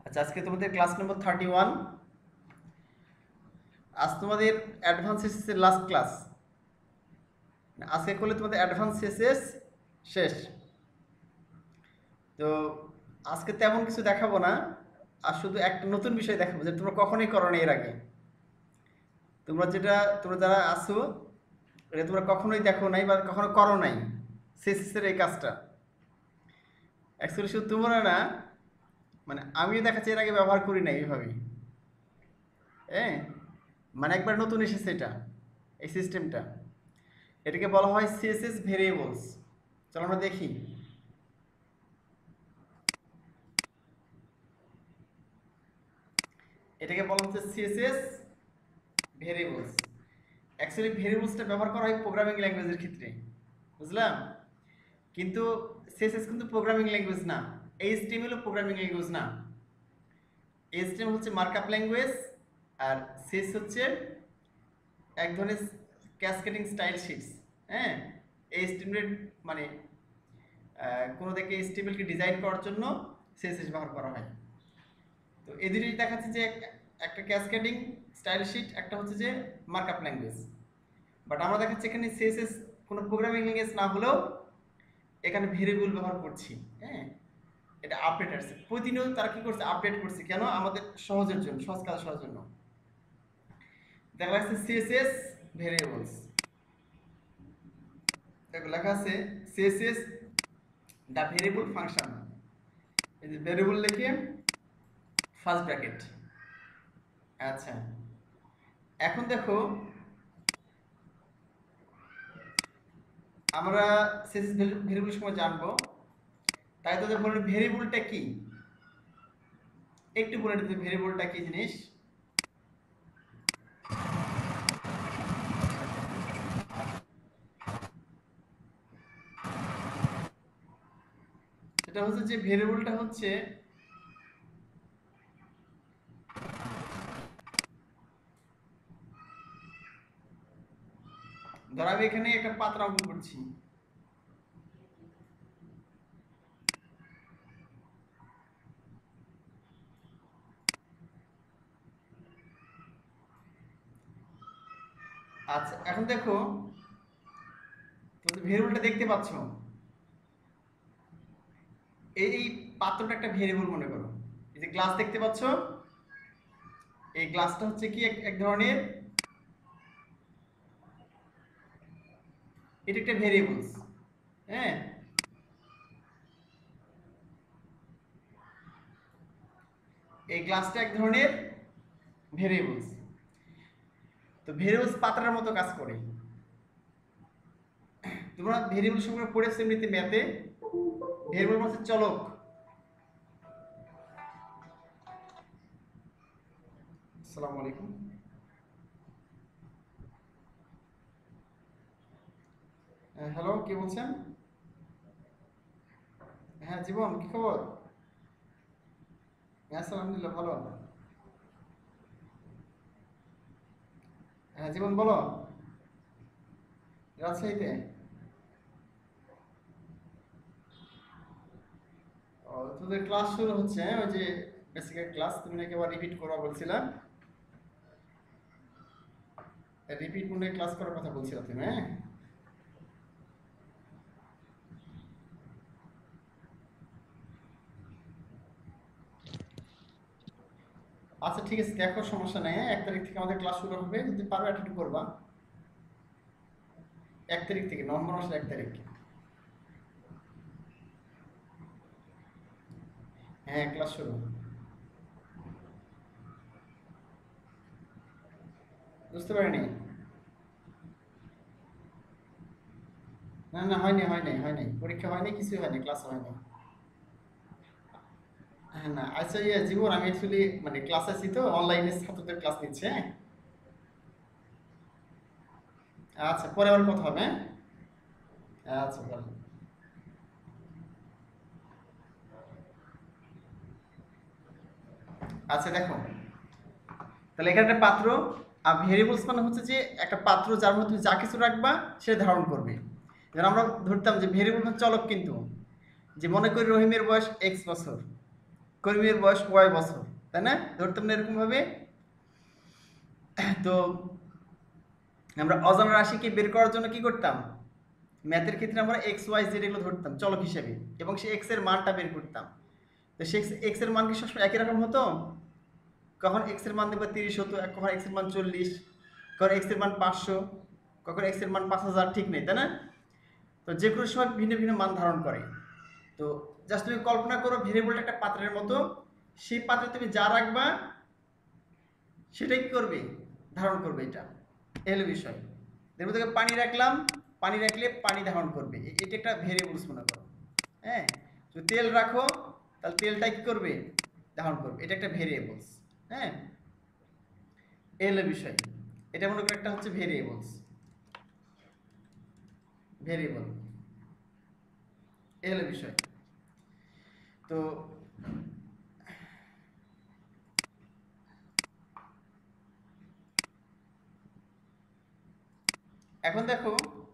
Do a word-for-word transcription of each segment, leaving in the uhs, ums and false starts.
আচ্ছা, আজকে তোমাদের ক্লাস নম্বর থার্টি ওয়ান। আজ তোমাদের অ্যাডভান্স এসএস এর লাস্ট ক্লাস। আজকে করলে তোমাদের অ্যাডভান্স এসএস শেষ। তো আজকে তেমন কিছু দেখাবো না, আর শুধু একটা নতুন বিষয় দেখাবো যে তোমরা কখনোই করো না এর আগে। তোমরা যেটা তোমরা যারা আসো, এটা তোমরা কখনোই দেখো নাই বা কখনো করো নাই সিএসএস এর এই কাজটা। অ্যাকচুয়ালি শুধু তোমরা না, মানে আমিও দেখাচ্ছি এর আগে ব্যবহার করি নাই এইভাবেই। হ্যাঁ, মানে একবার নতুন এসেছে এটা, এই সিস্টেমটা। এটাকে বলা হয় সিএসএস ভেরিয়েবলস। চলো আমরা দেখি। এটাকে বলা হচ্ছে সিএসএস ভেরিয়েবলস। অ্যাকচুয়ালি ভেরিয়েবলসটা ব্যবহার করা হয় প্রোগ্রামিং ল্যাঙ্গুয়েজের ক্ষেত্রে, বুঝলাম। কিন্তু সিএসএস কিন্তু প্রোগ্রামিং ল্যাঙ্গুয়েজ না, এইচটিএমএল প্রোগ্রামিং ল্যাঙ্গুয়েজ না। এইচটিএমএল হচ্ছে মার্কআপ ল্যাঙ্গুয়েজ, আর সিএস হচ্ছে এক ধরনের ক্যাসকেডিং স্টাইল শিটস। হ্যাঁ, এইচটিএমএল মানে কোনো দিকে এইচটিএমএলকে ডিজাইন করার জন্য সিএসএস ব্যবহার করা হয়। তো এই দুটোই দেখাচ্ছে যে একটা ক্যাসকেডিং স্টাইল শিট, একটা হচ্ছে যে মার্কআপ ল্যাঙ্গুয়েজ। বাট আমরা দেখাচ্ছি এখানে সিএসএস কোনো প্রোগ্রামিং ল্যাঙ্গুয়েজ না হলেও এখানে ভেরিয়েবল ব্যবহার করছি। হ্যাঁ, এটা আপডেট আসছে প্রতিনিয়ত, তারা কি করছে আপডেট করছে, কেন? আমাদের সহজের জন্য, সহজ কাজ করার জন্য। দেখা যাচ্ছে সিএসএস ভেরিয়েবলস, দেখো লেখা আছে সিএসএস দ্য ভেরিয়েবল ফাংশন। এই যে ভেরিয়েবল লিখে ফার্স্ট ব্র্যাকেট। আচ্ছা, এখন দেখো আমরা সিএসএস ভেরিয়েবল সময় জানবো, তাই তো বলেন ভেরিয়েবলটা কি, একটু বলে দিতে ভেরিয়েবলটা কি জিনিস। সেটা হচ্ছে যে ভেরিয়েবলটা হচ্ছে ধর আমি এখানে একটা পাত্র অঙ্কন করছি। আচ্ছা, এখন দেখো ভেরিয়েবলটা দেখতে পাচ্ছ, এই এই পাত্রটা একটা ভেরিয়েবল মনে করো। এই যে গ্লাস দেখতে পাচ্ছ, এই গ্লাসটা হচ্ছে কি এক এক ধরনের, এটা একটা ভেরিয়েবলস। হ্যাঁ, এই গ্লাসটা এক ধরনের ভেরিয়েবলস। তো ভেরিয়েবলস পাত্রের মতো কাজ করে। তোমরা ভেরিয়েবল সম্পর্কে পড়েছো এমনিতে ম্যাথে, ভেরিয়েবল মানে চলক। আসসালামু আলাইকুম। হ্যালো, কে বলছেন? হ্যাঁ জীবন, কি খবর? হ্যাঁ আলহামদুলিল্লাহ, ভালো। হ্যাঁ জীবন বলো। রাজশাহীতে? ও, তোদের ক্লাস শুরু হচ্ছে? হ্যাঁ, ওই যে বেসিকের ক্লাস তুমি নাকি আবার রিপিট করবা বলছিলা, রিপিট মোডে ক্লাস করার কথা বলছিলা তুমি। হ্যাঁ, আচ্ছা ঠিক আছে, দেখো সমস্যা নেই। হ্যাঁ, এক তারিখ থেকে আমাদের ক্লাস শুরু হবে, যদি পারো অ্যাটেন্ড করবা। এক তারিখ থেকে, নভেম্বর মাসের এক তারিখ। হ্যাঁ, ক্লাস শুরু। বুঝতে পারিনি? না না, হয়নি হয়নি হয়নি, পরীক্ষা হয়নি, কিছুই হয়নি, ক্লাস হয়নি। হ্যাঁ না, আচ্ছা ইয়ে জীবন, আমি অ্যাকচুয়ালি মানে ক্লাস আছি তো, অনলাইনে ছাত্রদের ক্লাস নিচ্ছে। হ্যাঁ, আচ্ছা পরে আবার কথা হবে। হ্যাঁ, আচ্ছা ভালো। আচ্ছা দেখো, তাহলে এখানে একটা পাত্র, আর ভেরিয়েবলস মানে হচ্ছে যে একটা পাত্র যার মধ্যে তুমি যা কিছু রাখবা সে ধারণ করবে। যেমন আমরা ধরতাম যে ভেরিয়েবল মানে চলক, কিন্তু যে মনে করি রহিমের বয়স এক্স বছর, কর্মীর বয়স কয় বছর, তাই না? ধরতাম না এরকম ভাবে। তো আমরা অজানা রাশিকে বের করার জন্য কি করতাম, ম্যাথের ক্ষেত্রে আমরা এক্স ওয়াই জেড এগুলো ধরতাম চলক হিসেবে, এবং সে এক্স এর মানটা বের করতাম। তো সে এক্স এর মান কি সবসময় একই রকম হতো? কখন এক্স এর মান দেখবো তিরিশ হতো, কখন এক্স এর মান চল্লিশ, কখন এক্স এর মান পাঁচশো, কখন এক্স এর মান পাঁচ হাজার, ঠিক নেই, তাই না? তো যে কোনো সময় ভিন্ন ভিন্ন মান ধারণ করে। তো জাস্ট তুমি কল্পনা করো ভেরিয়েবলটা একটা পাত্রের মতো, সেই পাত্রে তুমি যা রাখবা সেটাই কি করবে, ধারণ করবে। এটা এ হলো বিষয়। এর মধ্যে পানি রাখলাম, পানি রাখলে পানি ধারণ করবে, এটা একটা ভেরিয়েবলস মনে করো। হ্যাঁ, তো তেল রাখো তাহলে তেলটা কি করবে, ধারণ করবে, এটা একটা ভেরিয়েবলস। হ্যাঁ, এ হলো বিষয়। এটা মনে করো একটা হচ্ছে ভেরিয়েবলস, ভেরিয়েবল, এ হলো বিষয়। তো এখন দেখো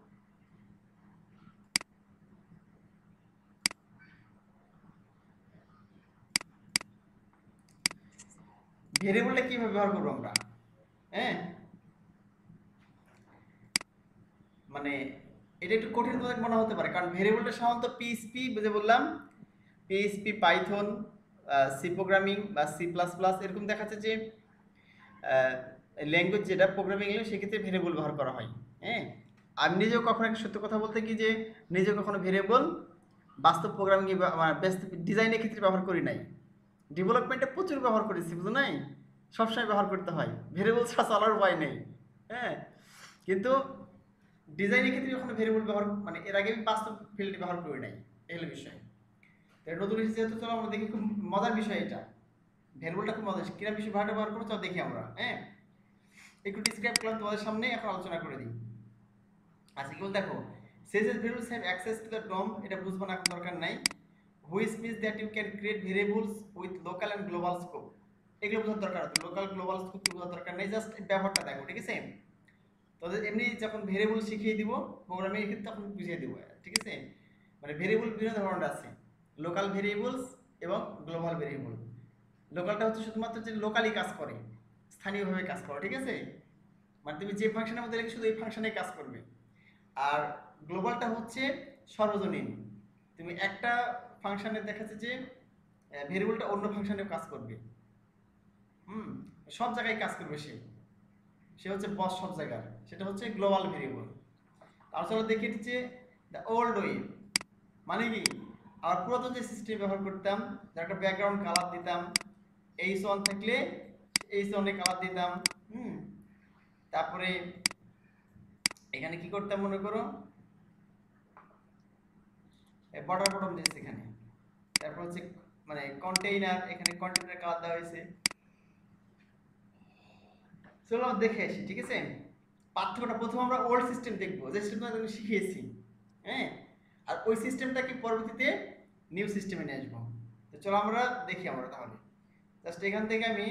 ভেরিয়েবলটা কিভাবে ব্যবহার করবো আমরা। হ্যাঁ, মানে এটা একটু কঠিন তোমাদের মনে হতে পারে, কারণ ভেরিয়েবলটা সাধারণত পিএইচপি, বুঝে বললাম, পিএইচপি, পাইথন, সি প্রোগ্রামিং বা সি প্লাস প্লাস এরকম দেখাচ্ছে যে ল্যাঙ্গুয়েজ যেটা প্রোগ্রামিং ল্যাঙ্গুয়েজ, সেক্ষেত্রে ভেরিয়েবল ব্যবহার করা হয়। হ্যাঁ, আমি নিজেও কখনো একটা সত্য কথা বলতে কি যে নিজেও কখনো ভেরিয়েবল বাস্তব প্রোগ্রামিং ডিজাইনের ক্ষেত্রে ব্যবহার করি নাই। ডেভেলপমেন্টে প্রচুর ব্যবহার করেছি, বুঝো নাই, সবসময় ব্যবহার করতে হয়, ভেরিয়েবল ছাড়া চলার উপায় নেই। হ্যাঁ, কিন্তু ডিজাইনের ক্ষেত্রে কখনো ভেরিয়েবল ব্যবহার, মানে এর আগে আমি বাস্তব ফিল্ডে ব্যবহার করি নাই, এই হলো বিষয়। নতুন এসেছে যেহেতু, চলো আমরা দেখি, খুব মজার বিষয় এটা, ভেরিয়েবলটা খুব মজার, কিনা বিষয় ভাড়াটা ব্যবহার করো, চলো দেখি আমরা। হ্যাঁ, একটু ডিসক্রাইব করলাম তোমাদের সামনে, এখন আলোচনা করে দিই। আচ্ছা, কি বল দেখো, says that variables have access to the D O M, এটা বুঝবো না, দরকার নাই। which means that you can create variables with local and global scope, এগুলো বোঝার দরকার আছে, লোকাল গ্লোবাল স্কোপ বোঝার দরকার নেই, জাস্ট ব্যবহারটা দেখো, ঠিক আছে? তো এমনি যখন ভেরিয়েবল শিখিয়ে দিব প্রোগ্রামিং এর ক্ষেত্রে তখন বুঝিয়ে দিব, ঠিক আছে? মানে ভেরিয়েবল বিভিন্ন ধরনের আছে, লোকাল ভেরিয়েবলস এবং গ্লোবাল ভেরিয়েবল। লোকালটা হচ্ছে শুধুমাত্র যে লোকালি কাজ করে, স্থানীয়ভাবে কাজ করে, ঠিক আছে? মানে তুমি যে ফাংশনের মধ্যে লিখে শুধু এই ফাংশনেই কাজ করবে। আর গ্লোবালটা হচ্ছে সর্বজনীন, তুমি একটা ফাংশনে দেখাচ্ছে যে ভেরিয়েবলটা অন্য ফাংশনেও কাজ করবে। হুম, সব জায়গায় কাজ করবে সে, সে হচ্ছে বস সব জায়গার, সেটা হচ্ছে গ্লোবাল ভেরিয়েবল। তার চলো দেখে দিচ্ছে দ্য ওল্ড ওয়ে, মানে কি, আর পুরাতন যে সিস্টেম ব্যবহার করতাম, যার একটা ব্যাকগ্রাউন্ড কালার দিতাম, এইচ ওয়ান থাকলে এইচ ওয়ানে কালার দিতাম। হুম, তারপরে এখানে কি করতাম মনে করো, বর্ডার বটম দিয়েছে এখানে, তারপর হচ্ছে মানে কন্টেইনার, এখানে কন্টেইনার কালার দেওয়া হয়েছে। চলো দেখে আসি, ঠিক আছে? পার্থক্যটা প্রথমে আমরা ওল্ড সিস্টেম দেখবো, যে সিস্টেমটা আমি শিখিয়েছি। হ্যাঁ, আর ওই সিস্টেমটাকে পরবর্তীতে নিউ সিস্টেমে নিয়ে আসবো। তো চলো আমরা দেখি, আমরা তাহলে জাস্ট এখান থেকে আমি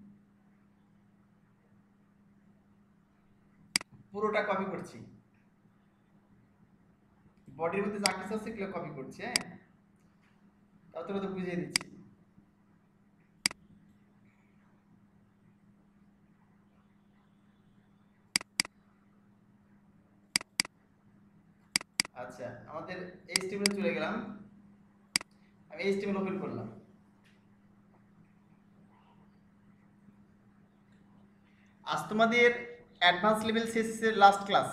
পুরোটা কপি করছি, বডির মধ্যে যা কিছু আছে সেগুলো কপি করছি। হ্যাঁ, তাহলে তো বুঝিয়ে দিচ্ছি। আচ্ছা, আমাদের এইচটিএমএল চলে গেলাম, আমি এইচটিএমএল ওপেন করলাম। আজ তোমাদের অ্যাডভান্স লেভেল সিএসএস এর লাস্ট ক্লাস,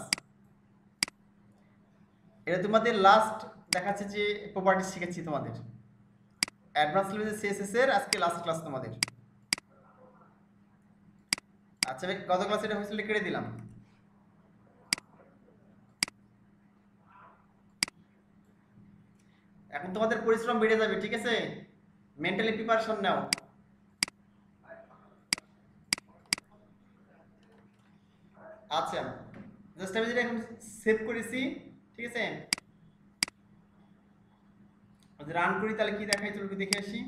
এটা তোমাদের লাস্ট দেখাচ্ছে যে প্রপার্টিজ শিখেছি তোমাদের, অ্যাডভান্স লেভেল সিএসএস এর আজকে লাস্ট ক্লাস তোমাদের। আচ্ছা, গত ক্লাসে এটা হয়েছিল, কেটে দিলাম। এখন তোমাদের পরিশ্রম বেড়ে যাবে, ঠিক আছে? মেন্টালি প্রিপারেশন নাও। আচ্ছা, জাস্ট আমি যেটা এখন সেভ করেছি, ঠিক আছে, রান করি, তাহলে কি দেখাই চলো দেখে আসি।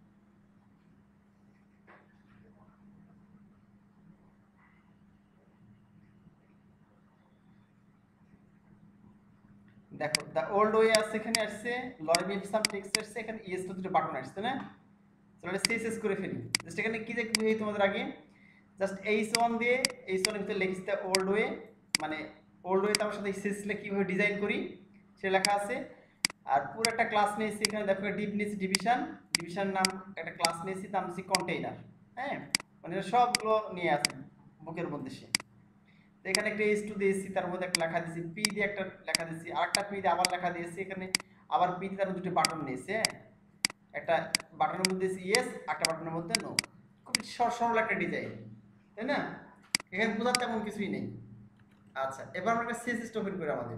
দেখো, দ্য ওল্ড ওয়ে আসছে, এখানে আসছে লরিবি সাম টেক্সট আসছে, এখানে ইএস তো দুটো বাটন আসছে না, চলো সিএসএস করে ফেলি। জাস্ট এখানে কি যে বুঝাই তোমাদের আগে, জাস্ট এইচ ওয়ান দিয়ে এইচ ওয়ান এর ভিতরে লিখছি দ্য ওল্ড ওয়ে, মানে ওল্ড ওয়ে তার সাথে সিএসএস লে কিভাবে ডিজাইন করি সে লেখা আছে। আর পুরো একটা ক্লাস নিয়েছি এখানে দেখো, ডিপ নিয়েছি ডিভিশন, ডিভিশন নাম একটা ক্লাস নিয়েছি, নাম দিয়েছি কন্টেইনার। হ্যাঁ, মানে সবগুলো নিয়ে আছে বুকের মধ্যে সে। তো এখানে একটা এইচ টু দিয়েছি, তার মধ্যে একটা লেখা দিয়েছি, পি দিয়ে একটা লেখা দিয়েছি, আর একটা পি দিয়ে আবার লেখা দিয়েছি এখানে, আবার পি দিয়ে তার দুটো বাটন নিয়েছে। হ্যাঁ, একটা বাটনের মধ্যে ইয়েস, একটা বাটনের মধ্যে নো। খুব সরল একটা ডিজাইন, তাই না? এখানে বোঝার তেমন কিছুই নেই। আচ্ছা, এবার আমরা একটা সিএসএস ওপেন করি আমাদের।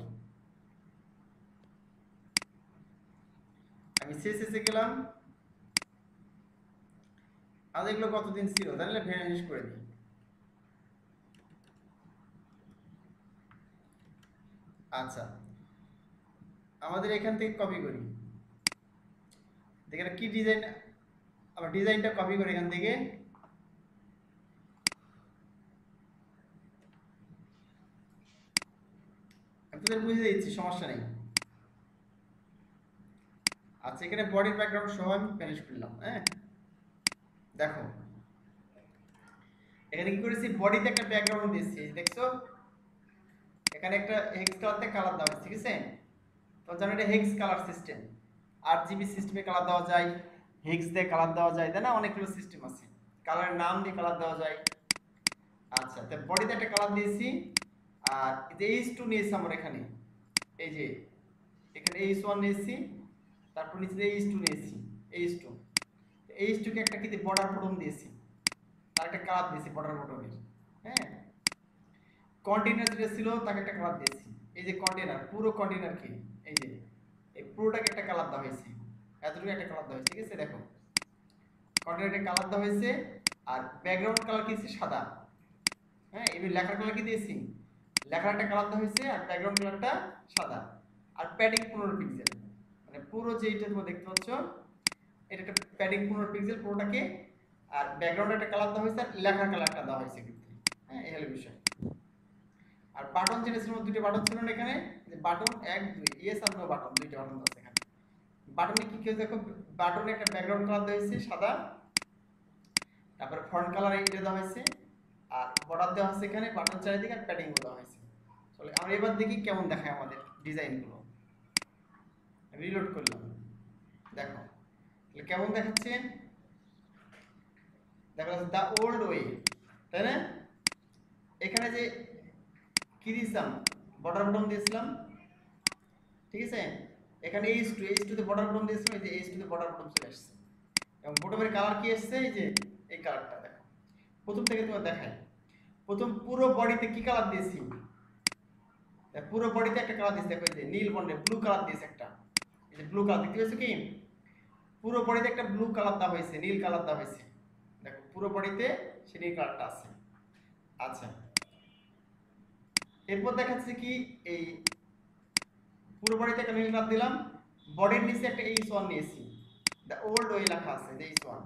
আমি সিএসএস এ গেলাম, আমাদের এগুলো কতদিন ছিল তাহলে ভ্যানিশ করে দিই। আচ্ছা, আমাদের এখান থেকে কপি করি, দেখেন কি ডিজাইন, আবার ডিজাইনটা কপি করি এখান থেকে। আপনাদের বুঝে দিচ্ছি, সমস্যা নেই। আচ্ছা, এখানে বডির ব্যাকগ্রাউন্ড সহ আমি ভ্যানিশ করলাম। হ্যাঁ, দেখো এখানে কি করেছি, বডিতে একটা ব্যাকগ্রাউন্ড দিয়েছি, দেখছো এখানে একটা হেক্স কালারতে কালার দেওয়া হয়েছে, ঠিক আছে? তো জানো এটা hex colour system, R GB সিস্টেমে কালার দেওয়া যায়, হেক্স দিয়ে কালার দেওয়া যায়, তাই না? অনেকগুলো সিস্টেম আছে, কালারের নাম দিয়ে কালার দেওয়া যায়। আচ্ছা, তো বডিতে একটা কালার দিয়েছি, আর এই যে এইচ টু নিয়েছি আমরা এখানে, এই যে এখানে এইচ ওয়ান নিয়েছি, তারপর নিচে এইচ টু নিয়েছি, এইচ টু, এইচ টু কে একটা কি বর্ডার বটন দিয়েছি, তার একটা কালার দিয়েছি বর্ডার বটনের। হ্যাঁ, কন্টেইনার যেটা ছিল তাকে একটা কালার দিয়েছি, এই যে কন্টেইনার, পুরো কন্টেইনার কি এই যে এই পুরোটাকে একটা কালার দেওয়া হয়েছে, এতটুকু একটা কালার দেওয়া হয়েছে, ঠিক আছে? দেখো কন্টেইনারে কালার দেওয়া হয়েছে, আর ব্যাকগ্রাউন্ড কালার কি সাদা। হ্যাঁ, এবার লেখার কালার কি দিয়েছি, লেখার একটা কালার দেওয়া হয়েছে, আর ব্যাকগ্রাউন্ড কালারটা সাদা, আর প্যাডিং পনেরো পিক্সেল, মানে পুরো যেটা তোমরা দেখতে পাচ্ছ এটা একটা প্যাডিং পনেরো পিক্সেল পুরোটাকে, আর ব্যাকগ্রাউন্ডে একটা কালার দেওয়া হয়েছে, আর লেখার কালারটা দেওয়া হয়েছে কিন্তু। হ্যাঁ, এই হলো বিষয়। আর বাটন যেটা ছিল, দুটো বাটন ছিল না এখানে, যে বাটন এক দুই, ইয়েস আর নো বাটন, দুইটা বাটন আছে এখানে। বাটনে কি কি দেখো, বাটনে একটা ব্যাকগ্রাউন্ড কালার দেওয়া হয়েছে সাদা, তারপর ফন্ট কালার এইটা দেওয়া হয়েছে, আর বর্ডার দেওয়া হয়েছে এখানে বাটন চারিদিকে, আর প্যাডিং দেওয়া হয়েছে। চলে আমরা এবার দেখি কেমন দেখায় আমাদের ডিজাইনগুলো। রিলোড করলাম, দেখো তাহলে কেমন দেখাচ্ছে, দেখা যাচ্ছে দ্য ওল্ড ওয়ে, তাই না? এখানে যে কি দিয়েছিলাম, বর্ডার বাটন দিয়েছিলাম, ঠিক আছে? এখানে এইচ টু, এইচ টু তে বর্ডার বাটন দিয়েছিলাম, এই যে এইচ টু তে বর্ডার বাটন চলে আসছে, এবং বটমের কালার কি আসছে, এই যে এই কালারটা দেখো। প্রথম থেকে তোমার দেখাই, প্রথম পুরো বডিতে কি কালার দিয়েছি, পুরো বডিতে একটা কালার দিয়েছি, দেখো এই যে নীল বর্ণের ব্লু কালার দিয়েছে একটা, এই যে ব্লু কালার দেখতে পাচ্ছ কি, পুরো বডিতে একটা ব্লু কালার দেওয়া হয়েছে, নীল কালার দেওয়া হয়েছে, দেখো পুরো বডিতে সেই নীল কালারটা আছে। আচ্ছা, এরপর দেখাচ্ছে কি, এই পুরো বডিতে একটা নীল কালার দিলাম, বডির নিচে একটা এইচ ওয়ান নিয়েছি, দ্য ওল্ড ওয়ে লেখা আছে, যে এইচ ওয়ান,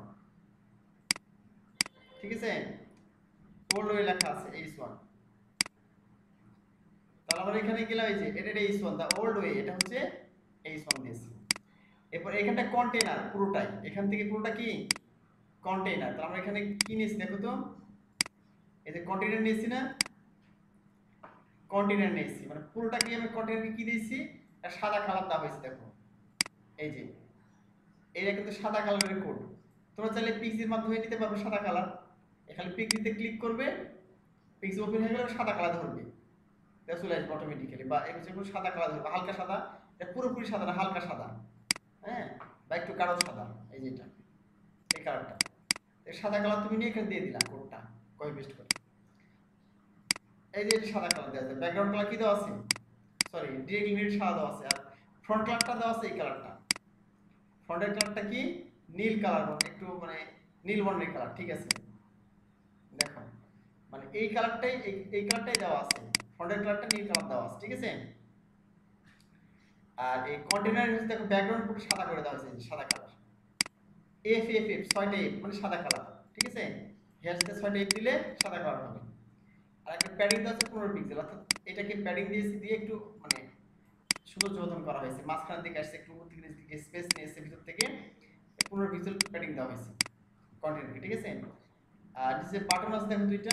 ঠিক আছে? ওল্ড ওয়ে লেখা আছে এইচ ওয়ান, তাহলে আমরা এখানে গেলাম, এই যে এটা H one, the old way, এটা হচ্ছে এইচ ওয়ান দিয়েছি। এরপর এখানটা কন্টেইনার পুরোটাই, এখান থেকে পুরোটা কি কন্টেইনার, তাহলে আমরা এখানে কি নিয়েছি দেখো তো, এই যে কন্টেইনার নিয়েছি না, কন্টেইনার নিয়েছি, মানে পুরোটা কি আমি কন্টেইনারকে কি দিয়েছি, একটা সাদা কালার দেওয়া হয়েছে, দেখো এই যে এটা কিন্তু সাদা কালারের কোড, তোমরা চাইলে পিক্সের মাধ্যমে নিতে পারবে সাদা কালার, এখানে পিক্সিতে ক্লিক করবে, পিক্সি ওপেন হয়ে গেলে সাদা কালার ধরবে, এটা চলে আসবে অটোমেটিক্যালি, বা এই যে সাদা কালার ধরবে, হালকা সাদা, এটা পুরোপুরি সাদা না, হালকা সাদা, হ্যাঁ, বা একটু গাঢ় সাদা, এই যে এটা এই কালারটা, এই সাদা কালার তুমি নিয়ে এখানে দিয়ে দিলা কোডটা কপি পেস্ট করে, এই যে এটা সাদা কালার দেওয়া আছে, ব্যাকগ্রাউন্ড কালার কি দেওয়া আছে, সরি ডিরেক্টলি নেট সাদা দেওয়া আছে, আর ফ্রন্ট কালারটা দেওয়া আছে এই কালারটা, ফ্রন্টের কালারটা কি নীল কালার, একটু মানে নীল বর্ণের কালার, ঠিক আছে? দেখো মানে এই কালারটাই এই এই কালারটাই দেওয়া আছে, ফন্টের কালারটা নীল কালার দেওয়া আছে, ঠিক আছে? আর এই কন্টেইনার হচ্ছে দেখো ব্যাকগ্রাউন্ড পুরো সাদা করে দেওয়া হয়েছে, সাদা কালার, এফ এফ এফ ছয়টা এফ মানে সাদা কালার, ঠিক আছে? হেয়ারতে ছয়টা এফ দিলে সাদা কালার হবে। আর একটা প্যাডিং দেওয়া আছে পনেরো পিক্সেল, অর্থাৎ এটাকে প্যাডিং দিয়েছি, দিয়ে একটু মানে সৌন্দর্যবর্ধন করা হয়েছে, মাঝখান থেকে আসছে একটু উপর থেকে স্পেস নিয়েছে, ভিতর থেকে পনেরো পিক্সেল প্যাডিং দেওয়া হয়েছে। কন্টিনিউটি, ঠিক আছে। আর নিচে বাটন আছে দেখো দুইটা,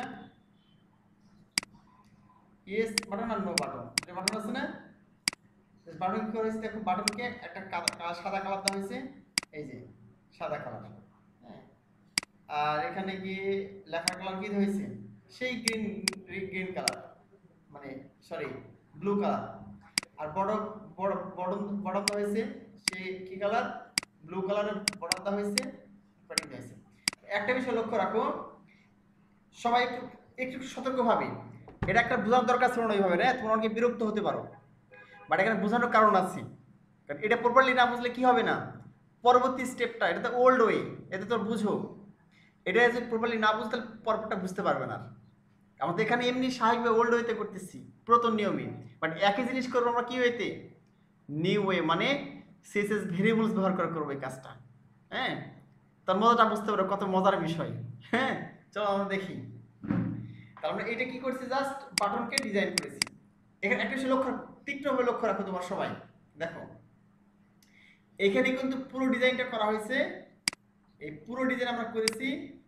ইয়েস বাটন আর নো বাটন, এটা বাটন আছে না। বাটন কি করেছে দেখো, বাটনকে একটা সাদা কালার দেওয়া হয়েছে, এই যে সাদা কালার, হ্যাঁ। আর এখানে গিয়ে লেখার কালার কি হয়েছে, সেই গ্রিন গ্রিন কালার, মানে সরি ব্লু কালার। আর বড় বড় বটন বটন দেওয়া হয়েছে সেই কি কালার, ব্লু কালারের বটন দেওয়া হয়েছে, বাটন দেওয়া হয়েছে। একটা বিষয় লক্ষ্য রাখো, সবাই একটু একটু সতর্কভাবে, এটা একটা বোঝার দরকার ছিল না এইভাবে, না তোমরা অনেকে বিরক্ত হতে পারো, বাট এখানে বোঝানোর কারণ আছে। কারণ এটা প্রপারলি না বুঝলে কি হবে না, পরবর্তী স্টেপটা এটা তো ওল্ড ওয়ে, এটা তো বুঝো, এটা যদি প্রপারলি না বুঝতে পরপরটা বুঝতে পারবে না। আমাদের এখানে এমনি স্বাভাবিকভাবে ওল্ড ওয়েতে করতেছি পুরাতন নিয়মে, বাট একই জিনিস করবো আমরা কি ওয়েতে, নিউ ওয়ে, মানে সিএসএস ভেরিয়েবলস ব্যবহার করে করবো এই কাজটা, হ্যাঁ। তার মজাটা বুঝতে পারো কত মজার বিষয়, হ্যাঁ। চলো আমরা দেখি। তাহলে আমরা এটা কি করছি, জাস্ট বাটনকে ডিজাইন করেছি। এখানে একটা বিষয় লক্ষ্য, তীক্ষ্ণভাবে লক্ষ্য রাখো তোমার সবাই, দেখো এখানে কিন্তু পুরো ডিজাইনটা করা হয়েছে, এই পুরো ডিজাইন আমরা করেছি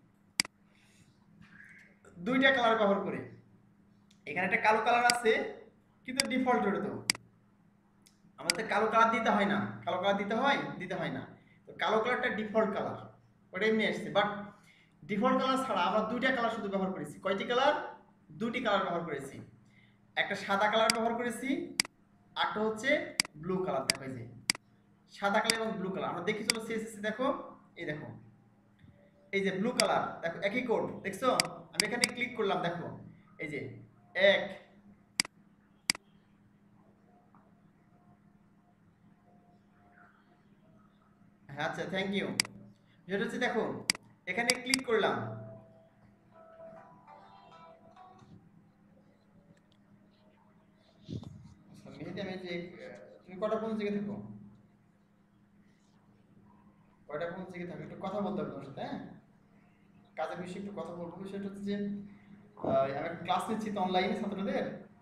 দুইটা কালার ব্যবহার করে। এখানে একটা কালো কালার আছে, কিন্তু ডিফল্ট ওটা তো আমাদের কালো কালার দিতে হয় না, কালো কালার দিতে হয় দিতে হয় না, তো কালো কালারটা ডিফল্ট কালার, ওটা এমনি আসছে। বাট ডিফল্ট কালার ছাড়া আমরা দুইটা কালার শুধু ব্যবহার করেছি। কয়টি কালার, দুটি কালার ব্যবহার করেছি। একটা সাদা কালার ব্যবহার করেছি, আরটা হচ্ছে ব্লু কালার। দেখো এই যে সাদা কালার এবং ব্লু কালার আমরা দেখি, চলো সিএসএস দেখো, এই দেখো এই যে ব্লু কালার, দেখো একই কোড দেখছো। আমি এখানে ক্লিক করলাম, দেখো এই যে এক, হ্যাঁ আচ্ছা থ্যাংক ইউ। যেটা হচ্ছে দেখো এখানে ক্লিক করলাম, মেহেদি আমি যে তুমি কটা পর্যন্ত জেগে থাকো, কয়টা পর্যন্ত জেগে থাকো, একটু কথা বলতে হবে তোমার সাথে, হ্যাঁ কাজের বিষয়ে একটু কথা বলবো। বিষয়টা হচ্ছে যে আমি ক্লাস নিচ্ছি তো অনলাইনে ছাত্রদের,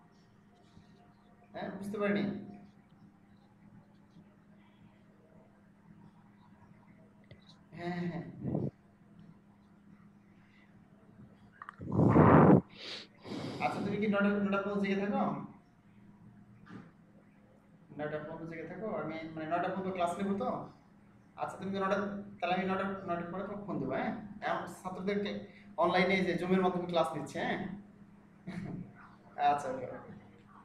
হ্যাঁ বুঝতে পারিনি। হ্যাঁ হ্যাঁ হ্যাঁ আচ্ছা তুমি কি নটা নটা পর্যন্ত জেগে থাকো, নটা পর্যন্ত জেগে থাকো, আমি মানে নটা পর্যন্ত ক্লাস নেবো তো। আচ্ছা তুমি নটা, তাহলে আমি নটা নটার পরে তোমাকে ফোন দেবো, হ্যাঁ। এখন ছাত্রদেরকে অনলাইনে যে জুমের মাধ্যমে ক্লাস নিচ্ছে, হ্যাঁ। আচ্ছা ওকে ওকে।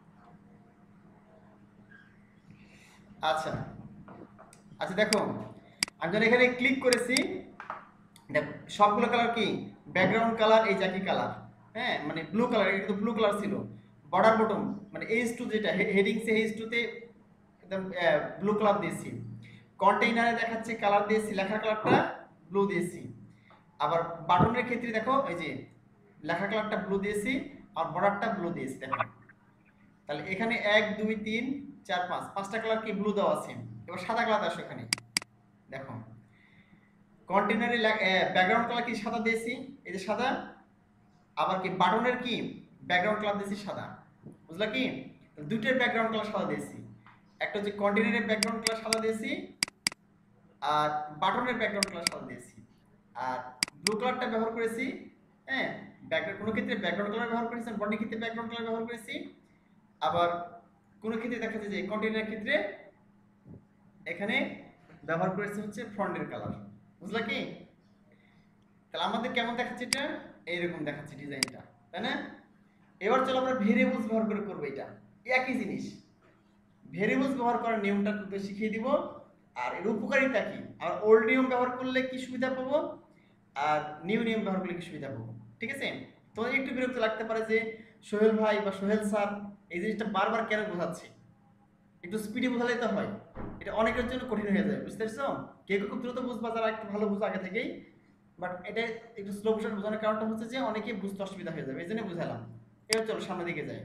আচ্ছা আচ্ছা দেখো আমি যখন এখানে ক্লিক করেছি, দেখো সবগুলো কালার কি, ব্যাকগ্রাউন্ড কালার এই একই কালার, হ্যাঁ মানে ব্লু কালার, এটা কিন্তু ব্লু কালার ছিল। বর্ডার বটম মানে এইচ টু যেটা হেডিংস এইচ টু তে একদম ব্লু কালার দিয়েছি। কন্টেইনারে দেখাচ্ছে কালার দিয়েছি, লেখার কালারটা ব্লু দিয়েছি। আবার বাটনের ক্ষেত্রে দেখো এই যে লেখার কালারটা ব্লু দিয়েছি, আর বর্ডারটা ব্লু দিয়েছি, দেখো। তাহলে এখানে এক দুই তিন চার পাঁচ, পাঁচটা কালার কি ব্লু দেওয়া আছে। এবার সাদা কালার আসো এখানে, দেখো কন্টেনারে ব্যাকগ্রাউন্ড কালার কি সাদা দিয়েছি, এই যে সাদা। আবার কি বাটনের কি ব্যাকগ্রাউন্ড কালার দিয়েছি সাদা, বুঝলা কি। দুইটার ব্যাকগ্রাউন্ড কালার সাদা দিয়েছি, একটা হচ্ছে কন্টেনারের ব্যাকগ্রাউন্ড কালার সাদা দিয়েছি, আর বাটনের ব্যাকগ্রাউন্ড কালার সাদা দিয়েছি। আর ব্লু কালারটা ব্যবহার করেছি, হ্যাঁ ব্যাকগ্রাউন্ড কোনো ক্ষেত্রে ব্যাকগ্রাউন্ড কালার ব্যবহার করেছি, বডি ক্ষেত্রে ব্যাকগ্রাউন্ড কালার ব্যবহার করেছি। আবার কোনো ক্ষেত্রে দেখা যাচ্ছে যে কন্টেনারের ক্ষেত্রে এখানে ব্যবহার করেছি হচ্ছে ফ্রন্টের কালার, বুঝলা কি। তাহলে আমাদের কেমন দেখাচ্ছে এটা, এইরকম দেখাচ্ছে ডিজাইনটা, তাই না। এবার চলো আমরা ভেরিয়েবলস ব্যবহার করে করবো এটা, একই জিনিস। ভেরিয়েবলস ব্যবহার করার নিয়মটা কিন্তু শিখিয়ে দিব, আর এর উপকারিতা কি, আর ওল্ড নিয়ম ব্যবহার করলে কি সুবিধা পাবো, আর নিউ নিয়ম ব্যবহার করলে কি সুবিধা পাবো, ঠিক আছে। তোমাদের একটু বিরক্ত লাগতে পারে যে সোহেল ভাই বা সোহেল স্যার এই জিনিসটা বারবার কেন বোঝাচ্ছে, একটু স্পিডে বোঝালে তো হয়, এটা অনেকের জন্য কঠিন হয়ে যায়, বুঝতে পারছো। কেউ কেউ খুব দ্রুত বুঝবা, যারা একটু ভালো বুঝো আগে থেকেই, বাট এটা একটু স্লো মোশন বোঝানোর কারণটা হচ্ছে যে অনেকে বুঝতে অসুবিধা হয়ে যাবে, এই জন্য বুঝালাম। এবার চলো সামনের দিকে যাই।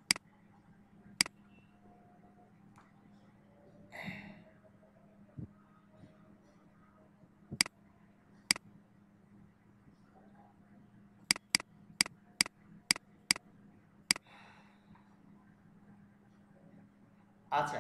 আচ্ছা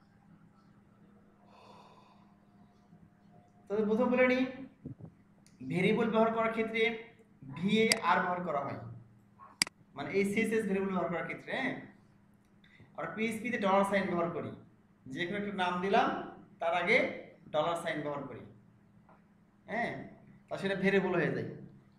তো প্রথম বলে নিই, ভেরিয়েবল ব্যবহার করার ক্ষেত্রে ভিএ আর ব্যবহার করা হয়, মানে এই সিএসএস ভেরিয়েবল ব্যবহার করার ক্ষেত্রে। হ্যাঁ, আমরা পিএইচপি তে ডলার সাইন ব্যবহার করি, যে কোনো একটা নাম দিলাম তার আগে ডলার সাইন ব্যবহার করি। হ্যাঁ, তা সেটা ভেরিয়েবল হয়ে যায়।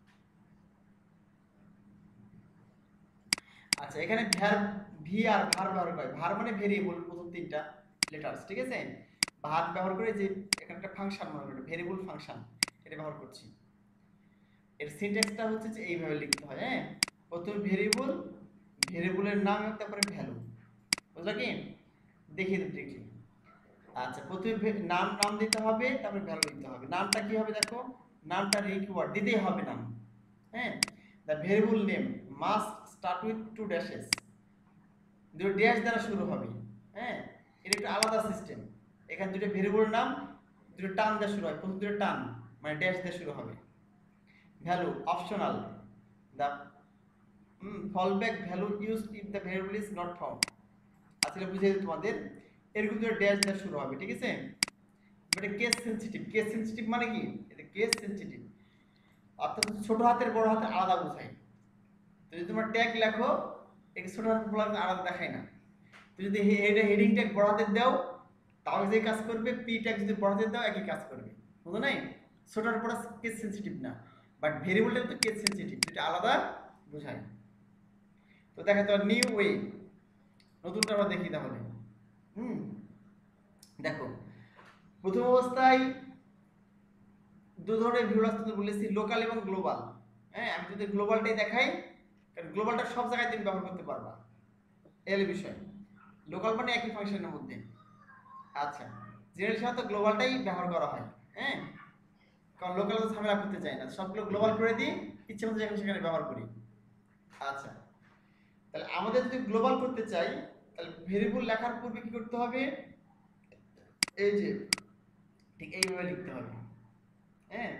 আচ্ছা, এখানে ভার ভি আর ভার ব্যবহার করে। ভার মানে ভেরিয়েবল, প্রথম তিনটা লেটারস, ঠিক আছে। ভার ব্যবহার করে যে এখানে একটা ফাংশন মনে করি, ভেরিয়েবল ফাংশন, এটা ব্যবহার করছি। এর সিনট্যাক্সটা হচ্ছে যে এইভাবে লিখতে হয়। হ্যাঁ, প্রথমে ভেরিয়েবল, ভেরিয়েবলের নাম এবং তারপরে ভ্যালু। বুঝলা কি? দেখিয়ে দিই দেখি। আচ্ছা, প্রথমে নাম নাম দিতে হবে, তারপরে ভ্যালু দিতে হবে। নামটা কি হবে দেখো, নামটা রিকোয়ার্ড দিতেই হবে নাম। হ্যাঁ, the variable name must start with two dashes, দুটো ড্যাশ দ্বারা শুরু হবে। হ্যাঁ, এটা একটা আলাদা সিস্টেম। এখানে দুটো ভেরিয়েবলের নাম দুটো টান দিয়ে শুরু হয়, প্রথম দুটো টান মানে ড্যাশ দিয়ে শুরু হবে। Value optional, the fallback value used if the variable is not found. আসলে বুঝিয়ে দিই তোমাদের, এরকম দুটো ড্যাশ দিয়ে শুরু হবে, ঠিক আছে। এটা কেস সেনসিটিভ। কেস সেনসিটিভ মানে কি, এটা কেস সেনসিটিভ অর্থাৎ ছোট হাতের বড় হাতের আলাদা বোঝায়। তো যদি তোমরা ট্যাগ লেখো, এই ছোট হাতের বড় হাতের আলাদা দেখায় না। তো যদি এটা হেডিং ট্যাগ বড় হাতের দাও তাও যে কাজ করবে, পি ট্যাগ যদি বড় হাতের দাও একই কাজ করবে। বুঝো নাই? ছোটর বড় কেস সেনসিটিভ না, বাট ভেরিয়েবলটা তো কেস সেনসিটিভ, এটা আলাদা বোঝায়। তো দেখা তো নিউ ওয়ে, নতুনটা আমরা দেখি তাহলে। হুম, দেখো প্রথম অবস্থায় দু ধরনের ভিউ রাস্তা বলেছি, লোকাল এবং গ্লোবাল। হ্যাঁ, আমি যদি গ্লোবালটাই দেখাই, কারণ গ্লোবালটা সব জায়গায় তুমি ব্যবহার করতে পারবা, এর বিষয়। লোকাল মানে একই ফাংশনের মধ্যে। আচ্ছা, জেনারেল সাথে গ্লোবালটাই ব্যবহার করা হয়। হ্যাঁ, কারণ লোকাল তো ঝামেলা করতে চাই না, সবগুলো গ্লোবাল করে দিই, ইচ্ছে মতো যেখানে সেখানে ব্যবহার করি। আচ্ছা, তাহলে আমাদের যদি গ্লোবাল করতে চাই, তাহলে ভেরিয়েবল লেখার পূর্বে কি করতে হবে, এই যে ঠিক এইভাবে লিখতে হবে। হ্যাঁ,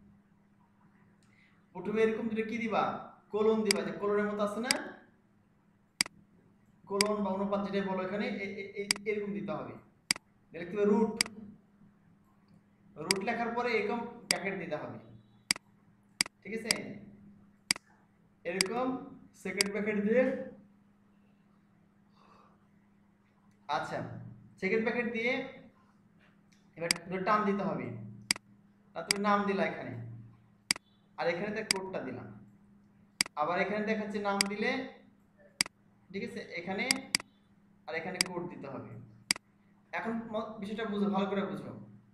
প্রথমে এরকম দুটো কি দিবা, কোলন দিবা, যে কোলনের মতো আছে না, কোলন বা অনুপাত যেটা বলো, এখানে এরকম দিতে হবে। লিখতে হবে রুট, রুট লেখার পরে এরকম ব্র্যাকেট দিতে হবে, ঠিক আছে। এরকম সেকেন্ড ব্র্যাকেট দিয়ে, আচ্ছা সেকেন্ড ব্র্যাকেট দিয়ে এবার টান দিতে হবে। আর তুমি নাম দিলা এখানে, আর এখানে দেখ কোডটা দিলাম, আবার এখানে দেখাচ্ছে নাম দিলে, ঠিক আছে, এখানে আর এখানে কোড দিতে হবে। এখন বিষয়টা বুঝো, ভালো করে বুঝো,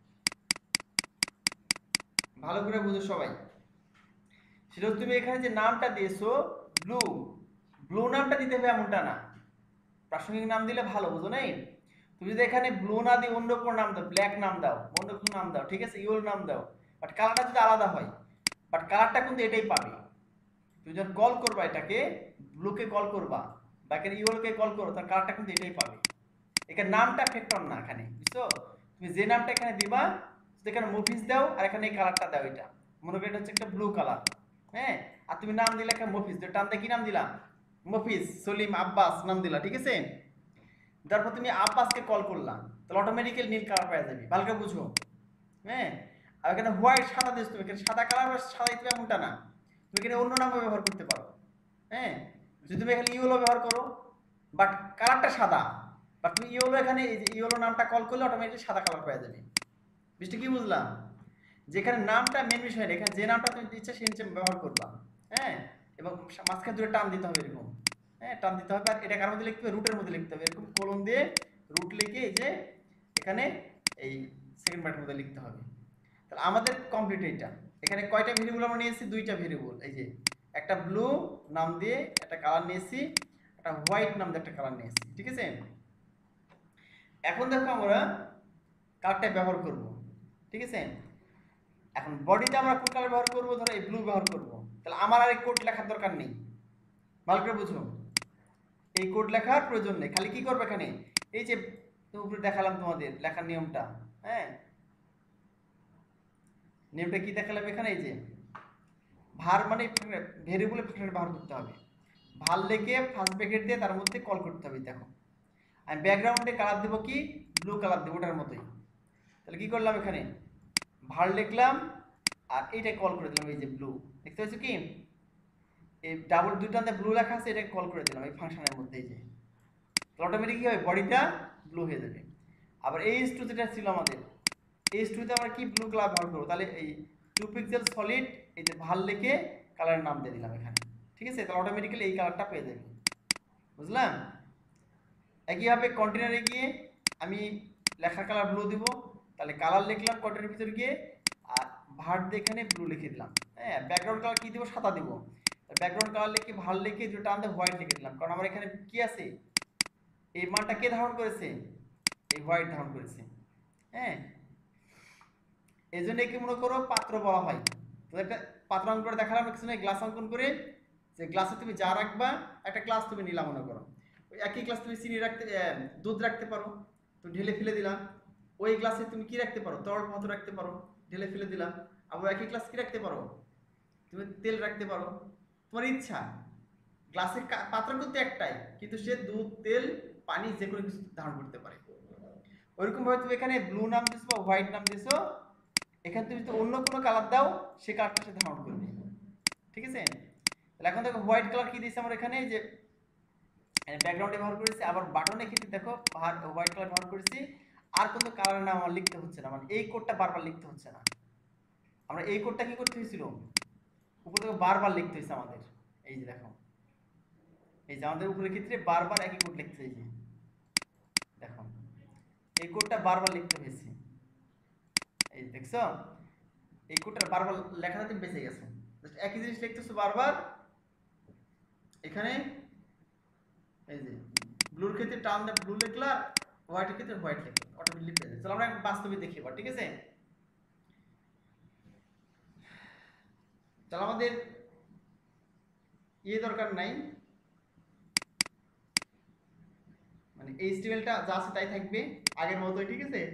ভালো করে বুঝো সবাই। সেটা তুমি এখানে যে নামটা দিয়েছো ব্লু, ব্লু নামটা দিতে হবে এমনটা না, প্রাসঙ্গিক নাম দিলে ভালো, বুঝো নাই? তুমি যদি এখানে ব্লু না দিয়ে অন্য কোনো নাম দাও, ব্ল্যাক নাম দাও, অন্য কোনো নাম দাও, ঠিক আছে, ইয়েলো নাম দাও, বাট কালারটা যদি আলাদা হয়, বাট কালারটা কিন্তু এটাই পাবে। তুমি যখন কল করবা এটাকে, ব্লুকে কল করবা বা এখানে ইয়েলোকে কল করো, তার কালারটা কিন্তু এটাই পাবে। এখানে নামটা ফ্যাক্টর না এখানে, বুঝছো? তুমি যে নামটা এখানে দিবা, এখানে মুভিস দাও আর এখানে এই কালারটা দাও, এটা মনে করি এটা হচ্ছে একটা ব্লু কালার। হ্যাঁ, আর তুমি নাম দিলে একটা মুভিস, টান দিয়ে কি নাম দিলা, মুভিস সলিম আব্বাস নাম দিলা, ঠিক আছে। তারপর তুমি আব্বাসকে কল করলা, তাহলে অটোমেটিক্যালি নীল কালার পেয়ে যাবে, ভালো করে বুঝো। হ্যাঁ, আর এখানে হোয়াইট সাদা দিস, তুমি এখানে সাদা কালার সাদা দিতে এমনটা না, তুমি এখানে অন্য নাম ব্যবহার করতে পারো। হ্যাঁ, যদি তুমি এখানে ইয়েলো ব্যবহার করো বাট কালারটা সাদা, বাট তুমি ইয়েলো এখানে এই যে ইয়েলো নামটা কল করলে অটোমেটিক্যালি সাদা কালার পেয়ে যাবে। বিষয়টা কি বুঝলাম? যেখানে নামটা মেন বিষয় না, এখানে যে নামটা তুমি ইচ্ছা সেই নিচে ব্যবহার করবা। হ্যাঁ, এবং মাঝখানে দুটো টান দিতে হবে এরকম। হ্যাঁ, টান দিতে হবে, আর এটা কার মধ্যে লিখতে হবে, রুটের মধ্যে লিখতে হবে, এরকম কোলন দিয়ে রুট লিখে এই যে এখানে এই সেকেন্ড ব্র্যাকেটের মধ্যে লিখতে হবে। তাহলে আমাদের কমপ্লিট এইটা। এখানে কয়টা ভেরিয়েবল আমরা নিয়েছি, দুইটা ভেরিয়েবল, এই যে একটা ব্লু নাম দিয়ে একটা কালার নিয়েছি, একটা হোয়াইট নাম দিয়ে একটা কালার নিয়েছি, ঠিক আছে। এখন দেখো আমরা কালারটা ব্যবহার করব, ঠিক আছে। এখন বডিতে আমরা কোন কালার ব্যবহার করব, ধরো এই ব্লু ব্যবহার করব, তাহলে আমার আর এই কোড লেখার দরকার নেই, ভালো করে বুঝো, এই কোড লেখার প্রয়োজন নেই। খালি কি করবে এখানে, এই যে উপরে দেখালাম তোমাদের লেখার নিয়মটা। হ্যাঁ, নিয়মটা কি দেখালাম এখানে, এই যে ভার মানে ভেরিয়েবলে ফাংশন ব্যবহার করতে হবে, ভাল লিখে ফার্স্ট ব্র্যাকেট দিয়ে তার মধ্যে কল করতে হবে। দেখো আমি ব্যাকগ্রাউন্ডে কালার দেবো কি, ব্লু কালার দেবো, ওটার মতোই। তাহলে কি করলাম, এখানে ভার লিখলাম আর এইটা কল করে দিলাম, এই যে ব্লু দেখতে পাচ্ছ কি, এই ডাবল দুইটাতে ব্লু লেখা আছে, এটাকে কল করে দিলাম এই ফাংশনের মধ্যে, এই যে অটোমেটিক কি হবে, বডিটা ব্লু হয়ে যাবে। আবার এইচ টু যেটা ছিল আমাদের, এইচ টু তে আমরা কি ব্লু কালার ব্যবহার করবো, তাহলে এই টু পিক্সেল সলিড এই যে ভাল লিখে কালারের নাম দিয়ে দিলাম এখানে, ঠিক আছে, তাহলে অটোমেটিক্যালি এই কালারটা পেয়ে যাবে, বুঝলাম। একইভাবে কন্টেনারে গিয়ে আমি লেখার কালার ব্লু দিব, তাহলে কালার লিখলাম কন্টেনারের ভিতরে গিয়ে, আর ভার দিয়ে এখানে ব্লু লিখে দিলাম। হ্যাঁ, ব্যাকগ্রাউন্ড কালার কি দিব, সাদা দিব, ব্যাকগ্রাউন্ড কালার লিখে ভাল লিখে দুটো টান দিয়ে হোয়াইট লিখে দিলাম, কারণ আমার এখানে কি আছে, এই মানটা কে ধারণ করেছে, এই হোয়াইট ধারণ করেছে। হ্যাঁ, এই জন্য কি মনে করো পাত্র বলা হয়। তো একটা পাত্র অঙ্কন করে দেখালাম কিছু না, গ্লাস অঙ্কন করে, যে গ্লাসে তুমি যা রাখবা, একটা গ্লাস তুমি নিলাম মনে করো, ওই একই গ্লাস তুমি চিনি রাখতে, দুধ রাখতে পারো, তো ঢেলে ফেলে দিলাম। ওই গ্লাসে তুমি কি রাখতে পারো, তরল পদার্থ রাখতে পারো, ঢেলে ফেলে দিলাম। আবার একই গ্লাস কি রাখতে পারো, তুমি তেল রাখতে পারো, তোমার ইচ্ছা। গ্লাসের পাত্র কিন্তু একটাই, কিন্তু সে দুধ, তেল, পানি যে কোনো কিছু ধারণ করতে পারে। ওইরকম ভাবে তুমি এখানে ব্লু নাম দিছো বা হোয়াইট নাম দিছো, এখানে তুমি যদি অন্য কোনো কালার দাও, সে কালারটা সে ধারণ করবে, ঠিক আছে। তাহলে এখন দেখো হোয়াইট কালার কি দিয়েছে আমার এখানে, যে ব্যাকগ্রাউন্ডে ব্যবহার করেছি, আবার বাটনের ক্ষেত্রে দেখো হোয়াইট কালার ব্যবহার করেছি। আর কোনো কালারের নাম আমার লিখতে হচ্ছে না, মানে এই কোডটা বারবার লিখতে হচ্ছে না। আমরা এই কোডটা কি করতে হয়েছিল, উপর থেকে বারবার লিখতে হয়েছে আমাদের, এই যে দেখো, এই যে আমাদের উপরের ক্ষেত্রে বারবার একই কোড লিখতে হয়েছে, দেখো এই কোডটা বারবার লিখতে হয়েছে, এই দেখছো, এই কোডটা বারবার লেখাটা তুমি বেঁচে গেছো, জাস্ট একই জিনিস লিখতেছো বারবার। এখানে এই যে ব্লুর ক্ষেত্রে টার্ন দা ব্লু লিখলা, হোয়াইটের ক্ষেত্রে হোয়াইট লিখলা, অটোমেটিকলি পেয়ে যায়। চলো আমরা বাস্তবে দেখি এবার, ঠিক আছে। চলো আমাদের ইয়ে দরকার নাই, মানে এইচটিএমএলটা যা আছে তাই থাকবে আগের মতোই, ঠিক আছে।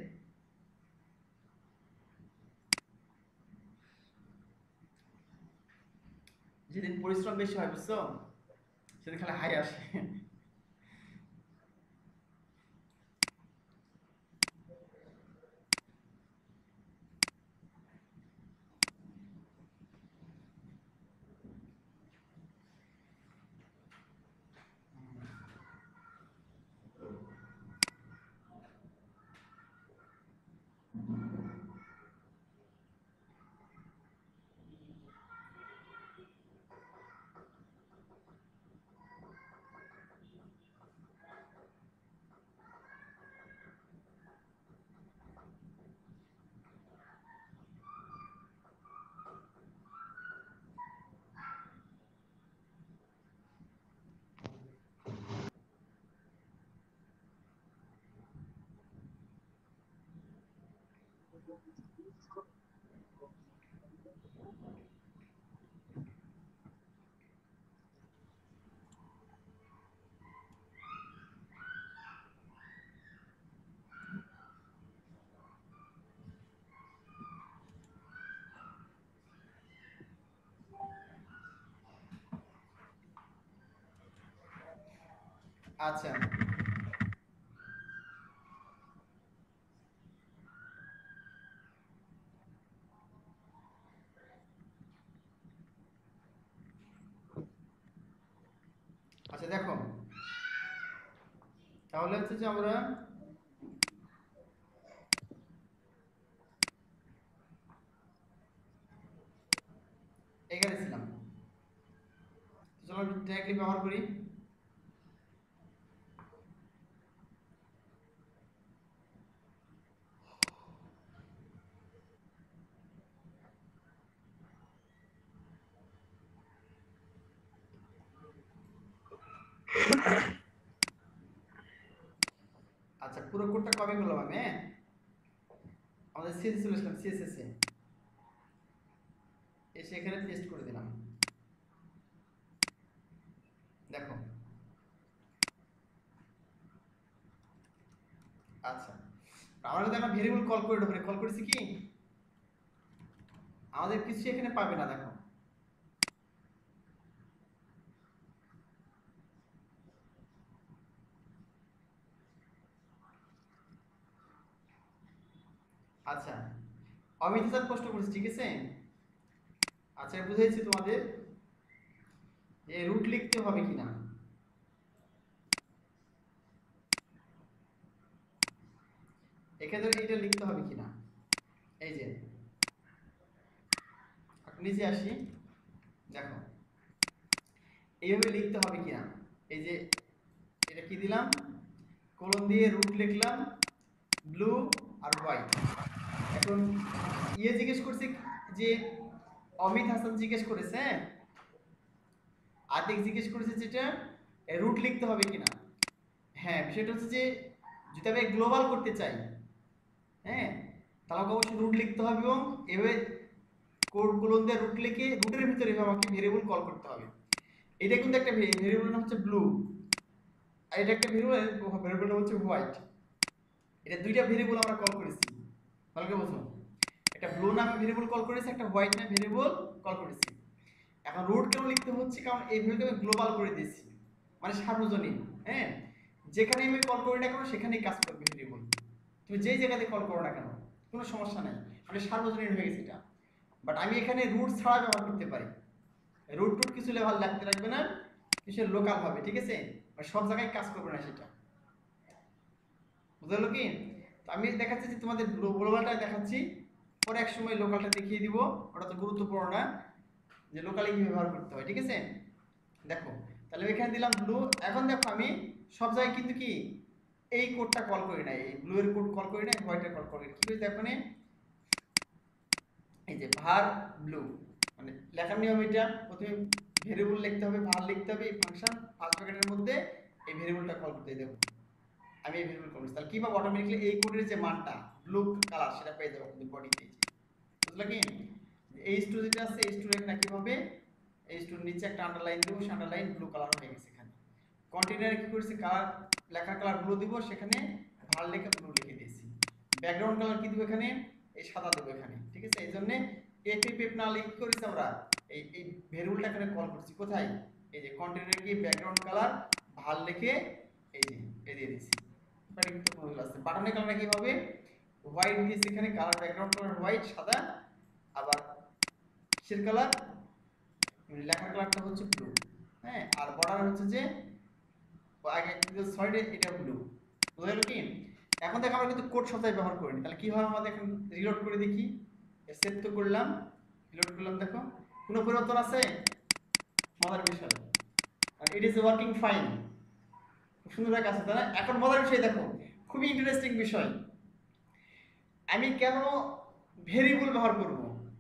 যেদিন পরিশ্রম বেশি হয় বুঝছো, সেদিন খালি হাই আসে। আচ্ছা আচ্ছা দেখো, তাহলে হচ্ছে যে আমরা এখানে ছিলাম, চলো ডাইরেক্টলি ব্যবহার করি। আচ্ছা পুরো কোডটা কপি করলাম আমি, হ্যাঁ আমাদের সিএসএস চলে আসলাম, সিএসএস এ এসে এখানে পেস্ট করে দিলাম, দেখো। আচ্ছা আমরা যদি আমরা ভেরিয়েবল কল করে ঢোকে, কল করেছি কি, আমাদের কিছু এখানে পাবে না, দেখো। আচ্ছা অমিতাজান প্রশ্ন করেছে, ঠিক আছে, আচ্ছা বুঝাইছি তোমাদের এই রুট লিখতে হবে কিনা। এখানে এটা লিখতে হবে কিনা, এই যে নিচে আসি দেখো এইভাবে লিখতে হবে কিনা। এই যে এটা কি দিলাম, কোলন দিয়ে রুট লিখলাম ব্লু আর হোয়াইট। এখন ইয়ে জিজ্ঞেস করছে যে অমিত হাসান জিজ্ঞেস করেছে, হ্যাঁ আতিক জিজ্ঞেস করেছে যেটা রুট লিখতে হবে কিনা। হ্যাঁ বিষয়টা হচ্ছে যে যদি আমি গ্লোবাল করতে চাই, হ্যাঁ তাহলে আমাকে অবশ্যই রুট লিখতে হবে এবং এভাবে কোড কোলন দিয়ে রুট লিখে রুটের ভিতরে আমাকে ভেরিয়েবল কল করতে হবে। এটা কিন্তু একটা ভেরিয়েবল নাম হচ্ছে ব্লু আর এটা একটা ভেরিয়েবল ভেরিয়েবল নাম হচ্ছে হোয়াইট। এটা দুইটা ভেরিয়েবল আমরা কল করেছি, ভালো করে বুঝো। একটা ব্লু নামে ভেরিয়েবল কল করেছি, একটা হোয়াইট নামে ভেরিয়েবল কল করেছি। এখন রুট কেন লিখতে হচ্ছে, কারণ এই ভেরিয়েবলকে আমি গ্লোবাল করে দিয়েছি, মানে সার্বজনীন। হ্যাঁ যেখানে আমি কল করি না কেন সেখানেই কাজ করবে ভেরিয়েবল, তুমি যেই জায়গাতে কল করো না কেন কোনো সমস্যা নাই, মানে সার্বজনীন হয়ে গেছে এটা। বাট আমি এখানে রুট ছাড়া ব্যবহার করতে পারি, রুট টুট কিছু লেভেল লাগতে রাখবে না, কিছু লোকাল হবে, ঠিক আছে, মানে সব জায়গায় কাজ করবে না সেটা, বুঝতে হলো কি। তো আমি দেখাচ্ছি যে তোমাদের গ্লোবালটা দেখাচ্ছি, পরে এক সময় লোকালটা দেখিয়ে দিব, ওটা তো গুরুত্বপূর্ণ না যে লোকালে কি ব্যবহার করতে হয়, ঠিক আছে। দেখো তাহলে এখানে দিলাম ব্লু। এখন দেখো আমি সব জায়গায় কিন্তু কি এই কোডটা কল করি না, এই ব্লু এর কোড কল করি না, হোয়াইটের কোড কল করি। কি করে দেখো, এই যে var blue, মানে লেখার নিয়ম এটা, প্রথমে ভেরিয়েবল লিখতে হবে, var লিখতে হবে, এই ফাংশন ফার্স্ট ব্র্যাকেটের মধ্যে এই ভেরিয়েবলটা কল করতে দেব। আমি এই ভেরিয়েবল কল করছি, তাহলে কি পাবো, অটোমেটিক্যালি এই কোডের যে মানটা ব্লু কালার সেটা পেয়ে যাবো কিন্তু বডিতে। বুঝলে কি, এইচ টু যেটা আছে এইচ টু এখানে কি হবে, এইচ টু নিচে একটা আন্ডারলাইন দেব, সেই আন্ডারলাইন ব্লু কালার হয়ে গেছে। এখানে কন্টেইনারে কি করেছি, কালার লেখার কালার ব্লু দিব, সেখানে var লেখা ব্লু লিখে দিয়েছি। ব্যাকগ্রাউন্ড কালার কি দেব, এখানে এই সাদা দেব এখানে, ঠিক আছে। এই জন্য এপিপেপ না লিখে করেছি আমরা এই এই ভেরিয়েবলটা এখানে কল করছি কোথায়, এই যে কন্টেইনারে কি ব্যাকগ্রাউন্ড কালার var লিখে এই যে এই দিয়ে দিয়েছি। এটা কিন্তু কোনো আছে বাটনের কালার কি হবে, হোয়াইট দিয়েছি এখানে, কালার ব্যাকগ্রাউন্ড কালার হোয়াইট সাদা, আবার কিসের কালার, লেখার কালারটা হচ্ছে ব্লু, হ্যাঁ আর বর্ডার হচ্ছে যে আগে সলিড এটা ব্লু, বুঝা গেল কি। এখন দেখো আমরা কিন্তু কোড শব্দ ব্যবহার করিনি, তাহলে কি হয় আমাদের এখন রিলোড করে দেখি, সেভ তো করলাম, রিলোড করলাম, দেখো কোনো পরিবর্তন আছে, মজার বিষয়, আর ইট ইজ ওয়ার্কিং ফাইন, খুব সুন্দর কাজ হচ্ছে না। এখন মজার বিষয় দেখো, খুবই ইন্টারেস্টিং বিষয়, আমি কেন ভেরিয়েবল ব্যবহার করব,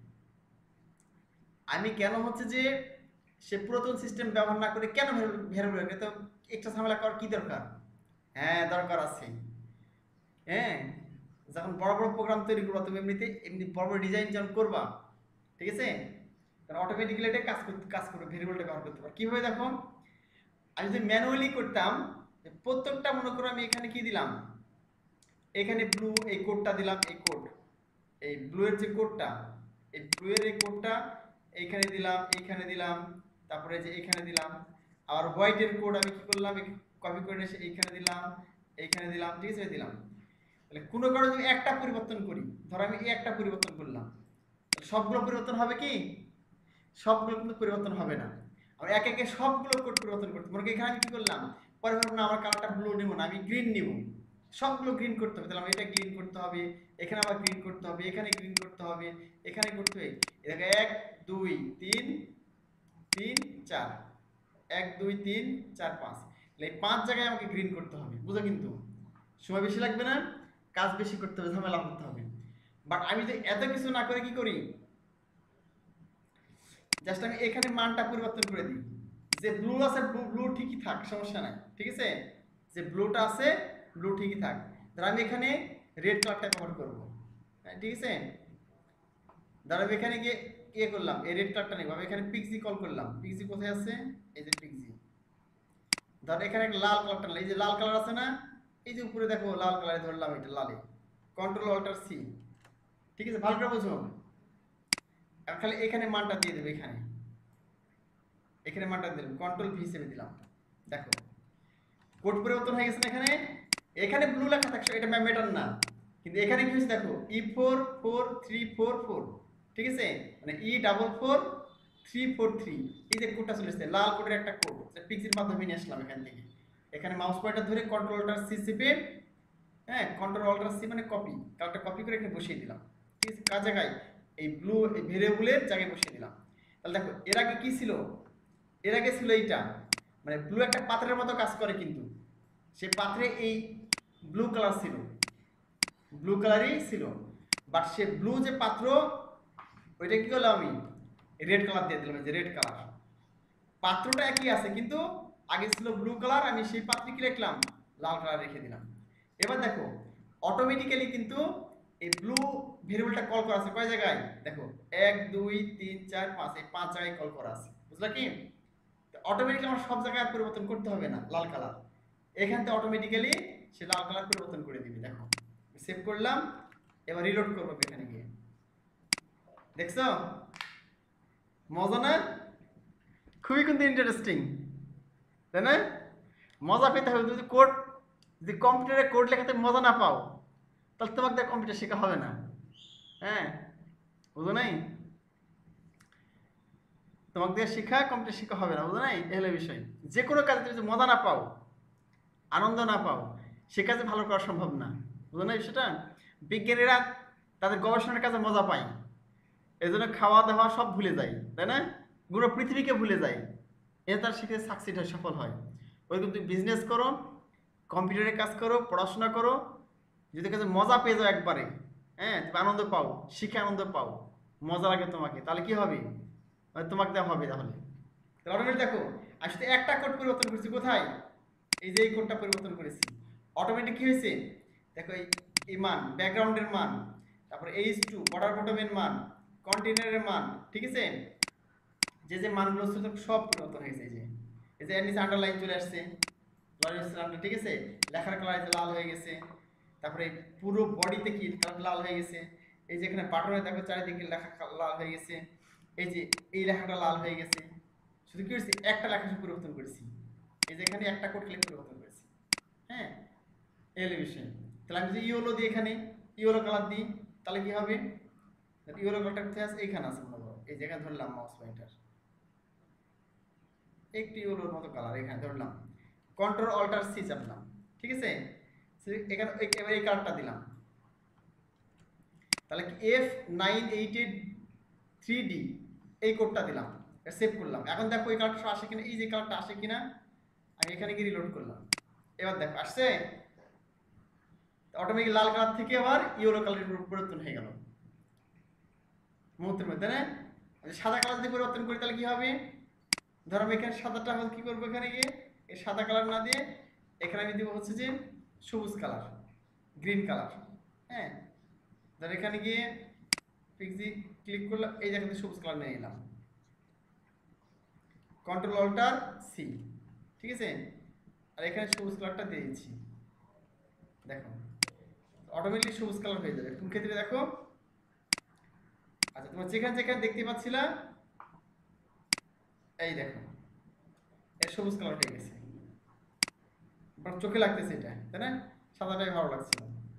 আমি কেন হচ্ছে যে সে পুরাতন সিস্টেম ব্যবহার না করে কেন ভেরিয়েবল, এটা তো একটা ঝামেলা করার কি দরকার, হ্যাঁ দরকার আছে। হ্যাঁ যখন বড় বড় প্রোগ্রাম তৈরি করবা তুমি এমনিতে এমনি বড় বড় ডিজাইন যখন করবা, ঠিক আছে, কারণ অটোমেটিক্যালি এটা কাজ করতে কাজ করবে, ভেরিয়েবলটা ব্যবহার করতে পারো। কিভাবে দেখো, আমি যদি ম্যানুয়ালি করতাম, প্রত্যেকটা মনে করো আমি এখানে কি দিলাম, এখানে ব্লু এই কোডটা দিলাম, এই কোড এই ব্লু এর যে কোডটা, এই ব্লু এর এই কোডটা এইখানে দিলাম, এইখানে দিলাম, তারপরে যে এইখানে দিলাম, আর হোয়াইট এর কোড আমি কি করলাম, কপি করে এসে এইখানে দিলাম, এইখানে দিলাম, ঠিক আছে দিলাম। তাহলে কোনো কারণে যদি একটা পরিবর্তন করি, ধর আমি এই একটা পরিবর্তন করলাম, সবগুলো পরিবর্তন হবে কি, সবগুলো কিন্তু পরিবর্তন হবে না, আমরা এক একে সবগুলো কোড পরিবর্তন করতে পারবো। এখানে আমি কি করলাম, পরে ভাবলাম না আমার কালারটা ব্লু নিব না, আমি গ্রিন নিব, সবগুলো গ্রিন করতে হবে, তাহলে এটা গ্রিন করতে হবে, এখানে আবার গ্রিন করতে হবে, এখানে গ্রিন করতে হবে, এখানে করতে হবে, এটাকে এক দুই তিন তিন চার, এক দুই তিন চার পাঁচ, এই পাঁচ জায়গায় আমাকে গ্রিন করতে হবে, বুঝো। কিন্তু সময় বেশি লাগবে না, কাজ বেশি করতে হবে, ঝামেলা করতে হবে। বাট আমি যে এত কিছু না করে কি করি, জাস্ট আমি এখানে মানটা পরিবর্তন করে দিই, যে ব্লু আছে ব্লু ব্লু ঠিকই থাক, সমস্যা নাই, ঠিক আছে, যে ব্লুটা আছে ব্লু ঠিকই থাক, ধর আমি এখানে রেড কালারটা ব্যবহার করবো, ঠিক আছে, ধর আমি এখানে গিয়ে ইয়ে করলাম, এই রেড কালারটা নেব, আমি এখানে পিক্সি কল করলাম, পিক্সি কোথায় আছে, এই যে পিক্সি, ধর এখানে একটা লাল কালারটা, এই যে লাল কালার আছে না, এই যে উপরে দেখো লাল কালারে ধরলাম, এটা লালে, কন্ট্রোল অল্টার সি, ঠিক আছে, ভালো করে বুঝো। আর খালি এখানে মানটা দিয়ে দেবে, এখানে এখানে মানটা দিলাম, কন্ট্রোল ভি হিসেবে দিলাম, দেখো কোড পরিবর্তন হয়ে গেছে না, এখানে এখানে ব্লু লেখা থাকছে, এটা ম্যাটার না, কিন্তু এখানে কি হচ্ছে দেখো, E four four three four four, ঠিক আছে, মানে E double four three four three, এই যে কোডটা চলে এসেছে লাল কোডের একটা কোড, পিক্সির মাধ্যমে নিয়ে আসলাম এখান থেকে। এখানে মাউস পয়েন্টার ধরে কন্ট্রোল অল্টার সি চেপে, হ্যাঁ কন্ট্রোল অল্টার সি মানে কপি, কার্ডটা কপি করে এখানে বসিয়ে দিলাম। ঠিক আছে, কার জায়গায়? এই ব্লু ভেরিয়েবলের জায়গায় বসিয়ে দিলাম। তাহলে দেখো এর আগে কি ছিল, এর আগে ছিল এইটা, মানে ব্লু একটা পাত্রের মতো কাজ করে, কিন্তু সে পাত্রে এই ব্লু কালার ছিল, ব্লু কালারই ছিল, বাট সে ব্লু যে পাত্র ওইটা কি করলাম আমি রেড কালার দিয়ে দিলাম, যে রেড কালার। পাত্রটা একই আছে কিন্তু আগে ছিল ব্লু কালার, আমি সেই পাত্রে কি রাখলাম লাল কালার রেখে দিলাম। এবার দেখো অটোমেটিক্যালি কিন্তু এই ব্লু ভেরিয়েবলটা কল করা আছে কয় জায়গায়, দেখো এক দুই তিন চার পাঁচ, এই পাঁচ জায়গায় কল করা আছে, বুঝলা কি? অটোমেটিক্যালি আমার সব জায়গায় পরিবর্তন করতে হবে না লাল কালার, এখান থেকে অটোমেটিক্যালি সে লাল কালার পরিবর্তন করে দিবে। দেখো সেভ করলাম, এবার রিলোড করবো এখানে গিয়ে, দেখছো মজা না? খুবই কিন্তু ইন্টারেস্টিং, তাই না? মজা পেতে হবে। যদি কোড, যদি কম্পিউটারে কোড লেখাতে মজা না পাও তাহলে তোমাকে দিয়ে কম্পিউটার শেখা হবে না। হ্যাঁ বুঝো নাই? তোমাকে দিয়ে শেখা কম্পিউটার শেখা হবে না, বুঝো নাই? এই হলো বিষয়। যে কোনো কাজে তুমি যদি মজা না পাও, আনন্দ না পাও, সে কাজে ভালো করা সম্ভব না, বুঝো না বিষয়টা? বিজ্ঞানীরা তাদের গবেষণার কাজে মজা পায়, এই জন্য খাওয়া দাওয়া সব ভুলে যায়, তাই না? পুরো পৃথিবীকে ভুলে যায়, এ তার শিখে সাকসিড হয়, সফল হয়। ওইরকম তুমি বিজনেস করো, কম্পিউটারে কাজ করো, পড়াশোনা করো, যদি কাজে মজা পেয়ে যাও একবারে, হ্যাঁ তুমি আনন্দ পাও, শিখে আনন্দ পাও, মজা লাগে তোমাকে, তাহলে কি হবে? তোমাকে দেওয়া হবে। তাহলে অটোমেটিক দেখো আমি শুধু একটা কোড পরিবর্তন করেছি, কোথায়? এই যে এই কোডটা পরিবর্তন করেছি, অটোমেটিক কি হয়েছে দেখো, এই মান ব্যাকগ্রাউন্ডের মান, তারপরে এইচ টু বর্ডার বটমের মান, কন্টেনারের মান, ঠিক আছে, যে যে মানগুলো ছিল সব পরিবর্তন হয়েছে। এই যে এই যে এর নিচে আন্ডারলাইন চলে আসছে, ঠিক আছে, লেখার কালার লাল হয়ে গেছে, তারপরে পুরো বডিতে কি লাল হয়ে গেছে, এই যে এখানে বাটনে দেখো চারিদিকে লেখা লাল হয়ে গেছে, এই যে এই লেখাটা লাল হয়ে গেছে। শুধু কি করেছি একটা লেখা পরিবর্তন করেছি, এই যে এখানে একটা কোড ক্লিক পরিবর্তন করেছি। হ্যাঁ এলিভেশন, তাহলে আমি যদি ইয়েলো দিই, এখানে ইয়েলো কালার দিই, তাহলে কি হবে? ইয়েলো কালারটা কোথায় আছে? এইখানে আছে মনে করো, এই জায়গায় ধরলাম মাউস পয়েন্টার, একটি ইয়েলোর মতো কালার এখানে ধরলাম, কন্ট্রোল অল্টার সি চাপলাম, ঠিক আছে, এখানে এবার এই কালারটা দিলাম, তাহলে কি F nine eight eight three D এই কোডটা দিলাম, সেভ করলাম। এখন দেখো এই কালারটা আসে কিনা, এই যে কালারটা আসে কিনা, আমি এখানে গিয়ে রিলোড করলাম, এবার দেখো আসছে, অটোমেটিক লাল কালার থেকে আবার ইয়েলো কালারের পরিবর্তন হয়ে গেল মুহূর্তের মধ্যে, না? সাদা কালার যদি পরিবর্তন করি তাহলে কি হবে? ধরো আমি এখানে সাদাটা হল কি করবো, এখানে গিয়ে এই সাদা কালার না দিয়ে এখানে আমি দিব হচ্ছে যে সবুজ কালার, গ্রিন কালার। হ্যাঁ ধর এখানে গিয়ে পিক্সি ক্লিক করলাম, এই জায়গাতে সবুজ কালার নিয়ে এলাম, কন্ট্রোল অল্টার সি, ঠিক আছে, আর এখানে সবুজ কালারটা দিয়ে দিচ্ছি, দেখো অটোমেটিক সবুজ কালার হয়ে যাবে। কোন ক্ষেত্রে দেখো, আচ্ছা তোমার যেখানে যেখানে দেখতে পাচ্ছিলা এই দেখো এর সবুজ কালার হয়ে গেছে, চোখে লাগতেছে এটা, তাই না? সাদাটাই ভালো লাগছে,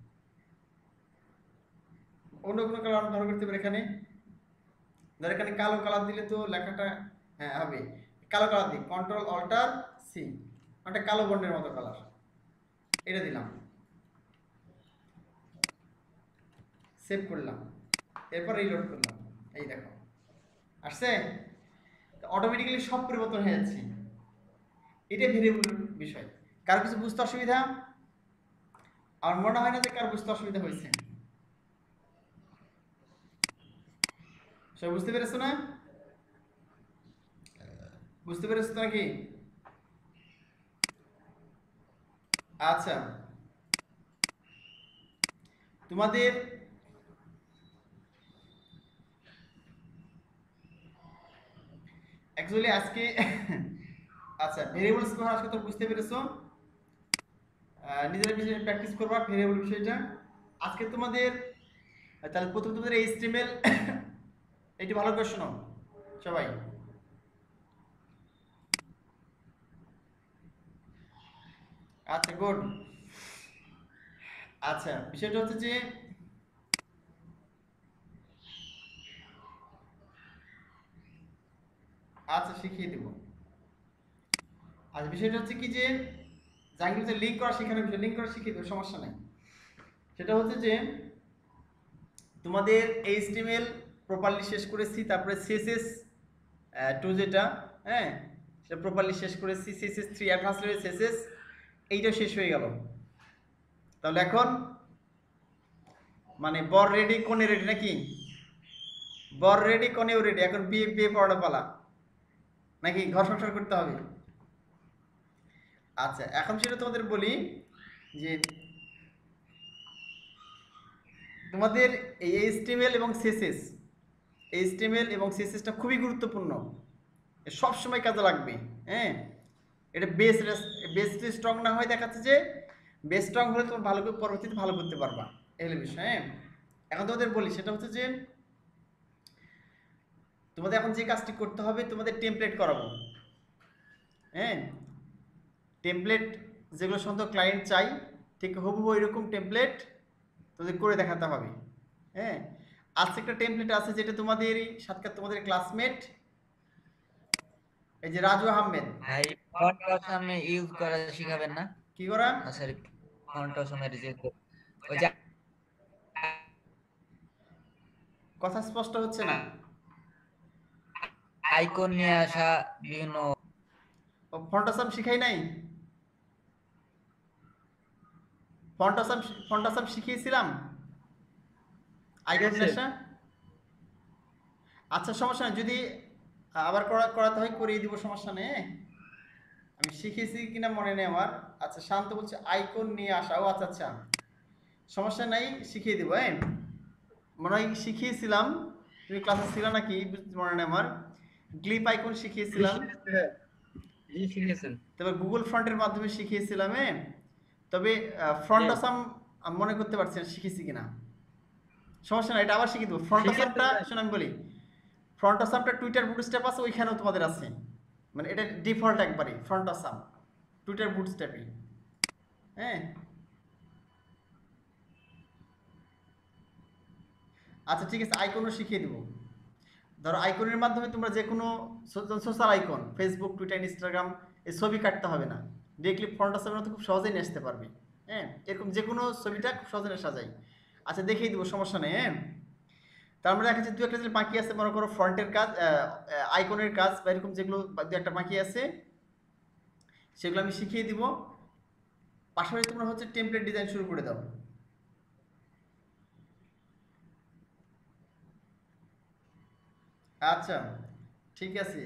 অন্য কোনো কালার ব্যবহার করতে পারে। এখানে ধর এখানে কালো কালার দিলে তো লেখাটা হ্যাঁ হবে, কালো কালার দিই, কন্ট্রোল অল্টার সি, একটা কালো বর্ণের মতো কালার, এটা দিলাম, সেভ করলাম, এরপর রিলোড করলাম, এই দেখো আসছে, অটোমেটিক্যালি সব পরিবর্তন হয়ে যাচ্ছে। এটা ভেরিয়েবলের বিষয়। কার কিছু বুঝতে অসুবিধা? আমার মনে হয় না যে কার বুঝতে অসুবিধা হয়েছে। সবাই বুঝতে পেরেছো না? বুঝতে পেরেছো তো নাকি? আচ্ছা তোমাদের অ্যাকচুয়ালি আজকে আচ্ছা ভেরিয়েবলস কথা আজকে তো বুঝতে পেরেছো, নিজেরা নিজেরা প্র্যাকটিস করবা ভেরিয়েবল বিষয়টা। আজকে তোমাদের তাহলে প্রথম তোমাদের এইচটিএমএল এইটি ভালো করে শোনো সবাই। আচ্ছা গুড। আচ্ছা বিষয়টা হচ্ছে যে আচ্ছা, শিখিয়ে দেব। আর বিষয়টা হচ্ছে কি যে জাহির হচ্ছে লিঙ্ক করা শেখানোর বিষয়, লিঙ্ক করা শিখিয়ে দেবো, সমস্যা নাই। সেটা হচ্ছে যে তোমাদের এইচটিএমএল প্রপারলি শেষ করেছি, তারপরে সিএসএস টু যেটা, হ্যাঁ, সেটা প্রপারলি শেষ করেছি, CSS three advance level CSS এইটাও শেষ হয়ে গেল। তাহলে এখন মানে বর রেডি কোনে রেডি নাকি? বর রেডি কোনেও রেডি, এখন বিয়ে বিয়ে পড়ানো পালা নাকি ঘর সংসার করতে হবে? আচ্ছা, এখন সেটা তোমাদের বলি যে তোমাদের এই এইচটিএমএল এবং সিএসএস, এইচটিএমএল এবং সিএসএসটা খুবই গুরুত্বপূর্ণ, সব সময় কাজে লাগবে। হ্যাঁ, এটা বেস বেস স্ট্রং না হয় দেখাচ্ছে যে বেস স্ট্রং হলে তোমার ভালো করে পরবর্তীতে ভালো করতে পারবা, এই হলো বিষয়। হ্যাঁ, এখন তোমাদের বলি সেটা হচ্ছে যে তোমাদের এখন যে কাজটি করতে হবে, তোমাদের টেমপ্লেট করাবো। হ্যাঁ, টেমপ্লেট যেগুলো সম্ভবত ক্লায়েন্ট চাই, ঠিক হুবহু এরকম টেমপ্লেট তোদের করে দেখাতে হবে। হ্যাঁ, আজকে একটা টেমপ্লেট আছে যেটা তোমাদেরই সাক্ষাৎ তোমাদের ক্লাসমেট এই যে রাজু আহমেদ। ভাই ফন্ট অসমে ইউজ করা শিখাবেন না? কি করা? না সরি, ফন্ট অসমের যে ওই যে কথা স্পষ্ট হচ্ছে না। আইকন নিয়ে আসা বিভিন্ন ও ফন্ট আসাম শিখাই নাই? ফন্ট আসাম ফন্ট আসাম শিখিয়েছিলাম, আইকন নেশা। আচ্ছা, সমস্যা নেই, যদি আবার করা করাতে হয় করিয়ে দিব, সমস্যা নেই। আমি শিখেছি কিনা মনে নেই আমার। আচ্ছা, শান্ত বলছে আইকন নিয়ে আসা, ও আচ্ছা আচ্ছা, সমস্যা নাই, শিখিয়ে দেবো। হ্যাঁ, মনে হয় শিখিয়েছিলাম, তুমি ক্লাসে ছিল নাকি মনে নেই আমার। গ্লিপ আইকন শিখিয়েছিলাম, জি শিখেছেন। তবে গুগল ফ্রন্টের মাধ্যমে শিখিয়েছিলাম। হ্যাঁ, তবে ফ্রন্ট আসাম আমি মনে করতে পারছি না শিখেছি কিনা। সমস্যা না, এটা আবার শিখিয়ে দেবো। ফ্রন্ট আসামটা শোনো আমি বলি, ফ্রন্ট আসামটা টুইটার বুটস্ট্র্যাপ আছে, ওইখানেও তোমাদের আছে, মানে এটা ডিফল্ট একবারে ফ্রন্ট আসাম টুইটার বুটস্ট্র্যাপই। হ্যাঁ, আচ্ছা ঠিক আছে, আইকনও শিখিয়ে দেবো। ধরো আইকনের মাধ্যমে তোমরা যে কোনো social icon, Facebook, Twitter, Instagram, এই ছবি কাটতে হবে না, ডিরেক্টলি ফ্রন্ট আসামের মধ্যে খুব সহজেই নিয়ে আসতে পারবে। হ্যাঁ, এরকম যে কোনো ছবিটা খুব সহজে সাজাই। আচ্ছা, দেখিয়ে দেবো, সমস্যা নেই। হ্যাঁ, তার মধ্যে দেখা যাচ্ছে দু একটা যে বাকি আছে, মনে করো ফ্রন্টের কাজ, আইকনের কাজ বা এরকম যেগুলো দু একটা বাকি আছে, সেগুলো আমি শিখিয়ে দিব। পাশাপাশি তোমরা হচ্ছে টেমপ্লেট ডিজাইন শুরু করে দাও। আচ্ছা, ঠিক আছে।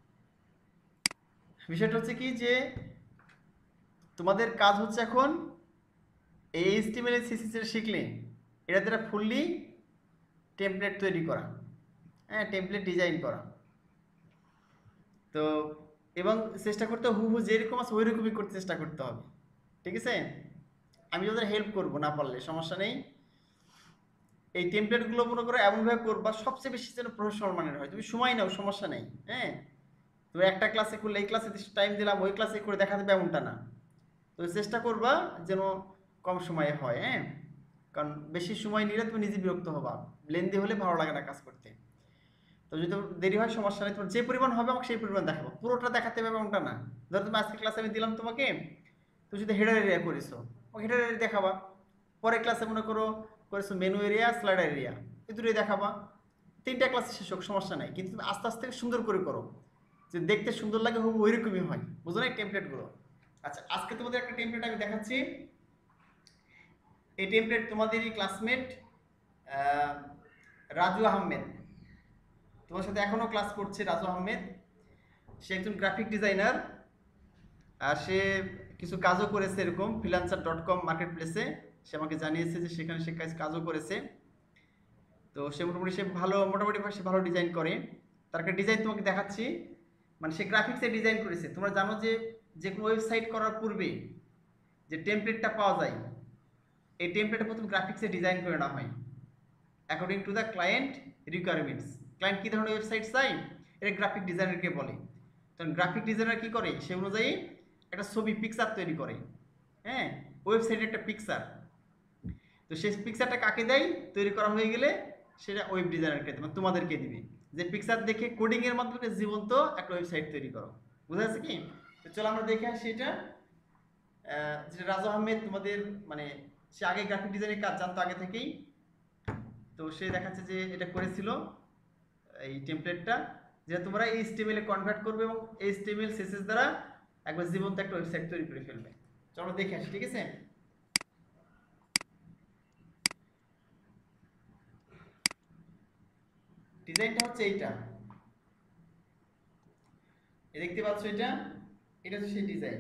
বিষয়টা হচ্ছে কি যে তোমাদের কাজ হচ্ছে এখন এই এইচটিএমএল এর সিএসএস শিখলে এটা দ্বারা ফুললি টেমপ্লেট তৈরি করা, হ্যাঁ, টেমপ্লেট ডিজাইন করা। তো এবং চেষ্টা করতে হুবহু যেরকম আছে ওই রকমই করতে চেষ্টা করতে হবে, ঠিক আছে? আমি ওদের হেল্প করবো, না পারলে সমস্যা নেই। এই টেমপ্লেটগুলো মনে করো এমনভাবে করবা সবচেয়ে বেশি যেন প্রফেশনাল মানের হয়। তুমি সময় নাও, সমস্যা নেই। হ্যাঁ, তুমি একটা ক্লাসে করলে এই ক্লাসে টাইম দিলাম, ওই ক্লাসে করে দেখা দেবে এমনটা না। তো চেষ্টা করবা যেন কম সময়ে হয়। হ্যাঁ, কারণ বেশি সময় নিলে তুমি নিজে বিরক্ত হবা, লেন্দি হলে ভালো লাগে না কাজ করতে। তো যদি দেরি হয় সমস্যা নেই, তোমার যে পরিমাণ হবে আমাকে সেই পরিমাণ দেখাবো, পুরোটা দেখাতে হবে এমনটা না। ধরো তুমি আজকে ক্লাসে আমি দিলাম তোমাকে, তুমি যদি হেডার এরিয়া করেছো, হেডার এরিয়া দেখাবা। পরের ক্লাসে মনে করো করেছো মেনু এরিয়া, স্লাইডার এরিয়া, এই দুটোই দেখাবা। তিনটা ক্লাসে শেষ হোক, সমস্যা নাই, কিন্তু তুমি আস্তে আস্তে সুন্দর করে করো, যে দেখতে সুন্দর লাগে হুবহু ওইরকমই হয়, বুঝো না এই টেমপ্লেটগুলো। আচ্ছা, আজকে তোমাদের একটা টেমপ্লেট আমি দেখাচ্ছি। এই টেমপ্লেট তোমাদেরই ক্লাসমেট রাজু আহমেদ, তোমার সাথে এখনো ক্লাস করছে রাজু আহমেদ। সে একজন গ্রাফিক ডিজাইনার, আর সে কিছু কাজও করেছে এরকম ফ্রিল্যান্সার ডট কম মার্কেট প্লেসে। সে আমাকে জানিয়েছে যে সেখানে সে কাজ কাজও করেছে। তো সে মোটামুটি সে ভালো মোটামুটি সে ভালো ডিজাইন করে। তার একটা ডিজাইন তোমাকে দেখাচ্ছি, মানে সে গ্রাফিক্সে ডিজাইন করেছে। তোমরা জানো যে যে কোনো ওয়েবসাইট করার পূর্বে যে টেমপ্লেটটা পাওয়া যায়, এই টেমপ্লেটটা প্রথম গ্রাফিক্সে ডিজাইন করে নেওয়া হয় according to the client requirements. Client কী ধরনের ওয়েবসাইট চাই, এটা গ্রাফিক ডিজাইনারকে বলে। তখন গ্রাফিক ডিজাইনার কী করে, সে অনুযায়ী একটা ছবি পিকচার তৈরি করে। হ্যাঁ, ওয়েবসাইটের একটা পিকচার, তো সেই পিকচারটা কাকে দেয়, তৈরি করা হয়ে গেলে সেটা ওয়েব ডিজাইনারকে দেবে, তোমাদেরকে দিবে। যে পিকচার দেখে কোডিং এর মাধ্যমে জীবন্ত একটা ওয়েবসাইট তৈরি করো। বুঝা যাচ্ছে কি? তো চলো আমরা দেখে আসি এটা। আহ, যেটা রাজু আহমেদ তোমাদের মানে সে আগে গ্রাফিক ডিজাইনের কাজ জানতো আগে থেকেই, তো সে দেখাচ্ছে যে এটা করেছিল এই টেমপ্লেটটা, যেটা তোমরা এইচটিএমএল এ কনভার্ট করবে এবং এইচটিএমএল সিএসএস দ্বারা একবার জীবন্ত একটা ওয়েবসাইট তৈরি করে ফেলবে। চলো আমরা দেখে আসি, ঠিক আছে? ডিজাইনটা হচ্ছে এইটা, এই দেখতে পাচ্ছ এটা, এটা হচ্ছে সেই ডিজাইন।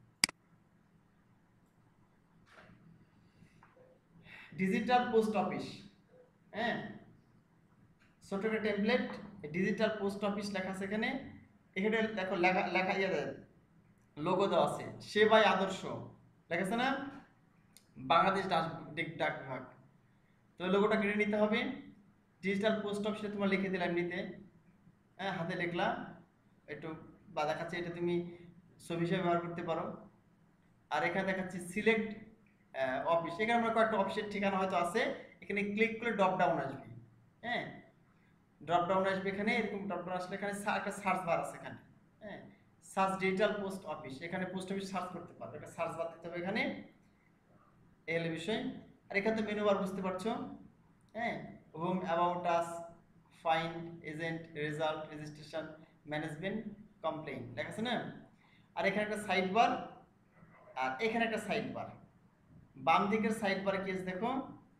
ডিজিটাল পোস্ট অফিস, হ্যাঁ, ছোট একটা টেমপ্লেট, ডিজিটাল পোস্ট অফিস লেখা আছে এখানে। এখানে দেখো লেখা লেখা ইয়ে লোগো দেওয়া আছে, সেবাই আদর্শ লেখা আছে না, বাংলাদেশ ডাক ডাক বিভাগ। তো লোগোটা কেটে নিতে হবে। ডিজিটাল পোস্ট অফিসে তোমার লিখে দিলাম এমনিতে, হ্যাঁ, হাতে লিখলা একটু বা দেখাচ্ছে এটা তুমি ছবি হিসেবে ব্যবহার করতে পারো। আর এখানে দেখাচ্ছে সিলেক্ট অফিস, এখানে আমরা কয়েকটা অফিসের ঠিকানা হয়তো আছে, এখানে ক্লিক করলে ড্রপ ডাউন আসবে, হ্যাঁ, ড্রপ ডাউন আসবে এখানে, এরকম ড্রপ ডাউন আসলে এখানে একটা সার্চ বার আছে এখানে, হ্যাঁ, সার্চ ডিজিটাল পোস্ট অফিস, এখানে পোস্ট অফিস সার্চ করতে পারবে, একটা সার্চ বার দিতে হবে এখানে, এই হলো বিষয়। আর এখানে তো মেনু বার বুঝতে পারছো, হ্যাঁ, home, about us, find, agent, result, registration, management, complain লেখা আছে না। আর এখানে একটা সাইড বার, আর এখানে একটা সাইড বার। বাম দিকের সাইড বারে কি আছে দেখো,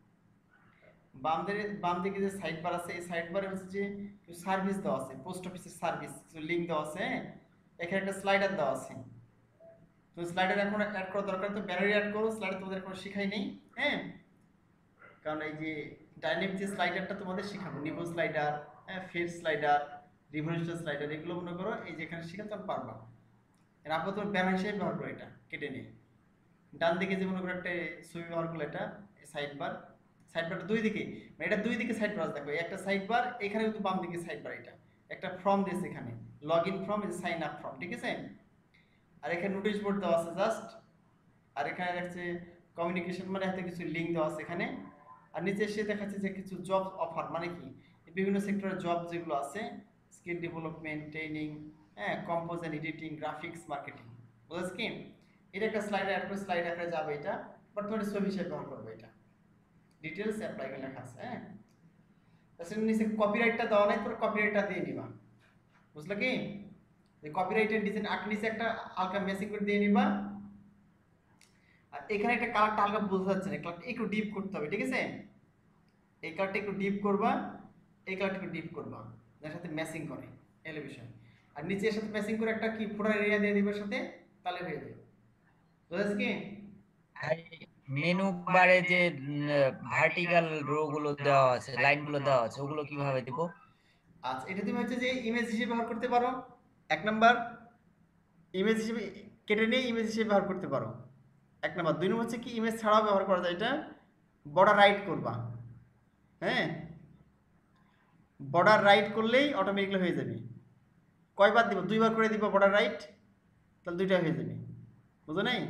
বাম দিকে বাম দিকে যে সাইড বার আছে, এই সাইড বারে হচ্ছে যে কিছু সার্ভিস দেওয়া আছে, পোস্ট অফিসের সার্ভিস, কিছু লিঙ্ক দেওয়া আছে, হ্যাঁ? এখানে একটা স্লাইডার দেওয়া আছে। তো স্লাইডার এখন অ্যাড করা দরকার, তো ব্যানারে অ্যাড করো, স্লাইডার তোমাদের এখন শেখাই নেই, হ্যাঁ, কারণ এই যে ডাইনামিক যে স্লাইডারটা তোমাদের শেখাবো, নিভো স্লাইডার, হ্যাঁ, ফেড স্লাইডার, রিভলিউশন স্লাইডার, এগুলো মনে করো এই যে এখানে শেখাতে পারবা। এর আপাতত ব্যানার হিসেবে ব্যবহার করো, এটা কেটে নিয়ে ডান দিকে যে মনে করো একটা ছবি ব্যবহার করলে, এটা সাইড বার, সাইড বারটা দুই দিকে, মানে এটা দুই দিকে সাইড বার দেখো, একটা সাইড বার এখানে কিন্তু বাম দিকে সাইড বার, এটা একটা ফর্ম দিয়েছে এখানে, লগ ইন ফর্ম, এই সাইন আপ ফর্ম, ঠিক আছে? আর এখানে নোটিশ বোর্ড দেওয়া আছে জাস্ট, আর এখানে দেখছে কমিউনিকেশন, মানে হাতে কিছু লিঙ্ক দেওয়া আছে এখানে। আর নিচে এসে দেখাচ্ছে যে কিছু জব অফার, মানে কি বিভিন্ন সেক্টরের জব যেগুলো আছে, স্কিল ডেভেলপমেন্ট, ট্রেনিং, হ্যাঁ, compose and editing, graphics, marketing, বুঝেছ কি? এটা একটা স্লাইড অ্যাড করে স্লাইড আকারে যাবে, এটা বর্তমানে ছবি হিসেবে ব্যবহার করবে, এটা ডিটেইলস অ্যাপ্লাই করে লেখা আছে, হ্যাঁ। তাছাড়া নিচে কপিরাইটটা দেওয়া নাই, তোর কপিরাইটটা দিয়ে নিবা, বুঝলে কি? যে কপিরাইটের ডিজাইন আঁক নিচে একটা হালকা মেসিং করে দিয়ে নিবা। আর এখানে একটা কালারটা হালকা বোঝা যাচ্ছে না, কালারটা একটু ডিপ করতে হবে, ঠিক আছে? এই কালারটা একটু ডিপ করবা, এই কালারটা একটু ডিপ করবা, যার সাথে ম্যাচিং করে, এলো বিষয়। আর নিচে এর সাথে ম্যাচিং করে একটা কি ফোটার এরিয়া দিয়ে দিবে সাথে, তাহলে হয়ে যাবে, বুঝেছ কি? আর মেনু বারে যে ভার্টিক্যাল রো গুলো দেওয়া আছে, লাইন গুলো দেওয়া আছে, ওগুলো কিভাবে দিব? আচ্ছা, এটা তুমি হচ্ছে যে ইমেজ হিসেবে ব্যবহার করতে পারো, এক নাম্বার ইমেজ হিসেবে কেটে নিয়ে ইমেজ হিসেবে ব্যবহার করতে পারো, এক নাম্বার। দুই নম্বর হচ্ছে কি ইমেজ ছাড়াও ব্যবহার করা যায়, এটা বর্ডার রাইট করবা, হ্যাঁ, বর্ডার রাইট করলেই অটোমেটিক্যালি হয়ে যাবে। কয়বার দিব? দুইবার করে দিব বর্ডার রাইট, তাহলে দুইটা হয়ে যাবে, বুঝো নাই?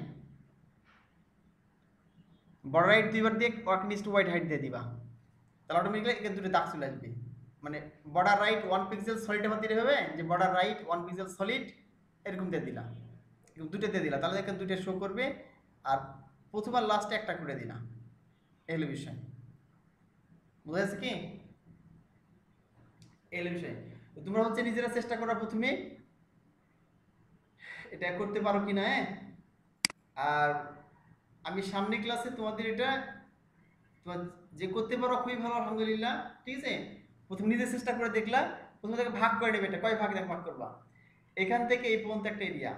বর্ডার রাইট দুইবার দিয়ে ওয়ার্ক নিচ টু হোয়াইট হাইট দিয়ে দিবা, তাহলে অটোমেটিক্যালি এখানে দুটো দাগ চলে আসবে। মানে border right one pixel solid আমার দিলে হবে, যে border right one pixel solid এরকম দিয়ে দিলা, দুটো দিয়ে দিলা, তাহলে এখানে দুটো শো করবে। আর প্রথম আর লাস্টে একটা করে দিলা, এগুলো বিষয়, বুঝা যাচ্ছে কি? এগুলো বিষয় তোমরা হচ্ছে নিজেরা চেষ্টা করা প্রথমে এটা করতে পারো কিনা, হ্যাঁ। আর আমি সামনে ক্লাসে তোমাদের এটা তোমার যে করতে পারো খুবই ভালো, আলহামদুলিল্লাহ, ঠিক আছে? প্রথম নিজে চেষ্টা করে দেখলা, প্রথমে থেকে ভাগ করে নেবে, এটা কয় ভাগ দেখ ভাগ করবা, এখান থেকে এই পর্যন্ত একটা এরিয়া,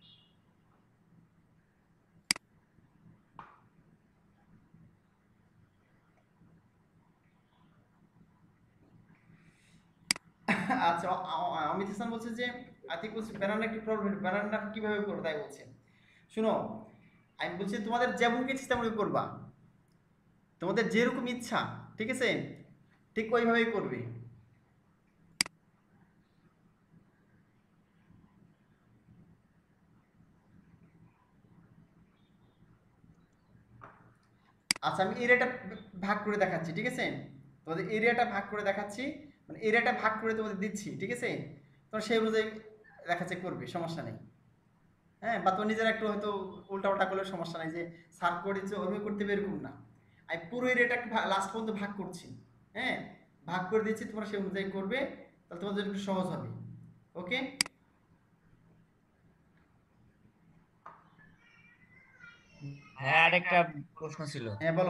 আচ্ছা। অমিত হাসান বলছে যে আতিক বলছে ব্যানানা একটু প্রবলেম, ব্যানানা কিভাবে করবো তাই বলছে। শুনো, আমি বলছি তোমাদের যেমন কিছু তেমন করবা, তোমাদের যেরকম ইচ্ছা, ঠিক আছে, ঠিক ওইভাবেই করবে। আচ্ছা, আমি এরিয়াটা ভাগ করে দেখাচ্ছি, ঠিক আছে? তোমাদের এরিয়াটা ভাগ করে দেখাচ্ছি, মানে এরিয়াটা ভাগ করে তোমাদের দিচ্ছি, ঠিক আছে? তোমরা সেই অনুযায়ী লেখাচে করবে, সমস্যা নেই। হ্যাঁ, বা তোমার নিজেরা একটু হয়তো উল্টাপাল্টা করলে সমস্যা নাই, যে সার্ভ করে দিচ্ছে ওইভাবে করতে হবে এরকম না। আমি পুরো এরিয়াটা লাস্ট পর্যন্ত ভাগ করছি। হ্যাঁ, ভাগ করে দিচ্ছি, তোমরা সেই অনুযায়ী করবে, তাহলে তোমাদের একটু সহজ হবে। ওকে, হ্যাঁ, আরেকটা প্রশ্ন ছিল। হ্যাঁ বলো।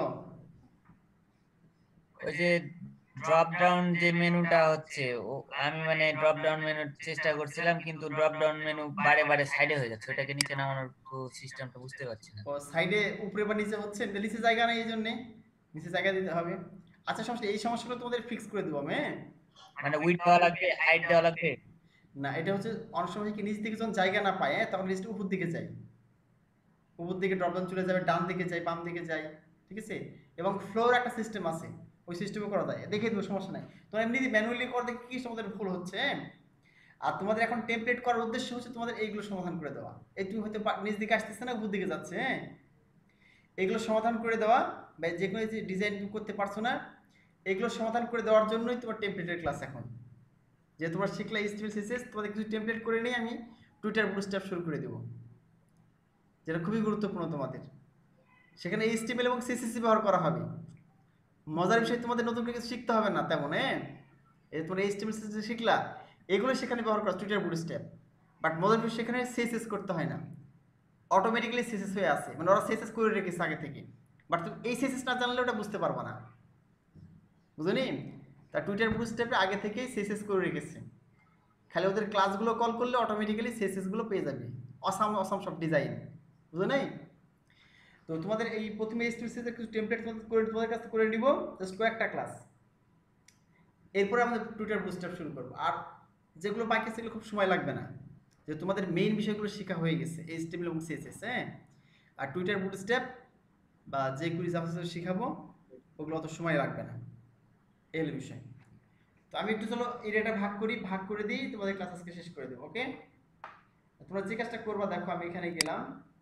ওই যে ড্রপ ডাউন যে মেনুটা হচ্ছে, ও আমি মানে ড্রপ ডাউন মেনু চেষ্টা করছিলাম, কিন্তু ড্রপ ডাউন মেনু বারে বারে সাইডে হয়ে যাচ্ছে, ওটাকে নিচে নামানোর সিস্টেমটা বুঝতে পারছি না। ও সাইডে উপরে বা নিচে হচ্ছে, নিচে জায়গা নেই, এই জন্যে নিচে জায়গা দিতে হবে। আচ্ছা, সমস্যা, এই সমস্যাগুলো তোমাদের ফিক্স করে দেবো আমি, হ্যাঁ? মানে উইডথ দেওয়া লাগবে, হাইট দেওয়া লাগবে। না, এটা হচ্ছে অনেক সময় কি নিচ থেকে যখন জায়গা না পায়, হ্যাঁ, তখন নিচটা উপর দিকে যায়, উপর দিকে ড্রপডাউন চলে যাবে, ডান দিকে যায়, বাম দিকে যায়, ঠিক আছে? এবং ফ্লোর একটা সিস্টেম আছে, ওই সিস্টেমে করা যায়, দেখে দেবো, সমস্যা নাই। তোমরা এমনি ম্যানুয়ালি করে দেখে কি তোমাদের ভুল হচ্ছে, হ্যাঁ? আর তোমাদের এখন টেমপ্লেট করার উদ্দেশ্য হচ্ছে তোমাদের এইগুলো সমাধান করে দেওয়া। এই তুমি হয়তো পা- নিচ দিকে আসতেছে না, উপর দিকে যাচ্ছে, হ্যাঁ, এগুলো সমাধান করে দেওয়া, বা যে কোনো যে ডিজাইন তুমি করতে পারছো না, এগুলো সমাধান করে দেওয়ার জন্যই তোমার টেমপ্লেটের ক্লাস এখন। যে তোমরা শিখলে এইচটিএমএল সিএসএস, তোমাদের কিছু টেমপ্লেট করে নিয়ে আমি টুইটার বুটস্ট্র্যাপ শুরু করে দেবো, যেটা খুবই গুরুত্বপূর্ণ তোমাদের। সেখানে এইচটিএমএল এবং সিএসএস ব্যবহার করা হবে। মজার বিষয়, তোমাদের নতুন করে কিছু শিখতে হবে না তেমন, হ্যাঁ? এই তোমরা এইচটিএমএল সিএসএস শিখলা, এগুলো সেখানে ব্যবহার করা টুইটার বুটস্ট্র্যাপ। বাট মজার বিষয়, সেখানে সিএসএস করতে হয় না, অটোমেটিক্যালি সিএসএস হয়ে আসে, মানে ওরা সিএসএস করে রেখেছে আগে থেকে। বাট তুমি এই সিএসএস না জানলে ওটা বুঝতে পারবা না, বুঝলি? তা টুইটার বুটস্ট্র্যাপে আগে থেকেই সিএসএস করে রেখেছে, খালি ওদের ক্লাসগুলো কল করলে অটোমেটিক্যালি সিএসএসগুলো পেয়ে যাবে, অসাম অসাম সব ডিজাইন, বুঝো নাই? তো তোমাদের এই প্রথমে এইচটিএমএল কিছু টেমপ্লেট করে তোমাদের কাছে করে নিব, জাস্ট কয়েকটা ক্লাস, এরপরে আমাদের টুইটার বুস্টার শুরু করবো। আর যেগুলো বাকি সেগুলো খুব সময় লাগবে না, যে তোমাদের মেইন বিষয়গুলো শেখা হয়ে গেছে, এইচটিএমএল এবং সিএসএস, হ্যাঁ? আর টুইটার বুটস্ট্র্যাপ বা যে কুইজ আমাদের শেখাবো, ওগুলো অত সময় লাগবে না, এই হলো বিষয়। তো আমি একটু চলো এরিয়াটা ভাগ করি, ভাগ করে দিই, তোমাদের ক্লাস আজকে শেষ করে দেবো। ওকে, তোমরা যে কাজটা করবা, দেখো আমি এখানে গেলাম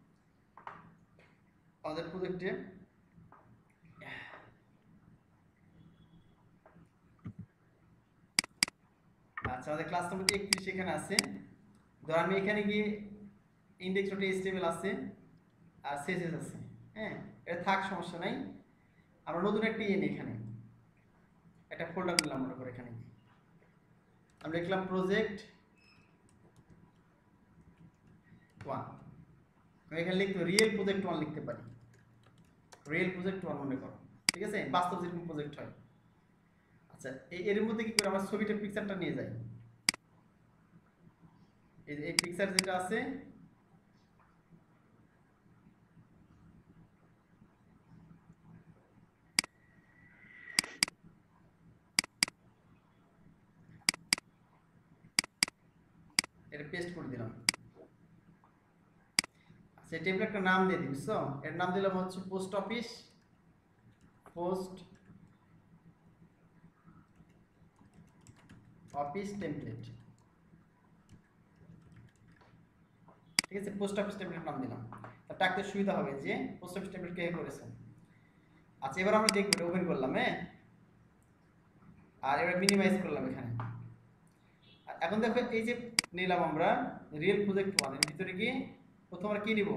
আমাদের প্রজেক্টে, আচ্ছা আমাদের ক্লাস নম্বর একত্রিশ এখানে আছে। ধর আমি এখানে গিয়ে ইন্ডেক্স ডট এইচটিএমএল আছে আর সিএসএস আছে, হ্যাঁ, এটা থাক, সমস্যা নাই। আমরা নতুন একটা ইয়ে নিই, এখানে একটা ফোল্ডার নিলাম, মনে করে এখানে গিয়ে আমরা লিখলাম প্রজেক্ট ওয়ান, এখানে লিখতে রিয়েল প্রজেক্ট ওয়ান লিখতে পারি, রিয়েল প্রজেক্ট ওয়ান মনে করো, ঠিক আছে? বাস্তব যেরকম প্রজেক্ট হয়। আচ্ছা, এই এর মধ্যে কি করে আমরা ছবিটা, পিকচারটা নিয়ে যাই, এই এই পিকচার যেটা আছে, এটা পেস্ট করে দিলাম। আচ্ছা, এই টেমপ্লেট একটা নাম দিয়ে দিই, বুঝছো? এর নাম দিলাম হচ্ছে post office, post office template, ঠিক আছে? পোস্ট অফিস টেমপ্লেট নাম দিলাম, তা টাকতে সুবিধা হবে যে পোস্ট অফিস টেমপ্লেট কে করেছেন। আচ্ছা, এবার আমরা দেখব, এটা ওপেন করলাম, হ্যাঁ, আর এবার মিনিমাইজ করলাম এখানে। আর এখন দেখো এই যে নিলাম আমরা রিয়েল প্রজেক্ট ওয়ান, এর ভিতরে গিয়ে প্রথম আমরা কি নিব,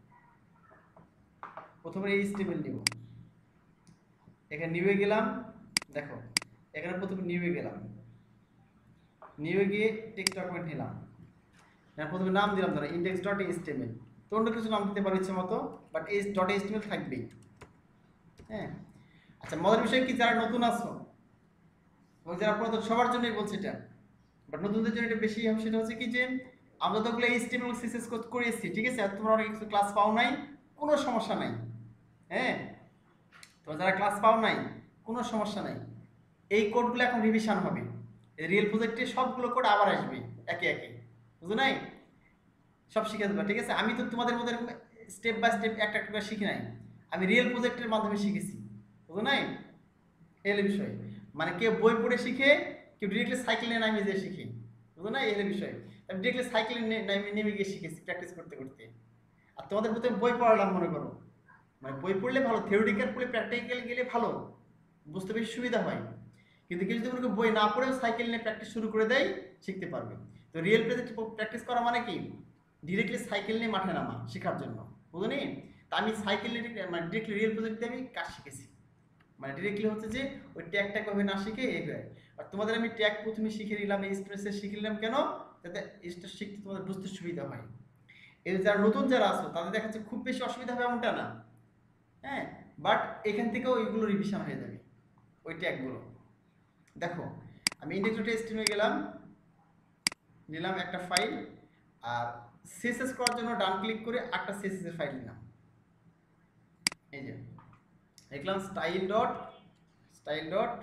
প্রথমে এইচটিএমএল নিব, এখানে নিউয়ে গেলাম, দেখো এখানে প্রথমে নিউয়ে গেলাম, নিউয়ে গিয়ে টেক্সট ডকুমেন্ট নিলাম, না প্রথমে নাম দিলাম ধরো ইন্ডেক্স ডট এইচটিএমএল, তো অন্য কিছু নাম দিতে পারো ইচ্ছে মতো, বাট এই ডট এইচটিএমএল থাকবেই, হ্যাঁ? আচ্ছা, মজার বিষয় কি, যারা নতুন আছো এবং যারা পুরাতন, সবার জন্যই বলছি এটা, বাট নতুনদের জন্য এটা বেশি হবে, সেটা হচ্ছে কি যে আমরা তো ওগুলো এইচটিএমএল এবং সিএসএস কোড করেছি, ঠিক আছে? আর তোমরা অনেক কিছু ক্লাস পাও নাই, কোনো সমস্যা নাই, হ্যাঁ, তোমরা যারা ক্লাস পাও নাই কোনো সমস্যা নাই, এই কোডগুলো এখন রিভিশন হবে, রিয়েল প্রজেক্টে সবগুলো কোড আবার আসবে একে একে, বুঝো নাই? সব শিখে দেবে, ঠিক আছে? আমি তো তোমাদের মধ্যে এরকম স্টেপ বাই স্টেপ একটা একটা করে শিখি নাই, আমি রিয়েল প্রজেক্টের মাধ্যমে শিখেছি, বুঝো নাই? এই বিষয়, মানে কেউ বই পড়ে শিখে, কেউ ডিরেক্টলি সাইকেলে নামে যেয়ে শিখে, বুঝো না? এই বিষয়, আমি ডিরেক্টলি সাইকেলে নামে নেমে গিয়ে শিখেছি প্র্যাকটিস করতে করতে। আর তোমাদের প্রথমে বই পড়ালাম, মনে করো, মানে বই পড়লে ভালো, থিওরিটিক্যাল পড়লে প্র্যাকটিক্যাল গেলে ভালো, বুঝতে বেশি সুবিধা হয়। কিন্তু কেউ যদি কোনো বই না পড়েও সাইকেল নিয়ে প্র্যাকটিস শুরু করে দেয় শিখতে পারবে। তো রিয়েল প্লেতে প্র্যাকটিস করা মানে কি ডিরেক্টলি সাইকেল নিয়ে মাঠে নামা শেখার জন্য, বুঝলি? তা আমি সাইকেল নিয়ে মানে ডিরেক্টলি রিয়েল প্রজেক্ট দিয়ে আমি কাজ শিখেছি, মানে ডিরেক্টলি হচ্ছে যে ওই ট্যাগ ট্যাগ ভাবে না শিখে এই হয়। আর তোমাদের আমি ট্যাগ প্রথমে শিখে নিলাম, এই স্ট্রেসে শিখে নিলাম কেন, যাতে স্ট্রেস শিখতে তোমাদের বুঝতে সুবিধা হয়। এই যারা নতুন যারা আছো তাদের দেখা যাচ্ছে খুব বেশি অসুবিধা হবে এমনটা না, হ্যাঁ, বাট এখান থেকেও ওইগুলো রিভিশন হয়ে যাবে ওই ট্যাগগুলো। দেখো আমি ইন্ডেক্স ডট এইচটিএমএল গেলাম, নিলাম একটা ফাইল, আর সিএসএস করার জন্য ডান ক্লিক করে একটা সিএসএস এর ফাইল নিলাম। এই যে লিখলাম style dot style dot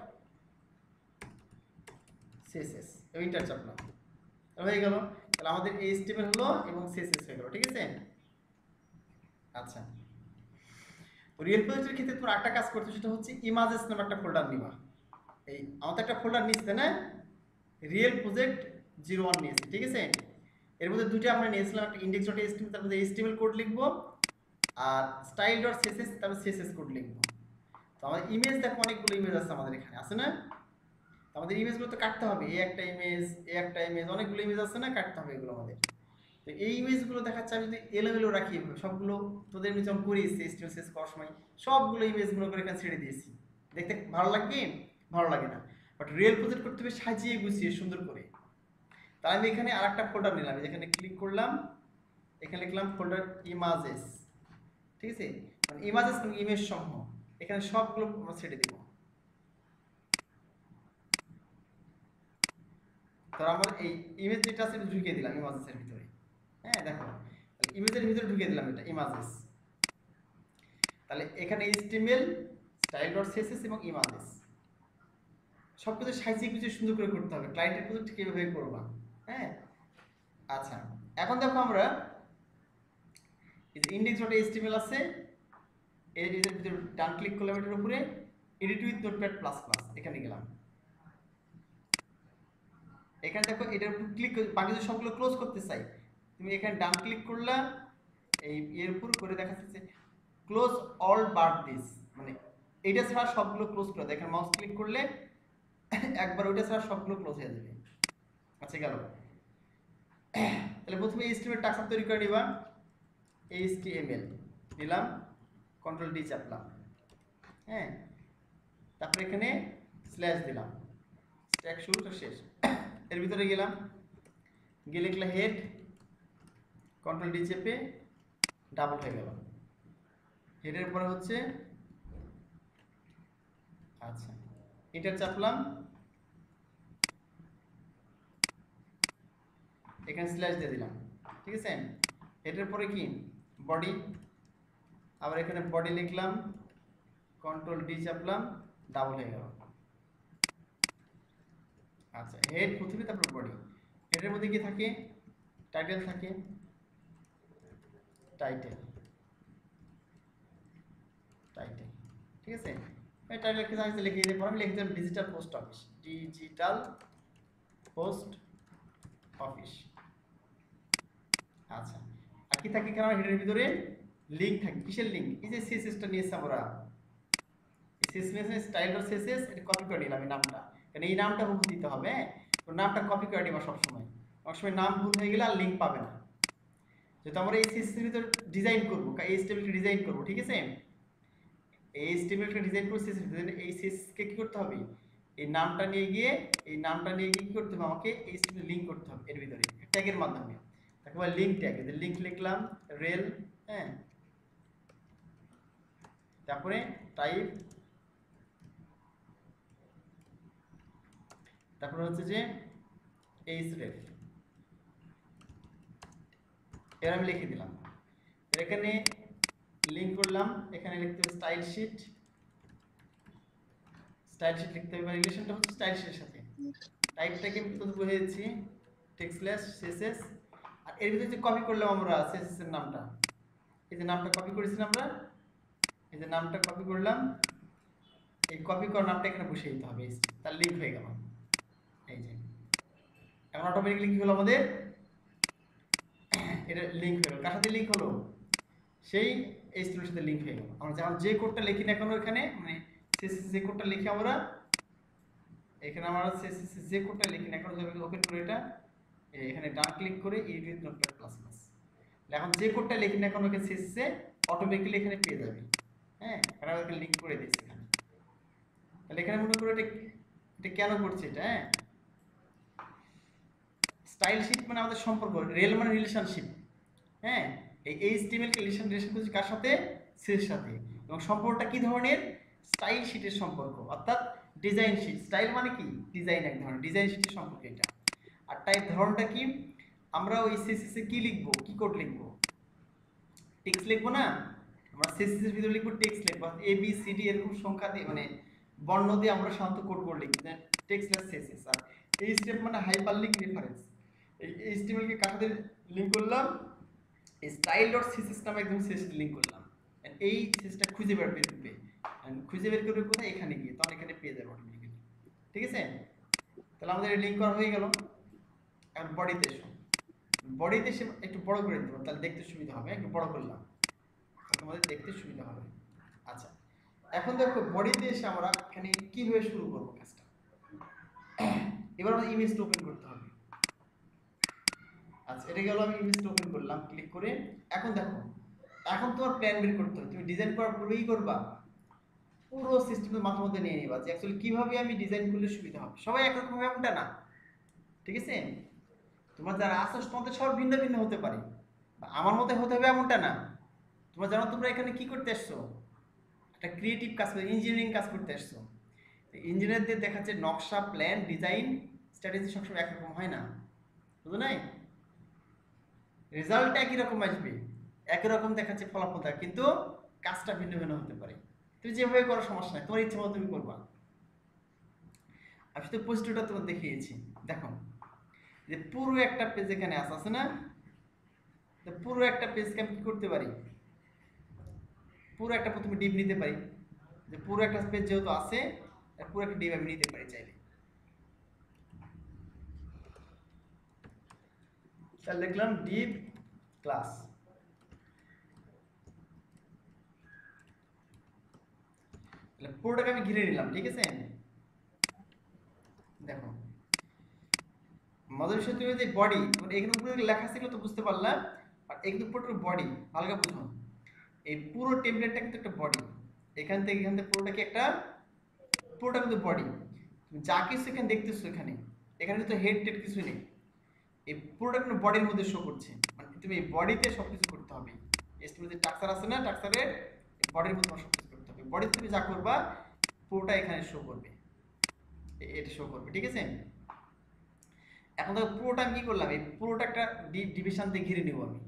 CSS, enter চাপলাম, হয়ে গেল। তাহলে আমাদের এইচটিএমএল হলো এবং সিএসএস হয়ে গেল, ঠিক আছে? আচ্ছা, রিয়েল প্রজেক্টের ক্ষেত্রে তোমরা একটা কাজ করতে, সেটা হচ্ছে ইমেজেস নামে একটা ফোল্ডার নিবা। এই আমাদের একটা ফোল্ডার নিচ্ছে না, রিয়েল প্রজেক্ট জিরো ওয়ান নিয়েছি, ঠিক আছে? এর মধ্যে দুটো আমরা নিয়েছিলাম, একটা ইন্ডেক্স ডট এইচটিএমএল, তার মধ্যে এইচটিএমএল কোড লিখবো, আর স্টাইল ডট সিএসএস, তারপর সিএসএস কোড লিখবো। তো আমাদের ইমেজ দেখো অনেকগুলো ইমেজ আছে আমাদের এখানে, আছে না? আমাদের ইমেজগুলো তো কাটতে হবে, এই একটা ইমেজ, এই একটা ইমেজ, অনেকগুলো ইমেজ আছে না, কাটতে হবে এগুলো আমাদের। তো এই ইমেজগুলো দেখাচ্ছে আমি যদি এলোমেলো রাখি সবগুলো, তোদের আমি যখন করিয়েছি এইচটিএমএল সিএসএস করার সময় সবগুলো ইমেজগুলো করে এখানে ছেড়ে দিয়েছি, দেখতে ভালো লাগবে? ভালো লাগে না। বাট রিয়েল প্রজেক্ট করতে হবে সাজিয়ে গুছিয়ে সুন্দর করে। তাই আমি এখানে আর একটা ফোল্ডার নিলাম, এখানে ক্লিক করলাম, এখানে লিখলাম ফোল্ডার ইমেজেস, ঠিক আছে? মানে ইমেজেস মানে ইমেজ সমূহ, এখানে সবগুলো আমরা ছেড়ে দিব। তো আমার এই ইমেজ যেটা আছে ঢুকিয়ে দিলাম ইমেজেসের ভিতরে, হ্যাঁ দেখো ইমেজের ভিতরে ঢুকিয়ে দিলাম এটা ইমেজেস। তাহলে এখানে এইচটিএমএল, স্টাইল ডট সিএসএস এবং ইমেজেস সবকিছু সাজিয়ে গুছিয়ে সুন্দর করে করতে হবে। ক্লায়েন্টের প্রজেক্ট কিভাবে করবা, হ্যাঁ? আচ্ছা, এখন দেখো আমরা এই যে ইন্ডেক্স ডট এইচটিএমএল আছে, এর ভিতরে ডান ক্লিক করলাম, এটার উপরে edit with Notepad plus plus, এখানে গেলাম। এখানে দেখো এটার উপর ক্লিক করে বাকি যে সবগুলো ক্লোজ করতে চাই, তুমি এখানে ডান ক্লিক করলা, এই এর উপর করে দেখাচ্ছে ক্লোজ অল বার দিস, মানে এইটা ছাড়া সবগুলো ক্লোজ করে দাও। এখানে মাউস ক্লিক করলে একবার ওইটা ছাড়া সবগুলো ক্লোজ হয়ে যাবে। আচ্ছা গেল। তাহলে প্রথমে এইচটিএমএল টাক্স তৈরি করে নিবা, এইচটিএমএল নিলাম, কন্ট্রোল ডি চাপলাম, হ্যাঁ, তারপরে এখানে স্ল্যাশ দিলাম, স্ট্যাক শুরু তো শেষ। এর ভিতরে গেলাম, গেলে লিখলাম হেড, কন্ট্রোল ডি চেপে ডাবল হয়ে গেল। হেডের পরে হচ্ছে আচ্ছা এন্টার চাপলাম, এখানে স্ল্যাশ দিয়ে দিলাম, ঠিক আছে? হেডের পরে কি বডি, আবার এখানে বডি লিখলাম, কন্ট্রোল ডি চাপলাম, ডাবল হয়ে গেল। আচ্ছা হেড প্রথমে, তারপর বডি। হেডের মধ্যে কি থাকে? টাইটেল থাকে, টাইটেল টাইটেল ঠিক আছে? এই টাইটেল কি আছে লিখে দিতে পারো, আমি লিখে দিলাম digital post office, digital post office. আচ্ছা আর কি থাকে এখানে হেডের ভিতরে? লিংক থাকে। কিসের লিংক? এই যে সিএসএসটা নিয়েছি আমরা, সিএসএস স্টাইল ডট সিএসএস, এটা কপি করে নিলাম এই নামটা, কারণ এই নামটা ভুল দিতে হবে, তো নামটা কপি করে নিবা সবসময়, অনেক সময় নাম ভুল হয়ে গেলে আর লিংক পাবে না। যেহেতু আমরা এই সিএসএস এর ভিতর ডিজাইন করবো, এই এইচটিএমএলটা ডিজাইন করবো, ঠিক আছে? এই এইচটিএমএলটা ডিজাইন করে সিএসএস, এই সিএসএস কে কি করতে হবে? এই নামটা নিয়ে গিয়ে এই নামটা নিয়ে গিয়ে কি করতে হবে? আমাকে এইচটিএমএল লিংক করতে হবে এর ভিতরে ট্যাগের মাধ্যমে। তাকে বলে লিংক ট্যাগ। এই লিংক লিখলাম রেল, হ্যাঁ, তারপরে টাইপ, তারপরে হচ্ছে যে এইচরেফ, এর আমি লিখে দিলাম। এখানে লিংক করলাম, এখানে লিখতে হবে স্টাইল শিট, স্টাইল শিট লিখতে হবে, রিলেশনটা হচ্ছে স্টাইল শিটের সাথে। টাইপটাকে আমি তো বুঝিয়েছি টেক্সট স্ল্যাশ সিএসএস, আর এর ভিতরে যে কপি করলাম আমরা সিএসএস এর নামটা, এই যে নামটা কপি করেছিলাম আমরা, এই যে নামটা কপি করলাম, এই কপি করা নামটা এখানে বসিয়ে দিতে হবে, তার লিংক হয়ে গেল। এই যে এখন অটোমেটিক্যালি কি হলো আমাদের? এটা লিংক হয়ে গেল। কার সাথে লিংক হলো? সেই এইচটিএমএল এর সাথে লিংক হয়ে গেল। আমরা যখন যে কোডটা লিখি না কেন এখানে, মানে যে কোডটা লিখি আমরা এখানে আমরা সিএসএস যে কোডটা লিখি না এখন যদি ওপেন করে এটা এই এখানে ডান ক্লিক করে এডিট নোটপ্যাড প্লাস প্লাস এখন যে কোডটা লিখি না এখন ওকে সিএসএস এ অটোমেটিক্যালি এখানে পেয়ে যাবে। হ্যাঁ এখানে ওকে লিংক করে দিয়েছি এখানে। তাহলে এখানে মনে করো এটা এটা কেন করছে এটা? হ্যাঁ স্টাইল শিট মানে আমাদের সম্পর্ক, রেল মানে রিলেশনশিপ। হ্যাঁ এই এইচটিএমএল কে রিলেশন রিলেশন করছে কার সাথে? সিএস সাথে। এবং সম্পর্কটা কি ধরনের? স্টাইল শিটের সম্পর্ক, অর্থাৎ ডিজাইন শিট। স্টাইল মানে কি? ডিজাইন এক ধরনের, ডিজাইন শিটের সম্পর্ক এটা। আর টাইপ ধরনটা কি? আমরা ওই সিএসএস এ কি লিখবো, কি কোড লিখবো? টেক্সট লিখবো না, আমরা সিএসএস এর ভিতরে লিখবো টেক্সট লিখবো, এ বি সি ডি এরকম সংখ্যা দিয়ে মানে বর্ণ দিয়ে আমরা সাধারণত কোড কোড লিখবো, টেক্সট প্লাস সিএসএস। আর এই স্টেপ মানে হাইপারলিংক রেফারেন্স। এই এইচটিএমএল কে কার সাথে লিংক করলাম? স্টাইল ডট সিএসএস নামে একদম সিএসএস লিংক করলাম। এই সিএসএসটা খুঁজে বের করে দিবে, খুঁজে বের করে কোথায়? এখানে গিয়ে, তখন এখানে পেয়ে যাবে অটোমেটিক্যালি। ঠিক আছে, তাহলে আমাদের লিংক করা হয়ে গেল। এখন বডিতে এসো, বডিতে এসে একটু বড় করে দেবো, তাহলে দেখতে সুবিধা হবে। একটু বড় করলাম, তোমাদের দেখতে সুবিধা হবে। আচ্ছা এখন দেখো বডিতে এসে আমরা এখানে কিভাবে শুরু করব কাজটা। এবার আমাদের ইমেজটা ওপেন করতে হবে। আচ্ছা এটা গেল, আমি ইমেজটা ওপেন করলাম ক্লিক করে। এখন দেখো, এখন তোমার প্ল্যান বের করতে হবে। তুমি ডিজাইন করার পূর্বেই করবা, পুরো সিস্টেমের মাথার মধ্যে নিয়ে নিবা যে অ্যাকচুয়ালি কিভাবে আমি ডিজাইন করলে সুবিধা হবে। সবাই একরকম হবে এমনটা না, ঠিক আছে? তোমরা যারা আসো তোমাদের সব ভিন্ন ভিন্ন হতে পারে, আমার মতে হতে হবে এমনটা না। তোমরা জানো তোমরা এখানে কি করতে আসছো? একটা ক্রিয়েটিভ কাজ করতে, ইঞ্জিনিয়ারিং কাজ করতে আসছো। ইঞ্জিনিয়ারদের দেখাচ্ছে নকশা, প্ল্যান, ডিজাইন, স্ট্র্যাটেজি সবসময় একরকম হয় না, বুঝো নাই? রেজাল্ট একই রকম আসবে, একই রকম দেখাচ্ছে ফলাফল, কিন্তু কাজটা ভিন্ন ভিন্ন হতে পারে। তুমি যেভাবে করো সমস্যা নাই, তোমার ইচ্ছে মতো তুমি করবা। আমি শুধু পোস্টারটা তোমার দেখিয়েছি। দেখো যে পুরো একটা পেজ এখানে আছে আছে না? তো পুরো একটা পেজকে আমি কি করতে পারি? পুরো একটা প্রথমে ডিপ নিতে পারি, যে পুরো একটা পেজ যেহেতু আছে পুরো একটা ডিপ আমি নিতে পারি চাইলে। তাহলে লিখলাম ডিপ ক্লাস। তাহলে পুরোটাকে আমি ঘিরে নিলাম, ঠিক আছে? দেখো মজার বিষয় তুমি যে বডি, মানে এখানে উপরে লেখা ছিল তো বুঝতে পারলাম, আর এখানে পুরোটা বডি, হালকা বুঝুন। এই পুরো টেমপ্লেটটা কিন্তু একটা বডি, এখান থেকে এখান থেকে পুরোটা কি একটা, পুরোটা কিন্তু বডি। তুমি যা কিছু এখানে দেখতেছো, এখানে এখানে কিন্তু হেড টেড কিছু নেই, এই পুরোটা কিন্তু বডির মধ্যে শো করছে। মানে তুমি এই বডিতে সবকিছু করতে হবে। এস্টিমেটের স্ট্রাকচার আছে না, স্ট্রাকচারের বডির মধ্যে সবকিছু করতে হবে। বডিতে তুমি যা করবা পুরোটা এখানে শো করবে, এটা শো করবে, ঠিক আছে? এখন তো পুরোটা আমি কি করলাম, এই পুরোটা একটা ডিভিশন দিয়ে ঘিরে নিব আমি।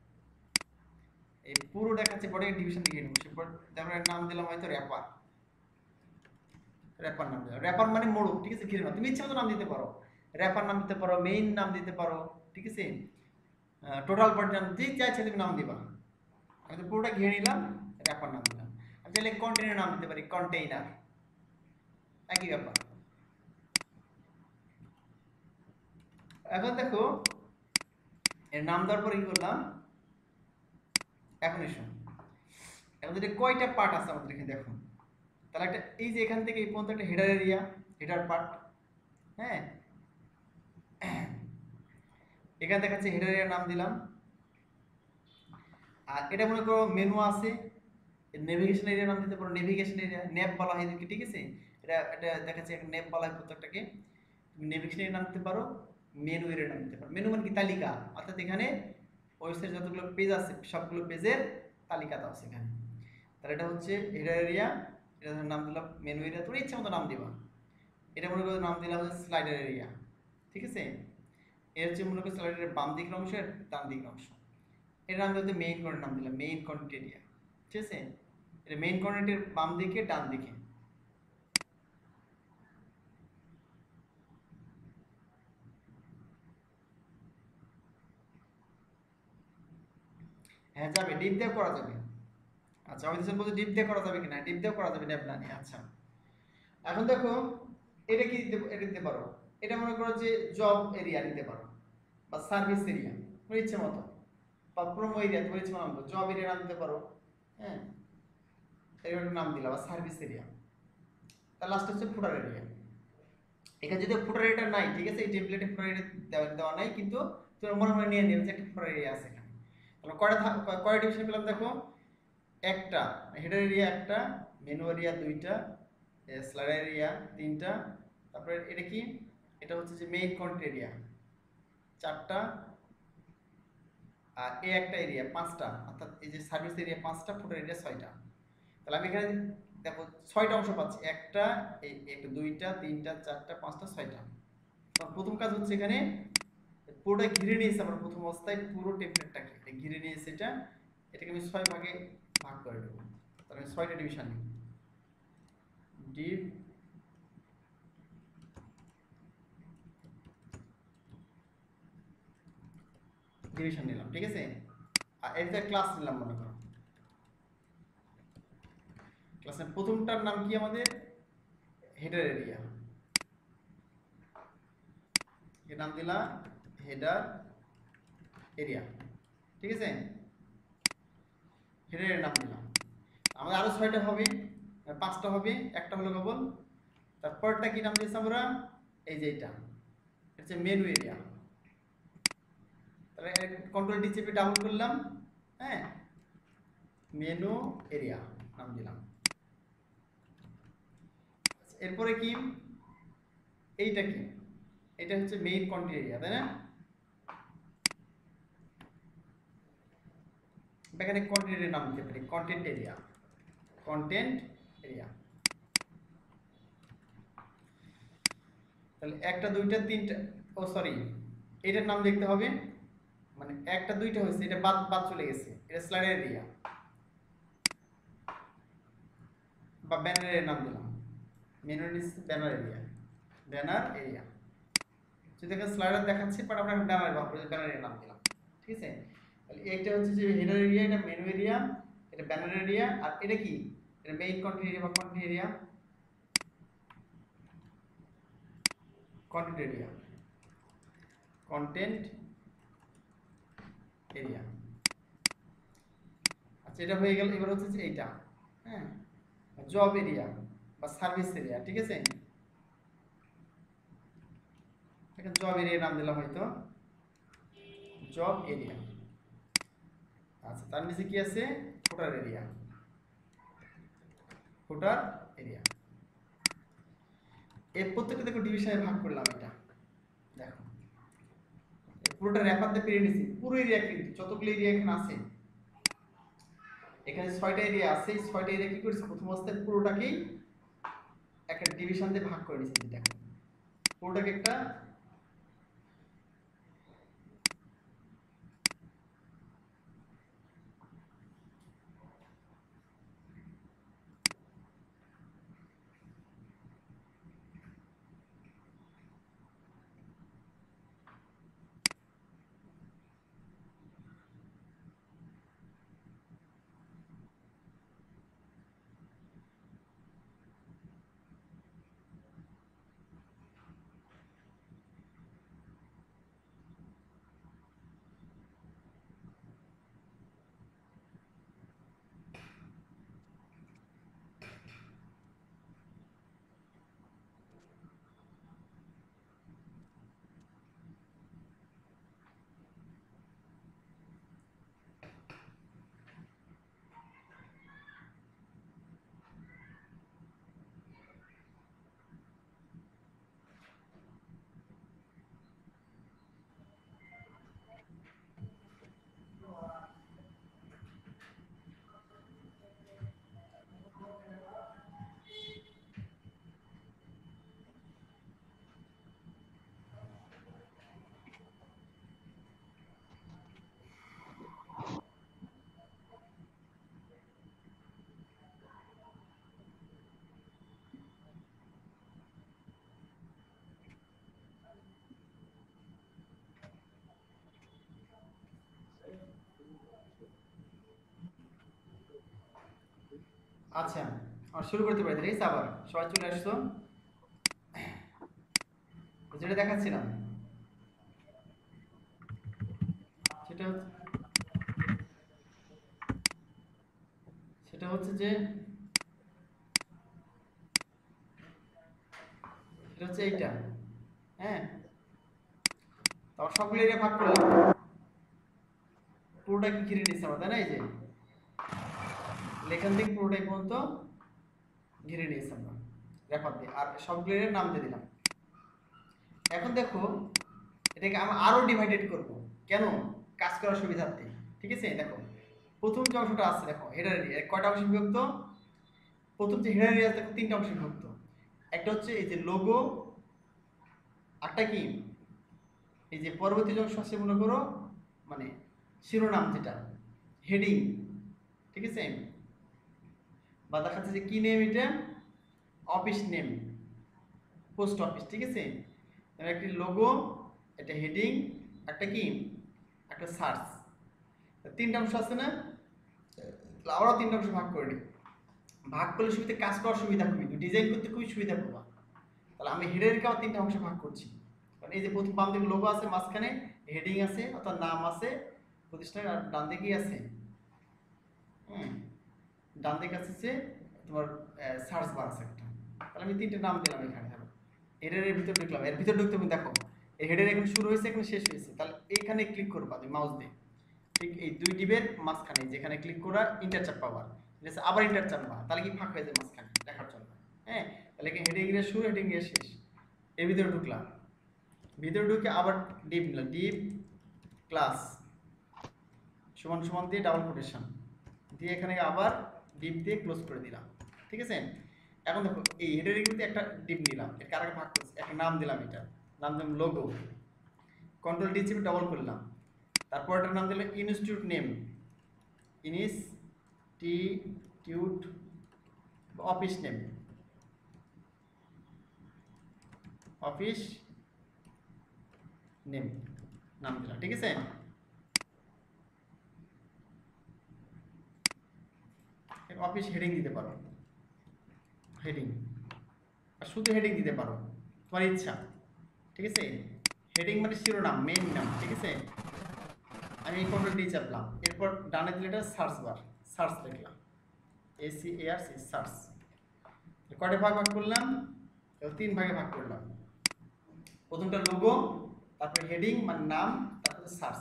এই পুরো দেখাচ্ছে বডি ডিভিশন দিয়ে ঘিরে নিব। সেরপর আমরা নাম দিলাম হয়তো র্যাপার, র্যাপার নাম দিলাম। র্যাপার মানে মোড়ক, ঠিক আছে? ঘিরে নাও, তুমি ইচ্ছা মতো নাম দিতে পারো, র্যাপার নাম দিতে পারো, মেইন নাম দিতে পারো, ঠিক আছে? টোটাল বডি নাম যে চাইছে তুমি নাম দিবা। আমি তো পুরোটা ঘিরে নিলাম, র্যাপার নাম দিলাম। আমি চাইলে কন্টেইনার নাম দিতে পারি, কন্টেইনার, একই ব্যাপার। এখন দেখো এর নাম দেওয়ার পরে কি করলাম, এখন এসো এখন এটা কয়টা পার্ট আছে আমাদের এখানে দেখো। তাহলে একটা এই যে এখান থেকে এই পর্যন্ত একটা হেডার এরিয়া, হেডার পার্ট। হ্যাঁ এখানে দেখাচ্ছে হেডার এরিয়ার নাম দিলাম। আর এটা মনে করো মেনু আছে, নেভিগেশন এরিয়া নাম দিতে পারো, নেভিগেশন এরিয়া, ন্যাপ বলা হয় এদেরকে, ঠিক আছে? এটা এটা দেখাচ্ছে একটা ন্যাপ বলা হয় প্রত্যেকটাকে। তুমি নেভিগেশন এরিয়া নাম দিতে পারো, মেনু এরিয়া নাম দিতে পারো। মেনু মানে কি? তালিকা, অর্থাৎ এখানে ওয়েবসাইট যতগুলো পেজ আছে সবগুলো পেজের তালিকা দাও সেখানে। তাহলে এটা হচ্ছে হেডার এরিয়া, এটা নাম দিলাম মেনু এরিয়া, তোর ইচ্ছা মতো নাম দিবা। এটা মনে করো নাম দিলাম হচ্ছে স্লাইডার এরিয়া, ঠিক আছে? এর হচ্ছে মনে করো স্লাইডারের বাম দিকের অংশ আর ডান দিকের অংশ। এর নাম হচ্ছে মেইন কন্টেন্ট নাম দিলাম, মেইন কন্টেন্ট এরিয়া, ঠিক আছে? এটা মেইন কন্টেন্টের বাম দিকে ডান দিকে। হ্যাঁ যাবে, ডিপ দিয়ে করা যাবে। আচ্ছা আমি দিচ্ছেন বলতে ডিপ দিয়ে করা যাবে কিনা? ডিপ দিয়ে করা যাবে না আপনার। আচ্ছা এখন দেখো এটা কি দিতে, এটা দিতে পারো, এটা মনে করো যে জব এরিয়া দিতে পারো বা সার্ভিস এরিয়া, তোমার ইচ্ছে মতো, বা প্রোমো এরিয়া, তোমার ইচ্ছে মতো জব এরিয়া নাম দিতে পারো। হ্যাঁ এর নাম দিলাম বা সার্ভিস এরিয়া। তার লাস্ট হচ্ছে ফুটার এরিয়া। এখানে যদি ফুটার এরিয়াটা নাই, ঠিক আছে, এই টেমপ্লেটে ফুটার এরিয়া দেওয়া দেওয়া নাই, কিন্তু তোমরা মনে মনে নিয়ে নিবে যে একটা ফুটার এরিয়া আছে এখানে। তাহলে কয়টা থাক- কয়- কয়টা ডিভিশন পেলাম দেখো, একটা হেডার এরিয়া, একটা মেনু এরিয়া, দুইটা স্লাইডার এরিয়া, তিনটা, তারপরে এটা কি, এটা হচ্ছে যে মেইন কন্টেন্ট এরিয়া, চারটা, আর এ একটা এরিয়া পাঁচটা, অর্থাৎ এই যে সার্ভিস এরিয়া পাঁচটা, ফুটার এরিয়া ছয়টা। তাহলে আমি এখানে দেখো ছয়টা অংশ পাচ্ছি, একটা, এই একটা, দুইটা, তিনটা, চারটা, পাঁচটা, ছয়টা। তো প্রথম কাজ হচ্ছে এখানে পুরোটা ঘিরে নিয়েছে আমার প্রথম অবস্থায়, পুরো টেমপ্লেটটাকে এটা ঘিরে নিয়েছে, এটা এটাকে আমি ছয় ভাগে ভাগ করে দেবো। তাহলে আমি ছয়টা ডিভিশন নিই, ডিভ ডিভিশন নিলাম, ঠিক আছে। আর এটা ক্লাস নিলাম মনে করো, ক্লাসের প্রথমটার নাম কি আমাদের হেডার এরিয়া, এর নাম দিলাম হেডার এরিয়া, ঠিক আছে, হেডারের নাম দিলাম। আমাদের আরো ছয়টা হবে, পাঁচটা হবে, একটা হলো কেবল। তারপরটা কি নাম দিয়েছি আমরা, এই যে এটা হচ্ছে মেনু এরিয়া। তাহলে কন্ট্রোল ডি চেপে ডাবল করলাম, হ্যাঁ, মেনু এরিয়া নাম দিলাম। এরপরে কি, এইটা কি, এটা হচ্ছে মেইন কন্টেন্ট এরিয়া, তাই না। এখানে কন্টেন্ট এরিয়া নাম দিতে পারি, কন্টেন্ট এরিয়া, কন্টেন্ট এরিয়া। তাহলে একটা, দুইটা, তিনটা, ও সরি, এটার নাম লিখতে হবে, মানে একটা দুইটা হয়েছে, এটা বাদ বাদ চলে গেছে, এটা স্লাইডার এরিয়া বা ব্যানারের নাম দিলাম, menu banner area, banner area. যদি এখানে স্লাইডার দেখাচ্ছে, বাট আমরা এখন ব্যানার ভাব করে ব্যানার এরিয়া নাম দিলাম, ঠিক আছে। তাহলে এইটা হচ্ছে যে হেডার এরিয়া, এটা মেনু এরিয়া, এটা ব্যানার এরিয়া, আর এটা কি, এটা মেইন কন্টেন্ট এরিয়া বা content area, content area, content area. আচ্ছা, এটা হয়ে গেল। এবার হচ্ছে যে এইটা, হ্যাঁ, জব এরিয়া বা সার্ভিস এরিয়া, ঠিক আছে। এখানে জব এরিয়া নাম দিলাম হয়তো, জব এরিয়া। আচ্ছা, তার নিচে কি আছে, ফুটার এরিয়া, ফুটার এরিয়া। এর প্রত্যেকটা দেখো ডিভিশনে ভাগ করলাম, এটা দেখো পুরোটা র্যাপার দিয়ে পেরে নিছি, পুরো এরিয়া, কিন্তু যতগুলো এরিয়া এখানে আছে, এখানে ছয়টা এরিয়া আছে, এই ছয়টা এরিয়া কি করেছে, প্রথম অবস্থায় পুরোটাকেই একটা ডিভিশন দিয়ে ভাগ করে নিছি। দেখো পুরোটাকে একটা, আচ্ছা আর শুরু করতে পারি, ঠিক আছে। আবার সবাই চলে আসছো, যেটা দেখাচ্ছিলাম সেটা হচ্ছে, সেটা হচ্ছে যে এটা হচ্ছে এইটা, সবগুলো এরিয়া ভাগ করলাম, পুরোটা কি ঘিরে নিচ্ছে আমরা, তাই না? এই যে লেখান থেকে পুরোটাই পর্যন্ত ঘিরে নিয়েছি আমরা রেফার দিয়ে, আর সবগুলো এরিয়ার নাম দিয়ে দিলাম। এখন দেখো এটাকে আমরা আরো ডিভাইডেড করব, কেন? কাজ করার সুবিধার্থে। ঠিক আছে, দেখো প্রথম যে অংশটা আছে, দেখো হেডার এরিয়া কয়টা অংশে বিভক্ত? প্রথম যে হেডার এরিয়া দেখো তিনটা অংশে বিভক্ত। একটা হচ্ছে এই যে লোগো, একটা কি এই যে পরবর্তী যে অংশ আছে মনে করো মানে শিরোনাম, যেটা হেডিং, ঠিক আছে, বা দেখা যাচ্ছে যে কি নেম, এটা অফিস নেম, পোস্ট অফিস। ঠিক আছে, একটি লোগো, একটা হেডিং, একটা কি একটা সার্চ, তিনটা অংশ আছে না? আমরাও তিনটা অংশ ভাগ করে নিই। ভাগ করলে সুবিধা, কাজ করার সুবিধা খুবই, ডিজাইন করতে খুবই সুবিধা পাবা। তাহলে আমি হেডারকে আবার তিনটা অংশে ভাগ করছি, কারণ এই যে প্রথম বাম দিকে লোগো আছে, মাঝখানে হেডিং আছে অর্থাৎ নাম আছে প্রতিষ্ঠানের, আর ডান দিকে আছে হুম ডান দিকে আছে যে তোমার সার্চ বার আছে একটা। তাহলে আমি তিনটে নাম দিলাম এখানে। ধরো হেডারের ভিতর ঢুকলাম, এর ভিতর ঢুকতে তুমি দেখো এই হেডার এখানে শুরু হয়েছে, এখানে শেষ হয়েছে। তাহলে এইখানে ক্লিক করবা তুমি মাউস দিয়ে, ঠিক এই দুই ডিবের মাঝখানে যেখানে ক্লিক করা ইন্টারচাপ পাবা, ঠিক আছে, আবার ইন্টারচাপ পাবা, তাহলে কি ফাঁক হয়ে যায় মাঝখানে দেখার জন্য। হ্যাঁ, তাহলে কি হেডিং এর শুরু, হেডিং এর শেষ। এর ভিতরে ঢুকলাম, ভিতরে ঢুকে আবার ডিপ নিলাম, ডিপ ক্লাস সমান সমান দিয়ে ডাবল কোটেশন দিয়ে এখানে আবার ডিপ দিয়ে ক্লোজ করে দিলাম। ঠিক আছে, এখন দেখো এই হেডারের মধ্যে একটা ডিপ নিলাম, এর কারণে ভাগ করছি, একটা নাম দিলাম, এটা নাম দিলাম লোগো, কন্ট্রোল ডি চেপে ডাবল করলাম, তারপর এটার নাম দিলাম institute name, institute office name, office name নাম দিলাম। ঠিক আছে, অফিস হেডিং দিতে পারো, হেডিং আর শুধু হেডিং দিতে পারো তোমার ইচ্ছা। ঠিক আছে, হেডিং মানে শিরোনাম, মেইন নাম। ঠিক আছে, আমি কন্ট্রোল ডি চাপলাম, এরপর ডানে দিলে এটা সার্চ বার, সার্চ লিখলাম, A C A R C, search. কয়টা ভাগ ভাগ করলাম? তিন ভাগে ভাগ করলাম। প্রথমটা লোগো, তারপরে হেডিং মানে নাম, তারপরে সার্চ।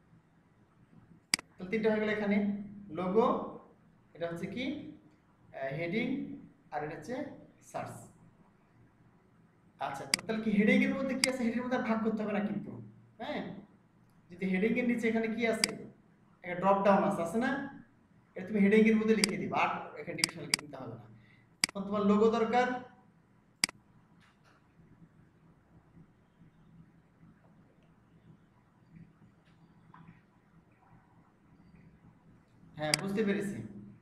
তো তিনটা হয়ে গেল এখানে, লোগো, এটা হচ্ছে কি হেডিং, আর এটা হচ্ছে সার্চ। আচ্ছা, তো তাহলে কি হেডিং এর মধ্যে কি আছে? হেডিং এর মধ্যে ভাগ করতে হবে না কিন্তু। হ্যাঁ, যদি হেডিং এর নিচে এখানে কি আছে, একটা ড্রপ ডাউন আছে, আছে না? এটা তুমি হেডিং এর মধ্যে লিখে দিবা, আর এখানে ডিভিশন লিখে দিতে হবে না। এখন তোমার লোগো দরকার, হ্যাঁ বুঝতে পেরেছি।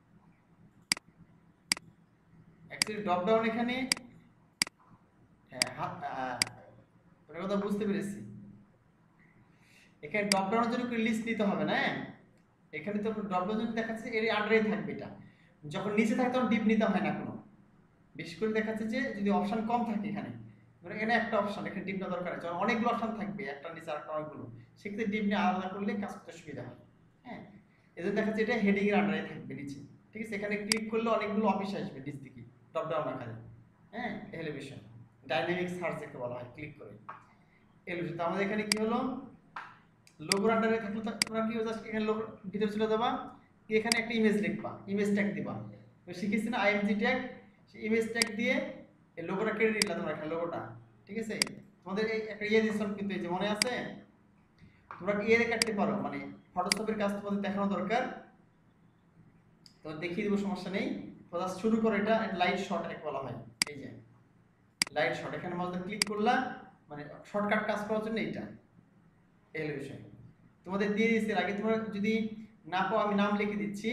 অ্যাকচুয়ালি ড্রপ ডাউন এখানে, হ্যাঁ ওটার কথা বুঝতে পেরেছি। এখানে ড্রপ ডাউনের জন্য একটা লিস্ট নিতে হবে না, এখানে তো ড্রপ ডাউন জন্য দেখাচ্ছে এর আন্ডারে থাকবে এটা, যখন নিচে থাকে তখন ডিপ নিতে হয় না কোনো। বিশেষ করে দেখাচ্ছে যে যদি অপশন কম থাকে এখানে, মানে এখানে একটা অপশন, এখানে ডিপ না দরকার আছে, যখন অনেকগুলো অপশন থাকবে একটা নিচে আরেকটা অনেকগুলো, সেক্ষেত্রে ডিপ নিয়ে আলাদা করলে কাজ করতে সুবিধা হয়। হ্যাঁ, এজন্য দেখাচ্ছে এটা হেডিং এর আন্ডারে থাকবে নিচে। ঠিক আছে, এখানে ক্লিক করলে অনেকগুলো অফিস আসবে নিচ থেকে ড্রপ ডাউন আকারে। হ্যাঁ, এলিভেশন ডাইনামিক সার্চ যাকে বলা হয়, ক্লিক করে এলিভেশন। তো আমাদের এখানে কি হলো, লোগোর আন্ডারে থাকলে তোমরা কি জাস্ট এখানে লোগোর ভিতরে চলে যাবা, এখানে একটা ইমেজ লিখবা, ইমেজ ট্যাগ দিবা। তো শিখেছি না আইএমজি ট্যাগ, সেই ইমেজ ট্যাগ দিয়ে এই লোগোটা কেটে নিলা তোমরা, এখানে লোগোটা। ঠিক আছে, তোমাদের এই একটা ইয়ে দিছন কিন্তু, এই যে মনে আছে, তোমরা কি এর কাটতে পারো, মানে ফটোশপের কাজ তোমাদের দেখানো দরকার, তো দেখিয়ে দিব, সমস্যা নেই। তো জাস্ট শুরু করো, এটা লাইট শট এক বলা হয়। এই যে লাইট শট, এখানে মাঝে ক্লিক করলা, মানে শর্টকাট কাজ করার জন্য এইটা এই বিষয় তোমাদের দিয়ে দিয়েছি। আগে তোমরা যদি না পাও আমি নাম লিখে দিচ্ছি,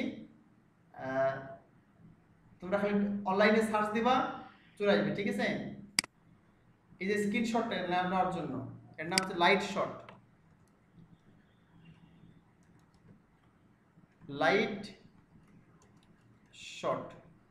তোমরা খালি অনলাইনে সার্চ দিবা, চলে আসবে। ঠিক আছে, এই যে স্ক্রিনশট নেওয়ার জন্য এর নাম হচ্ছে Lightshot, Lightshot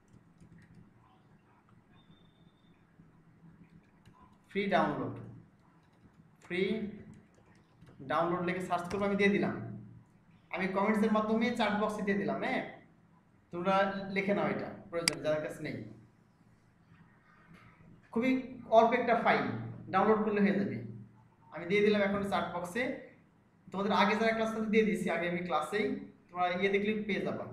free download, free download লিখে সার্চ করবো, আমি দিয়ে দিলাম। আমি কমেন্টসের মাধ্যমে চ্যাট বক্সে দিয়ে দিলাম। হ্যাঁ, তোমরা লিখে নাও, এটা প্রয়োজন যাদের কাছে নেই। খুবই অল্প একটা ফাইল, ডাউনলোড করলে হয়ে যাবে। আমি দিয়ে দিলাম এখন চার্ট বক্সে। তোমাদের আগে যারা ক্লাস দিয়ে দিয়েছি, আগে আমি ক্লাসেই তোমরা ইয়ে দেখলে পেয়ে যাবা,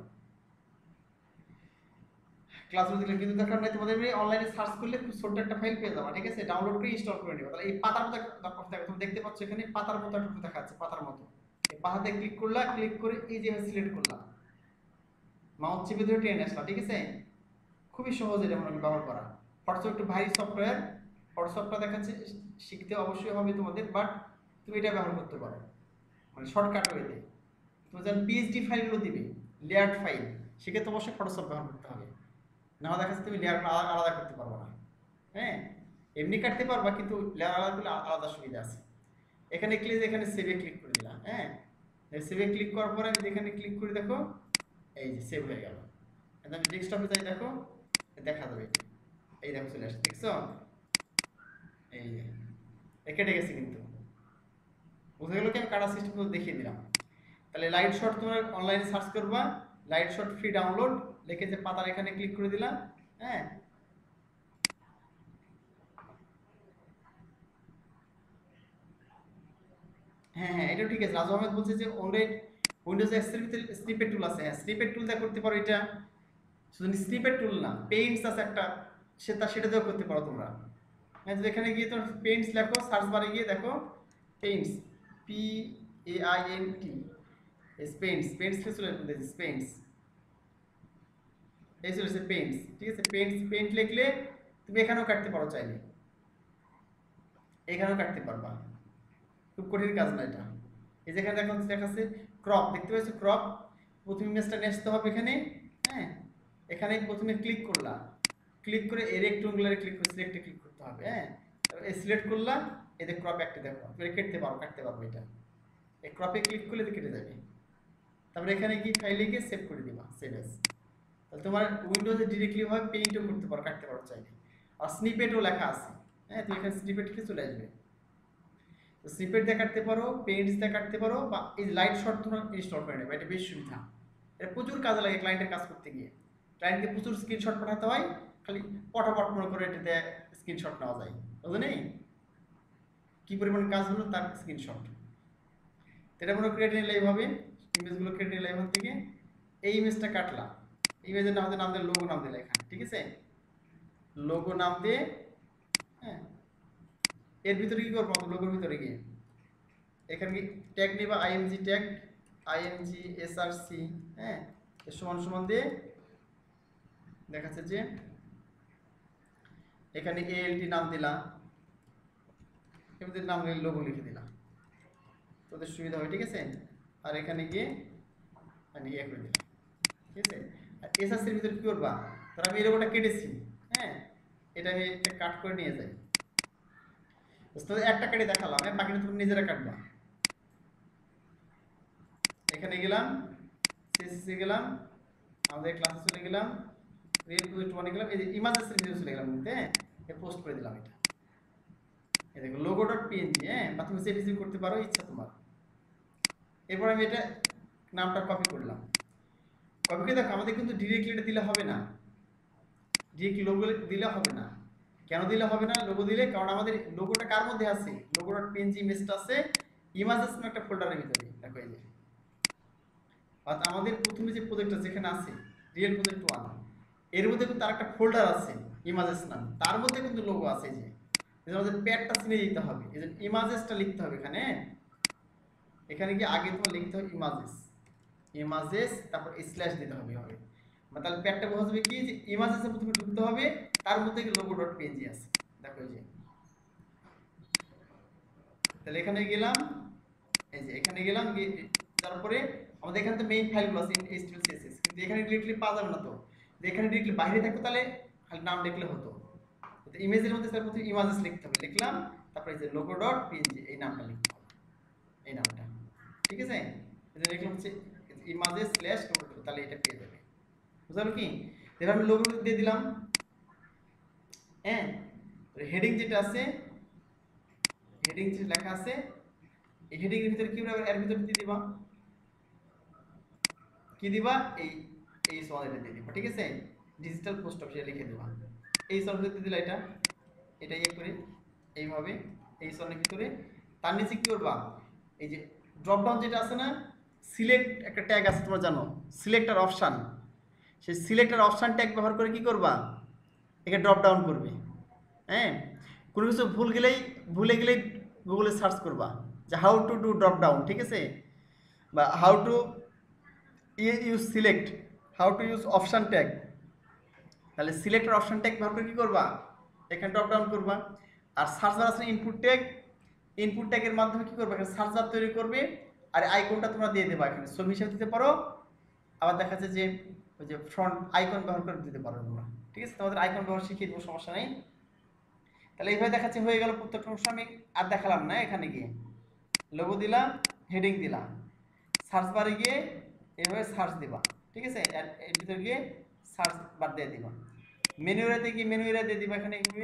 ক্লাসগুলো দেখলে। কিন্তু দরকার নাই, তোমাদের অনলাইনে সার্চ করলে খুব ছোট্ট একটা ফাইল পেয়ে যাবা, ঠিক আছে? ডাউনলোড করে ইনস্টল করে নিবা। তাহলে এই পাতার মতো একটা তুমি দেখতে পাচ্ছ এখানে পাতার মতো একটা দেখাচ্ছে, পাতার মতো। এই পাতাতে ক্লিক করলা, ক্লিক করে এই যে সিলেক্ট করলা, মাউস চেপে ধরে টেনে আসলা, ঠিক আছে? খুবই সহজ এটা মনে ব্যবহার করা। ফটোশপ একটু ভারী সফটওয়্যার, ফটোশপটা দেখাচ্ছে শিখতে অবশ্যই হবে তোমাদের, বাট তুমি এটা ব্যবহার করতে পারো মানে শর্টকাট ওয়েতে। তুমি যখন পিএইচডি ফাইলগুলো দিবে, লেয়ার্ড ফাইল, সেক্ষেত্রে অবশ্যই ফটোশপ ব্যবহার করতে হবে, না হলে দেখা যাচ্ছে তুমি লেয়ার আলাদা করতে পারবো না। হ্যাঁ, এমনি কাটতে পারবা, কিন্তু লেয়ার আলাদা করলে আলাদা সুবিধা আছে। এখানে ক্লিক, এখানে সেভে ক্লিক করে দিলাম। হ্যাঁ, সেভে ক্লিক করার পরে আমি এখানে ক্লিক করে দেখো, এই যে সেভ হয়ে গেল। আমি ডেস্কটপে যাই, দেখো দেখা যাবে, এই দেখো চলে আসছে, দেখছো? এই যে কেটে গেছে, কিন্তু বুঝে গেল কি আমি কাটা সিস্টেম দেখিয়ে দিলাম। তাহলে লাইট শট তোমরা অনলাইনে সার্চ করবা, লাইট শট ফ্রি ডাউনলোড লিখে যে পাতার এখানে ক্লিক করে দিলাম। হ্যাঁ, হ্যাঁ হ্যাঁ এটা ঠিক আছে। রাজু আহমেদ বলছে যে অলরেডি উইন্ডোজ এক্স এর ভিতরে স্নিপেট টুল আছে। হ্যাঁ, স্নিপেট টুল দিয়ে করতে পারো এটা। শুধু স্নিপেট টুল না, পেইন্টস আছে একটা, সেটা সেটা দিয়েও করতে পারো তোমরা। হ্যাঁ, তো এখানে গিয়ে তোমার পেইন্টস লেখো, সার্চ বারে গিয়ে দেখো paints, P A I N T S, paints, paints চলে আসবে, পেইন্টস এই চলে আসছে পেইন্টস, ঠিক আছে? পেইন্টস, পেইন্ট লিখলে তুমি এখানেও কাটতে পারো, চাইলে এখানেও কাটতে পারবা, খুব কঠিন কাজ না এটা। এই যেখানে দেখা দেখাচ্ছে ক্রপ, দেখতে পাচ্ছ ক্রপ, প্রথম ইমেজটা নিয়ে আসতে হবে এখানে। হ্যাঁ, এখানে প্রথমে ক্লিক করলা, ক্লিক করে এই রেক্ট্যাঙ্গুলারে ক্লিক করে সিলেক্টে ক্লিক করতে হবে। হ্যাঁ, এই সিলেক্ট করলা, এই যে ক্রপ একটা দেখো, তুমি কেটে পারো, কাটতে পারবো এটা। এই ক্রপে ক্লিক করলে তো কেটে যাবে। তারপরে এখানে গিয়ে ফাইলে গিয়ে সেভ করে দিবা, সেভ এস। তাহলে তোমার উইন্ডোজে ডিরেক্টলি ভাবে পেইন্টও করতে পারো, কাটতে পারো চাইলে। আর স্নিপেটও লেখা আছে। হ্যাঁ, তুমি এখানে স্নিপেট লিখে চলে আসবে, তো স্নিপেট দিয়ে কাটতে পারো, পেইন্টস দিয়ে কাটতে পারো, বা এই লাইট শট তোমরা ইনস্টল করে নেবে, এটা বেশ সুবিধা। এটা প্রচুর কাজে লাগে ক্লায়েন্টের কাজ করতে গিয়ে। ক্লায়েন্টকে প্রচুর স্ক্রিনশট পাঠাতে হয়, খালি পটাপট মনে করে এটাতে স্ক্রিনশট নেওয়া যায়, বুঝলে নেই কি পরিমাণ কাজ হলো তার স্ক্রিনশট। এটা মনে কেটে নিলে এইভাবে, ইমেজগুলো কেটে নিলে এখান থেকে এই ইমেজটা কাটলা, ইমেজের নাম নাম দিয়ে লোগো নাম দিলে এখানে, ঠিক আছে? লোগো নাম দিয়ে, হ্যাঁ, এর ভিতরে কি করবো, লোগোর ভিতরে গিয়ে এখানে ট্যাগ নিবা, আইএমজি ট্যাগ, আইএমজি এসআরসি, হ্যাঁ, সমান সমান দিয়ে দেখাচ্ছে যে এখানে এএলটি নাম দিলা, এমনি নাম দিয়ে লোগো লিখে দিলাম, তোদের সুবিধা হবে, ঠিক আছে? আর এখানে গিয়ে মানে ইয়ে করে দিলাম, ঠিক আছে? আর এসআরসির ভিতরে কি করবা, তার আমি এই লোগোটা কেটেছি, হ্যাঁ, এটা আমি একটা কাট করে নিয়ে যাই, তোদের একটা কেটে দেখালাম, হ্যাঁ, বাকিটা তুমি নিজেরা কাটবা। এখানে গেলাম, সিএসসি গেলাম, আমাদের ক্লাসে চলে গেলাম, রিয়েল প্রজেক্ট ওয়ানে গেলাম, এই যে ইমেজেসের ভিতরে চলে গেলাম, হ্যাঁ, এ পোস্ট করে দিলাম এটা। এই দেখো লোগো ডট পিএনজি, হ্যাঁ, বা তুমি সেভ করতে পারো, ইচ্ছা তোমার। এরপর আমি এটা নামটা কপি করলাম, কপি করে দেখো আমাদের কিন্তু ডিরেক্টলি এটা দিলে হবে না, ডিরেক্টলি লোগো দিলে হবে না। কেন দিলে হবে না লোগো দিলে? কারণ আমাদের লোগোটা কার মধ্যে আছে, লোগো ডট পিএনজি ইমেজটা আছে ইমেজেস নামে একটা ফোল্ডারের ভিতরে, দেখো এই যে। আর আমাদের প্রথমে যে প্রজেক্টটা যেখানে আছে রিয়েল প্রজেক্ট ওয়ান, এর মধ্যে কিন্তু তার একটা ফোল্ডার আছে ইমেজেস নাম, তার মধ্যে কিন্তু লোগো আছে, যে এই আমাদের প্যাডটা চিনে দিতে হবে, এই যে ইমেজেসটা লিখতে হবে এখানে। এখানে কি আগে তোমার লিখতে হবে ইমেজেস, ইমেজেস, তারপর স্ল্যাশ দিতে হবে হবে, মানে তাহলে প্যাডটা বোঝা যাবে কি যে ইমেজেসে প্রথমে ঢুকতে হবে, তার মধ্যে লোগো ডট পিএনজি আছে, দেখো এই যে। তাহলে এখানে গেলাম, এই যে এখানে গেলাম, তারপরে আমাদের এখানে তো মেইন ফাইলগুলো আছে এইচটিএমএল সিএসএস, কিন্তু এখানে ডিরেক্টলি পাওয়া যাবে না, তো এখানে ডিরেক্টলি বাইরে থাকতো তাহলে খালি নাম লিখলে হতো। তো ইমেজের মধ্যে স্যার প্রথমে ইমেজেস লিখতে হবে, লিখলাম, তারপরে এই যে লোগো ডট পিএনজি এই নামটা লিখতে হবে, এই নামটা, ঠিক আছে? এটা লিখলাম হচ্ছে ইমেজেস স্ল্যাশ লোগো, তাহলে এটা পেয়ে যাবে, বুঝা গেল কি? এবার আমি লোগো দিয়ে দিলাম, হ্যাঁ, হেডিং যেটা আছে, হেডিং যে লেখা আছে, এই হেডিং এর ভিতরে কি হবে, এর ভিতরে দিয়ে দিবা, কি দিবা, এই এই সওয়ালটা দিয়ে দিবা, ঠিক আছে? ডিজিটাল পোস্ট অফিসে লিখে দিবা, এই সওয়ালটা দিয়ে দিলা, এটা এটা ইয়ে করে এইভাবে এই সওয়ালের ভিতরে তার নিচে কি করবা, এই যে ড্রপ ডাউন যেটা আছে না, সিলেক্ট একটা ট্যাগ আছে তোমরা জানো, সিলেক্টার অপশান, সেই সিলেক্টার অপশান ট্যাগ ব্যবহার করে কি করবা, একে ড্রপ ডাউন করবে। হ্যাঁ, কোনো কিছু ভুল গেলেই ভুলে গেলেই গুগলে সার্চ করবা যে how to do drop down, ঠিক আছে, বা how to use select, how to use option tag. তাহলে সিলেক্টার অপশান ট্যাগ ব্যবহার করে কী করবা, এখানে ড্রপ ডাউন করবা। আর সার্চ বার আছে ইনপুট ট্যাগ, ইনপুট ট্যাগের মাধ্যমে কী করবে, এখানে সার্চ বার তৈরি করবে, আর আইকনটা তোমরা দিয়ে দেবা, এখানে ছবি হিসাবে দিতে পারো, আবার দেখা যাচ্ছে যে ওই যে ফ্রন্ট আইকন ব্যবহার করে দিতে পারো তোমরা, ঠিক আছে। তোমাদের আইকন ব্যবহার শিখিয়ে দেবো, সমস্যা নেই। তাহলে এইভাবে দেখাচ্ছে হয়ে গেল প্রত্যেকটা অংশ, আমি আর দেখালাম না। এখানে গিয়ে লোগো দিলাম, হেডিং দিলাম, সার্চ বারে গিয়ে এভাবে সার্চ দিবা, ঠিক আছে, এর ভিতরে গিয়ে সার্চ বার দিয়ে দিবা, মেনু এরিয়াতে গিয়ে মেনু এরিয়া দিয়ে দিবা, এখানে এইভাবে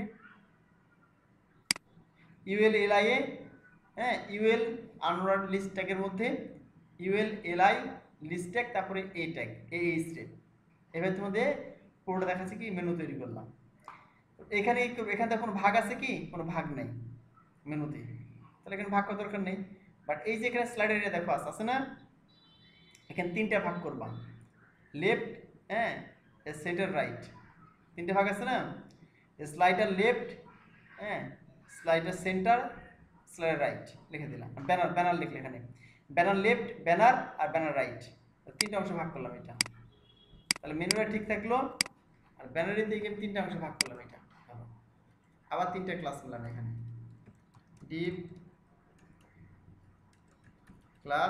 ইউএল এলআই এ, হ্যাঁ, ইউএল আনওয়ার্ড লিস্ট ট্যাগের মধ্যে ইউএল এলআই লিস্ট ট্যাগ, তারপরে এ ট্যাগ, এ স্টেপ, এভাবে তোমাদের পুরোটা দেখাচ্ছে কি মেনু তৈরি করলাম। এখানে এখানে কোনো ভাগ আছে কি, কোনো ভাগ নেই মেনুতে, তাহলে এখানে ভাগ করার দরকার নেই। বাট এই যে এখানে স্লাইড এরিয়া দেখো আছে আছে না, এখানে তিনটা ভাগ করবা, লেফট, হ্যাঁ, সেন্টার রাইট, তিনটে ভাগ আছে না, স্লাইডার লেফট, হ্যাঁ, স্লাইডার সেন্টার, স্লাইডার রাইট লিখে দিলাম, ব্যানার ব্যানার লিখলে এখানে ব্যানার লেফট, ব্যানার আর ব্যানার রাইট, তিনটা অংশ ভাগ করলাম এটা। তাহলে মেনুটা ঠিক থাকলো, আর ব্যানারের দিকে আমি তিনটা অংশ ভাগ করলাম এটা। আবার তিনটা ক্লাস নিলাম এখানে, ডিপ ক্লাস,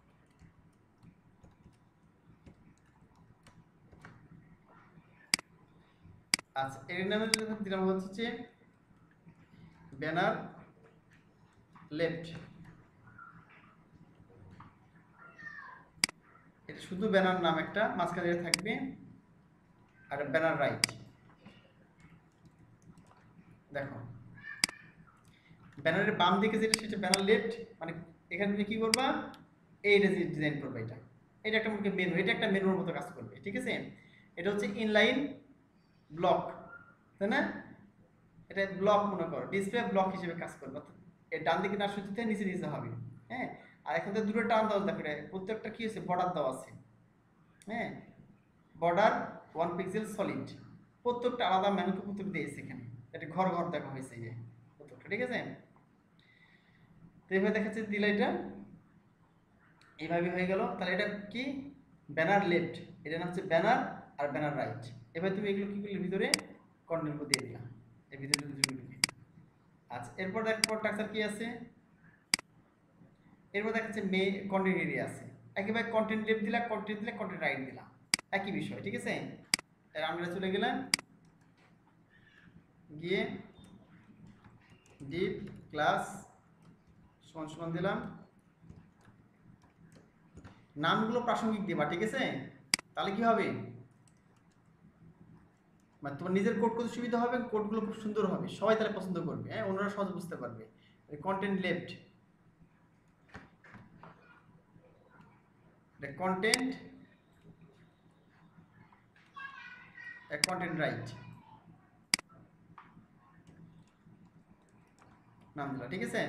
আচ্ছা এর নামে দিলাম হচ্ছে ব্যানার লেফট, এটা শুধু ব্যানার নাম একটা মাঝখানে থাকবে, আর ব্যানার রাইট। দেখো ব্যানারের বাম দিকে যেটা সেটা ব্যানার লেফট, মানে এখানে তুমি কি করবা, এইটা ডিজাইন করবে, এটা এটা একটা মেনু, এটা একটা মেনুর মতো কাজ করবে, ঠিক আছে। এটা হচ্ছে ইনলাইন ব্লক, তাই না, এটা ব্লক মনে করো, ডিসপ্লে ব্লক হিসেবে কাজ করবে, এর ডান দিকে না সূচিতে নিচে নিচে হবে, হ্যাঁ। আর এখন তো দুটো টান দেওয়া, দেখো প্রত্যেকটা কি আছে, বর্ডার দেওয়া আছে, হ্যাঁ, বর্ডার ওয়ান পিক্সেল সলিড, প্রত্যেকটা আলাদা মেনুকে প্রত্যেক দিয়েছে, এখানে এটা ঘর ঘর দেখা হয়েছে যে প্রত্যেকটা, ঠিক আছে। তো এইভাবে দেখাচ্ছে দিলে এটা এইভাবে হয়ে গেল। তাহলে এটা কি, ব্যানার লেফট, এটা নাম হচ্ছে ব্যানার, আর ব্যানার রাইট। এবার তুমি এগুলো কি করলে, ভিতরে কন্টেন্ট দিয়ে দিলাম, এর ভিতরে দুটো। আচ্ছা এরপর দেখো স্ট্রাকচার কি আছে, এরপর দেখাচ্ছে মে কন্টেন্ট এরিয়া আছে, একেবারে কন্টেন্ট লেফট দিলা, কন্টেন্ট দিলে কন্টেন্ট রাইট দিলাম, একই বিষয়, ঠিক আছে। এর আমরা চলে গেলাম, গিয়ে ডিপ ক্লাস সমান সমান দিলাম, নামগুলো প্রাসঙ্গিক দিবা, ঠিক আছে। তাহলে কি হবে, মানে তোমার নিজের কোড করতে সুবিধা হবে, কোডগুলো খুব সুন্দর হবে, সবাই তাহলে পছন্দ করবে, হ্যাঁ, অন্যরা সহজে বুঝতে পারবে। Content left, content content right নাম দিলা, ঠিক আছে।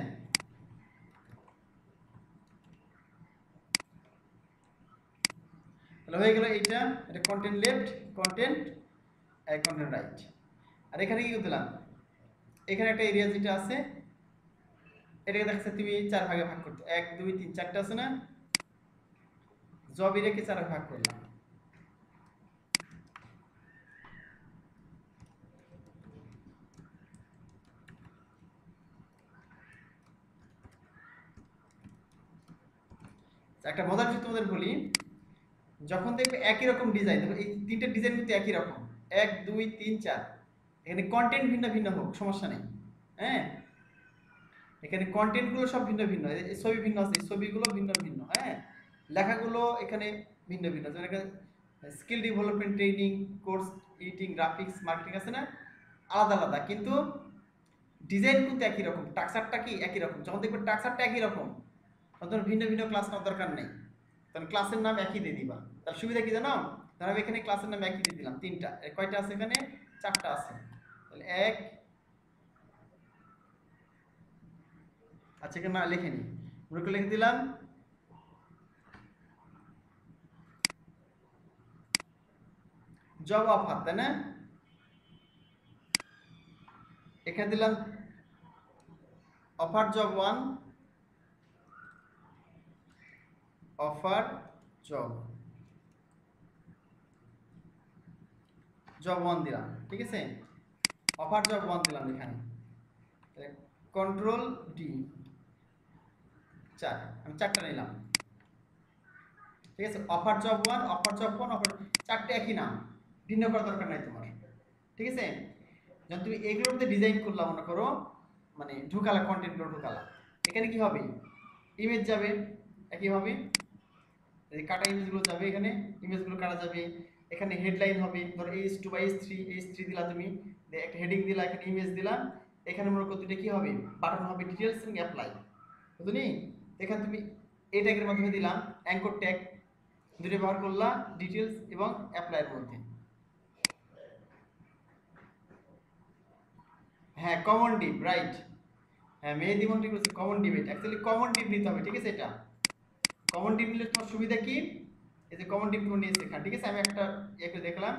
তাহলে হয়ে গেল এইটা, এটা content left, content content right. আর এখানে কি দিলাম, এখানে একটা এরিয়া যেটা আছে, এটাকে দেখছে তুমি চার ভাগে ভাগ করতে, এক দুই তিন চারটা আছে না, জব এরিয়াকে চার ভাগ করলাম, একটা মজার বিষয় তোমাদের বলি, যখন দেখবে একই রকম ডিজাইন, দেখো এই তিনটে ডিজাইন কিন্তু একই রকম, এক দুই তিন চার, এখানে কন্টেন্ট ভিন্ন ভিন্ন হোক সমস্যা নেই, হ্যাঁ, এখানে কন্টেন্টগুলো সব ভিন্ন ভিন্ন, ছবি ভিন্ন আছে, ছবিগুলো ভিন্ন ভিন্ন, হ্যাঁ, লেখাগুলো এখানে ভিন্ন ভিন্ন, যেমন এখানে skill development training course, editing, graphics, marketing আছে না, আলাদা আলাদা, কিন্তু ডিজাইন কিন্তু একই রকম, স্ট্রাকচারটা কি একই রকম। যখন দেখবে স্ট্রাকচারটা একই রকম, তখন ভিন্ন ভিন্ন ক্লাস নেওয়ার দরকার নেই, তখন ক্লাসের নাম একই দিয়ে দিবা। তার সুবিধা কি জানো, ধর আমি এখানে ক্লাসের নাম একই দিয়ে দিলাম, তিনটা, কয়টা আছে এখানে, চারটা আছে, তাহলে এক আচ্ছা এখানে না লিখিনি, মনে করে লিখে দিলাম জব অফার, তাই না? এখানে দিলাম offer job one, offer job job one দিলাম, ঠিক আছে? অফার জব ওয়ান দিলাম এখানে, কন্ট্রোল ডি, চার, আমি চারটা নিলাম, ঠিক আছে? Offer job one, offer job one, offer, চারটে একই নাম, ভিন্ন করার দরকার নাই তোমার, ঠিক আছে? যখন তুমি এগুলোর মধ্যে ডিজাইন করলা, মনে করো মানে ঢুকালা, কন্টেন্টগুলো ঢুকালা, এখানে কি হবে? ইমেজ যাবে একইভাবে, এই কাটা ইমেজগুলো যাবে, এখানে ইমেজগুলো কাটা যাবে, এখানে হেডলাইন হবে, ধরো এইচ টু বা এইচ থ্রি, এইচ থ্রি দিলা তুমি, একটা হেডিং দিলা, এখানে ইমেজ দিলা, এখানে মনে করো দুটো কি হবে, বাটন হবে ডিটেলস এবং অ্যাপ্লাই, বুঝলি? এখানে তুমি এই ট্যাগের মাধ্যমে দিলাম অ্যাঙ্কর ট্যাগ, দুটো ব্যবহার করলা ডিটেলস এবং অ্যাপ্লাইয়ের মধ্যে। হ্যাঁ কমন ডিপ, রাইট, হ্যাঁ মেহেদি মন্ত্রী বলছে কমন ডিপ, এটা অ্যাকচুয়ালি কমন ডিপ নিতে হবে, ঠিক আছে? এটা কমন ডিপ নিলে তোমার সুবিধা কি, এই যে কমন ডিপ নিয়েছে এখানে, ঠিক আছে? আমি একটা একটু দেখলাম,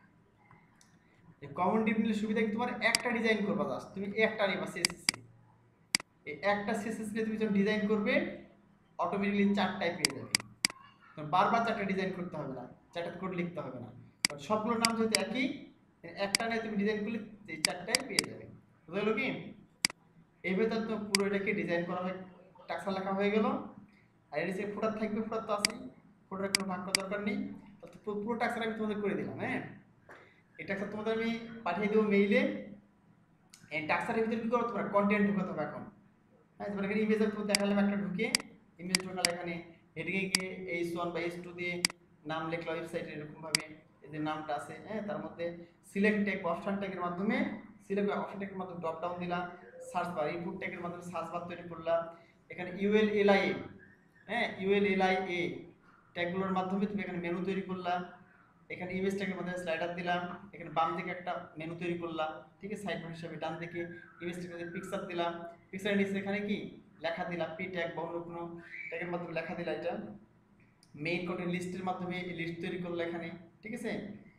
এই কমন ডিপ নিলে সুবিধা কি, তোমার একটা ডিজাইন করবা, জাস্ট তুমি একটা নিবা সিএসএস, এই একটা সিএসএস নিয়ে তুমি যখন ডিজাইন করবে অটোমেটিক্যালি চারটায় পেয়ে যাবে, তোমার বারবার চারটা ডিজাইন করতে হবে না, চারটা কোড লিখতে হবে না, কারণ সবগুলোর নাম যেহেতু একই, একটা নিয়ে তুমি ডিজাইন করলে এই চারটায় পেয়ে যাবে, বুঝা গেল কি? এইভাবে তাহলে তো পুরো এটাকে ডিজাইন করা হয়, টাক্সা লেখা হয়ে গেল, আর এর যে ফুটার থাকবে, ফুটার তো আছেই, ফুটার কোনো ভাগ করার দরকার নেই, তাহলে পুরো পুরো টাক্সাটা আমি তোমাদের করে দিলাম, হ্যাঁ? এই টাক্সা তোমাদের আমি পাঠিয়ে দেবো মেইলে, এই টাক্সাটার ভিতরে কি করো, তোমরা কন্টেন্ট ঢুকাতে হবে এখন, হ্যাঁ? তোমার এখানে ইমেজ আমি দেখালাম একটা, ঢুকে ইমেজ ঢোকালে এখানে হেডিংয়ে গিয়ে এইচ ওয়ান বা এইচ টু দিয়ে নাম লেখলা ওয়েবসাইটে, এরকমভাবে এই যে নামটা আছে, হ্যাঁ? তার মধ্যে সিলেক্ট ট্যাগ, অপশন ট্যাগের মাধ্যমে, সিলেক্ট অপশন ট্যাগের মাধ্যমে ড্রপ ডাউন দিলাম, সার্চ বার, ইনপুট ট্যাগের মাধ্যমে সার্চ বার তৈরি করলাম, এখানে ইউএলএলআই, হ্যাঁ ইউএলএলআই এ ট্যাগগুলোর মাধ্যমে তুমি এখানে মেনু তৈরি করলাম, এখানে ইমেজ ট্যাগের মাধ্যমে স্লাইডার দিলাম, এখানে বাম দিকে একটা মেনু তৈরি করলাম, ঠিক আছে? সাইড বার হিসাবে ডান দিকে ইমেজ ট্যাগের পিকচার দিলাম, পিকচারের নিচে এখানে কি লেখা দিলাম, পি ট্যাগ বা অন্য কোনো ট্যাগের মাধ্যমে লেখা দিলাম, এটা মেইন কন্টেন্ট লিস্টের মাধ্যমে লিস্ট তৈরি করলাম এখানে, ঠিক আছে?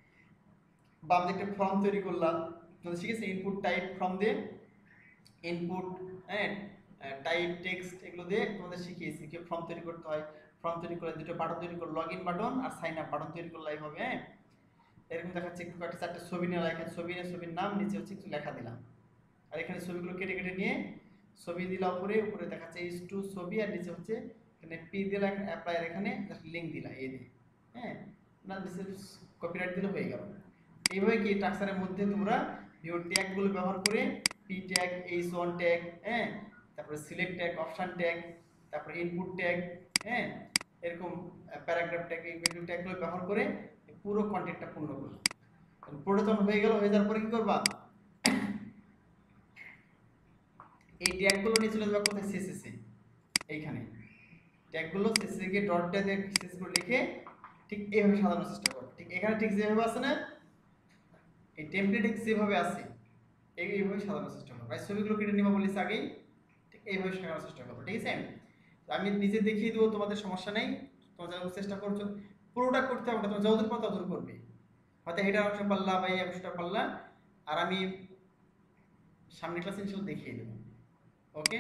বাম দিকে ফর্ম তৈরি করলাম, ঠিক আছে? ইনপুট টাইপ ফর্ম দিয়ে, ইনপুট হ্যাঁ টাইপ টেক্সট এগুলো দিয়ে তোমাদের শিখিয়েছি কি ফর্ম তৈরি করতে হয়, ফর্ম তৈরি করে দুটো বাটন তৈরি করে, লগ ইন বাটন আর সাইন আপ বাটন তৈরি করলে এইভাবে, হ্যাঁ? এরকম দেখাচ্ছে, একটু একটা চারটে ছবি নিয়ে এখানে ছবি নিয়ে ছবির নাম, নিচে হচ্ছে একটু লেখা দিলাম, আর এখানে ছবিগুলো কেটে কেটে নিয়ে ছবি দিলাম উপরে, উপরে দেখাচ্ছে এইচ টু ছবি, আর নিচে হচ্ছে এখানে পি দিলাম, এখানে অ্যাপ্লাইয়ের এখানে লিঙ্ক দিলাম এই দিয়ে, হ্যাঁ? না নিচে কপিরাইট দিলে হয়ে গেল। এইভাবে কি টাক্সারের মধ্যে তোমরা ভিউ ট্যাগগুলো ব্যবহার করে P tag, H one tag, হ্যাঁ? তারপরে সিলেক্ট ট্যাগ, অপশন ট্যাগ, তারপরে ইনপুট ট্যাগ, হ্যাঁ? এরকম প্যারাগ্রাফ ট্যাগ, এই ট্যাগগুলো ব্যবহার করে পুরো কন্টেন্টটা পূর্ণ করলাম। পুরোটা যখন হয়ে গেল, হয়ে যাওয়ার পরে কি করবা, এই ট্যাগগুলো নিয়ে চলে যাবে কোথায়, সিএসএস এ, এইখানে ট্যাগগুলো সিএসএস এ গিয়ে ডট ট্যাগ সিএসএস গুলো লিখে ঠিক এইভাবে সাজানোর চেষ্টা করো, ঠিক এখানে ঠিক যেভাবে আছে না, এই টেমপ্লেট যেভাবে আছে এইভাবে সাজানোর চেষ্টা করো, ভাই ছবিগুলো কেটে নিবা বলেছি আগেই, ঠিক এইভাবে সাজানোর চেষ্টা করো, ঠিক আছে? তো আমি নিজে দেখিয়ে দেবো, তোমাদের সমস্যা নেই, তোমরা যখন চেষ্টা করছো পুরোটা করতে হবে না, তোমরা যতদূর পারো ততদূর করবে, হয়তো হেডার অংশ পারলা বা এই অংশটা পারলা, আর আমি সামনে ক্লাসে ইনশাআল্লাহ দেখিয়ে দেবো, ওকে?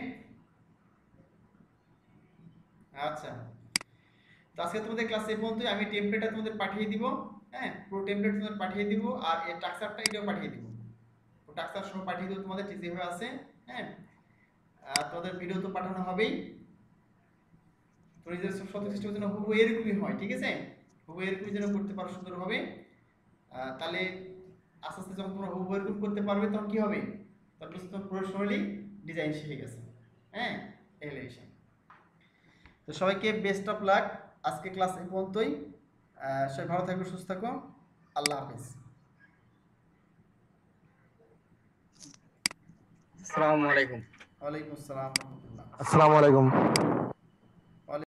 আচ্ছা, তো আজকে তোমাদের ক্লাস এই পর্যন্তই, আমি টেমপ্লেটটা তোমাদের পাঠিয়ে দিব, হ্যাঁ? পুরো টেমপ্লেট তোমাদের পাঠিয়ে দিব, আর এই টাক্সারটা এটাও পাঠিয়ে দিব, টাক্সার সহ পাঠিয়ে দেবো তোমাদের ঠিক যেভাবে আছে, হ্যাঁ? আর তোমাদের ভিডিও তো পাঠানো হবেই, তো নিজের সত্য সিস্টেমের জন্য হুবহু এরকমই হয়, ঠিক আছে? হুবহু এরকমই যেন করতে পারো সুন্দরভাবে, তাহলে আস্তে আস্তে যখন তোমরা হুবহু এরকম করতে পারবে তখন কি হবে, তখন তোমার প্রফেশনালি ডিজাইন শিখে গেছে, হ্যাঁ? এই হলো বিষয়। তো সবাইকে বেস্ট অফ লাক, আজকে ক্লাস এই পর্যন্তই, সবাই ভালো থাকো, সুস্থ থাকো, আল্লাহ হাফেজ। আসসালামু আলাইকুম। ওয়ালাইকুম আসসালাম রহমতুল্লাহ। আসসালামু আলাইকুম।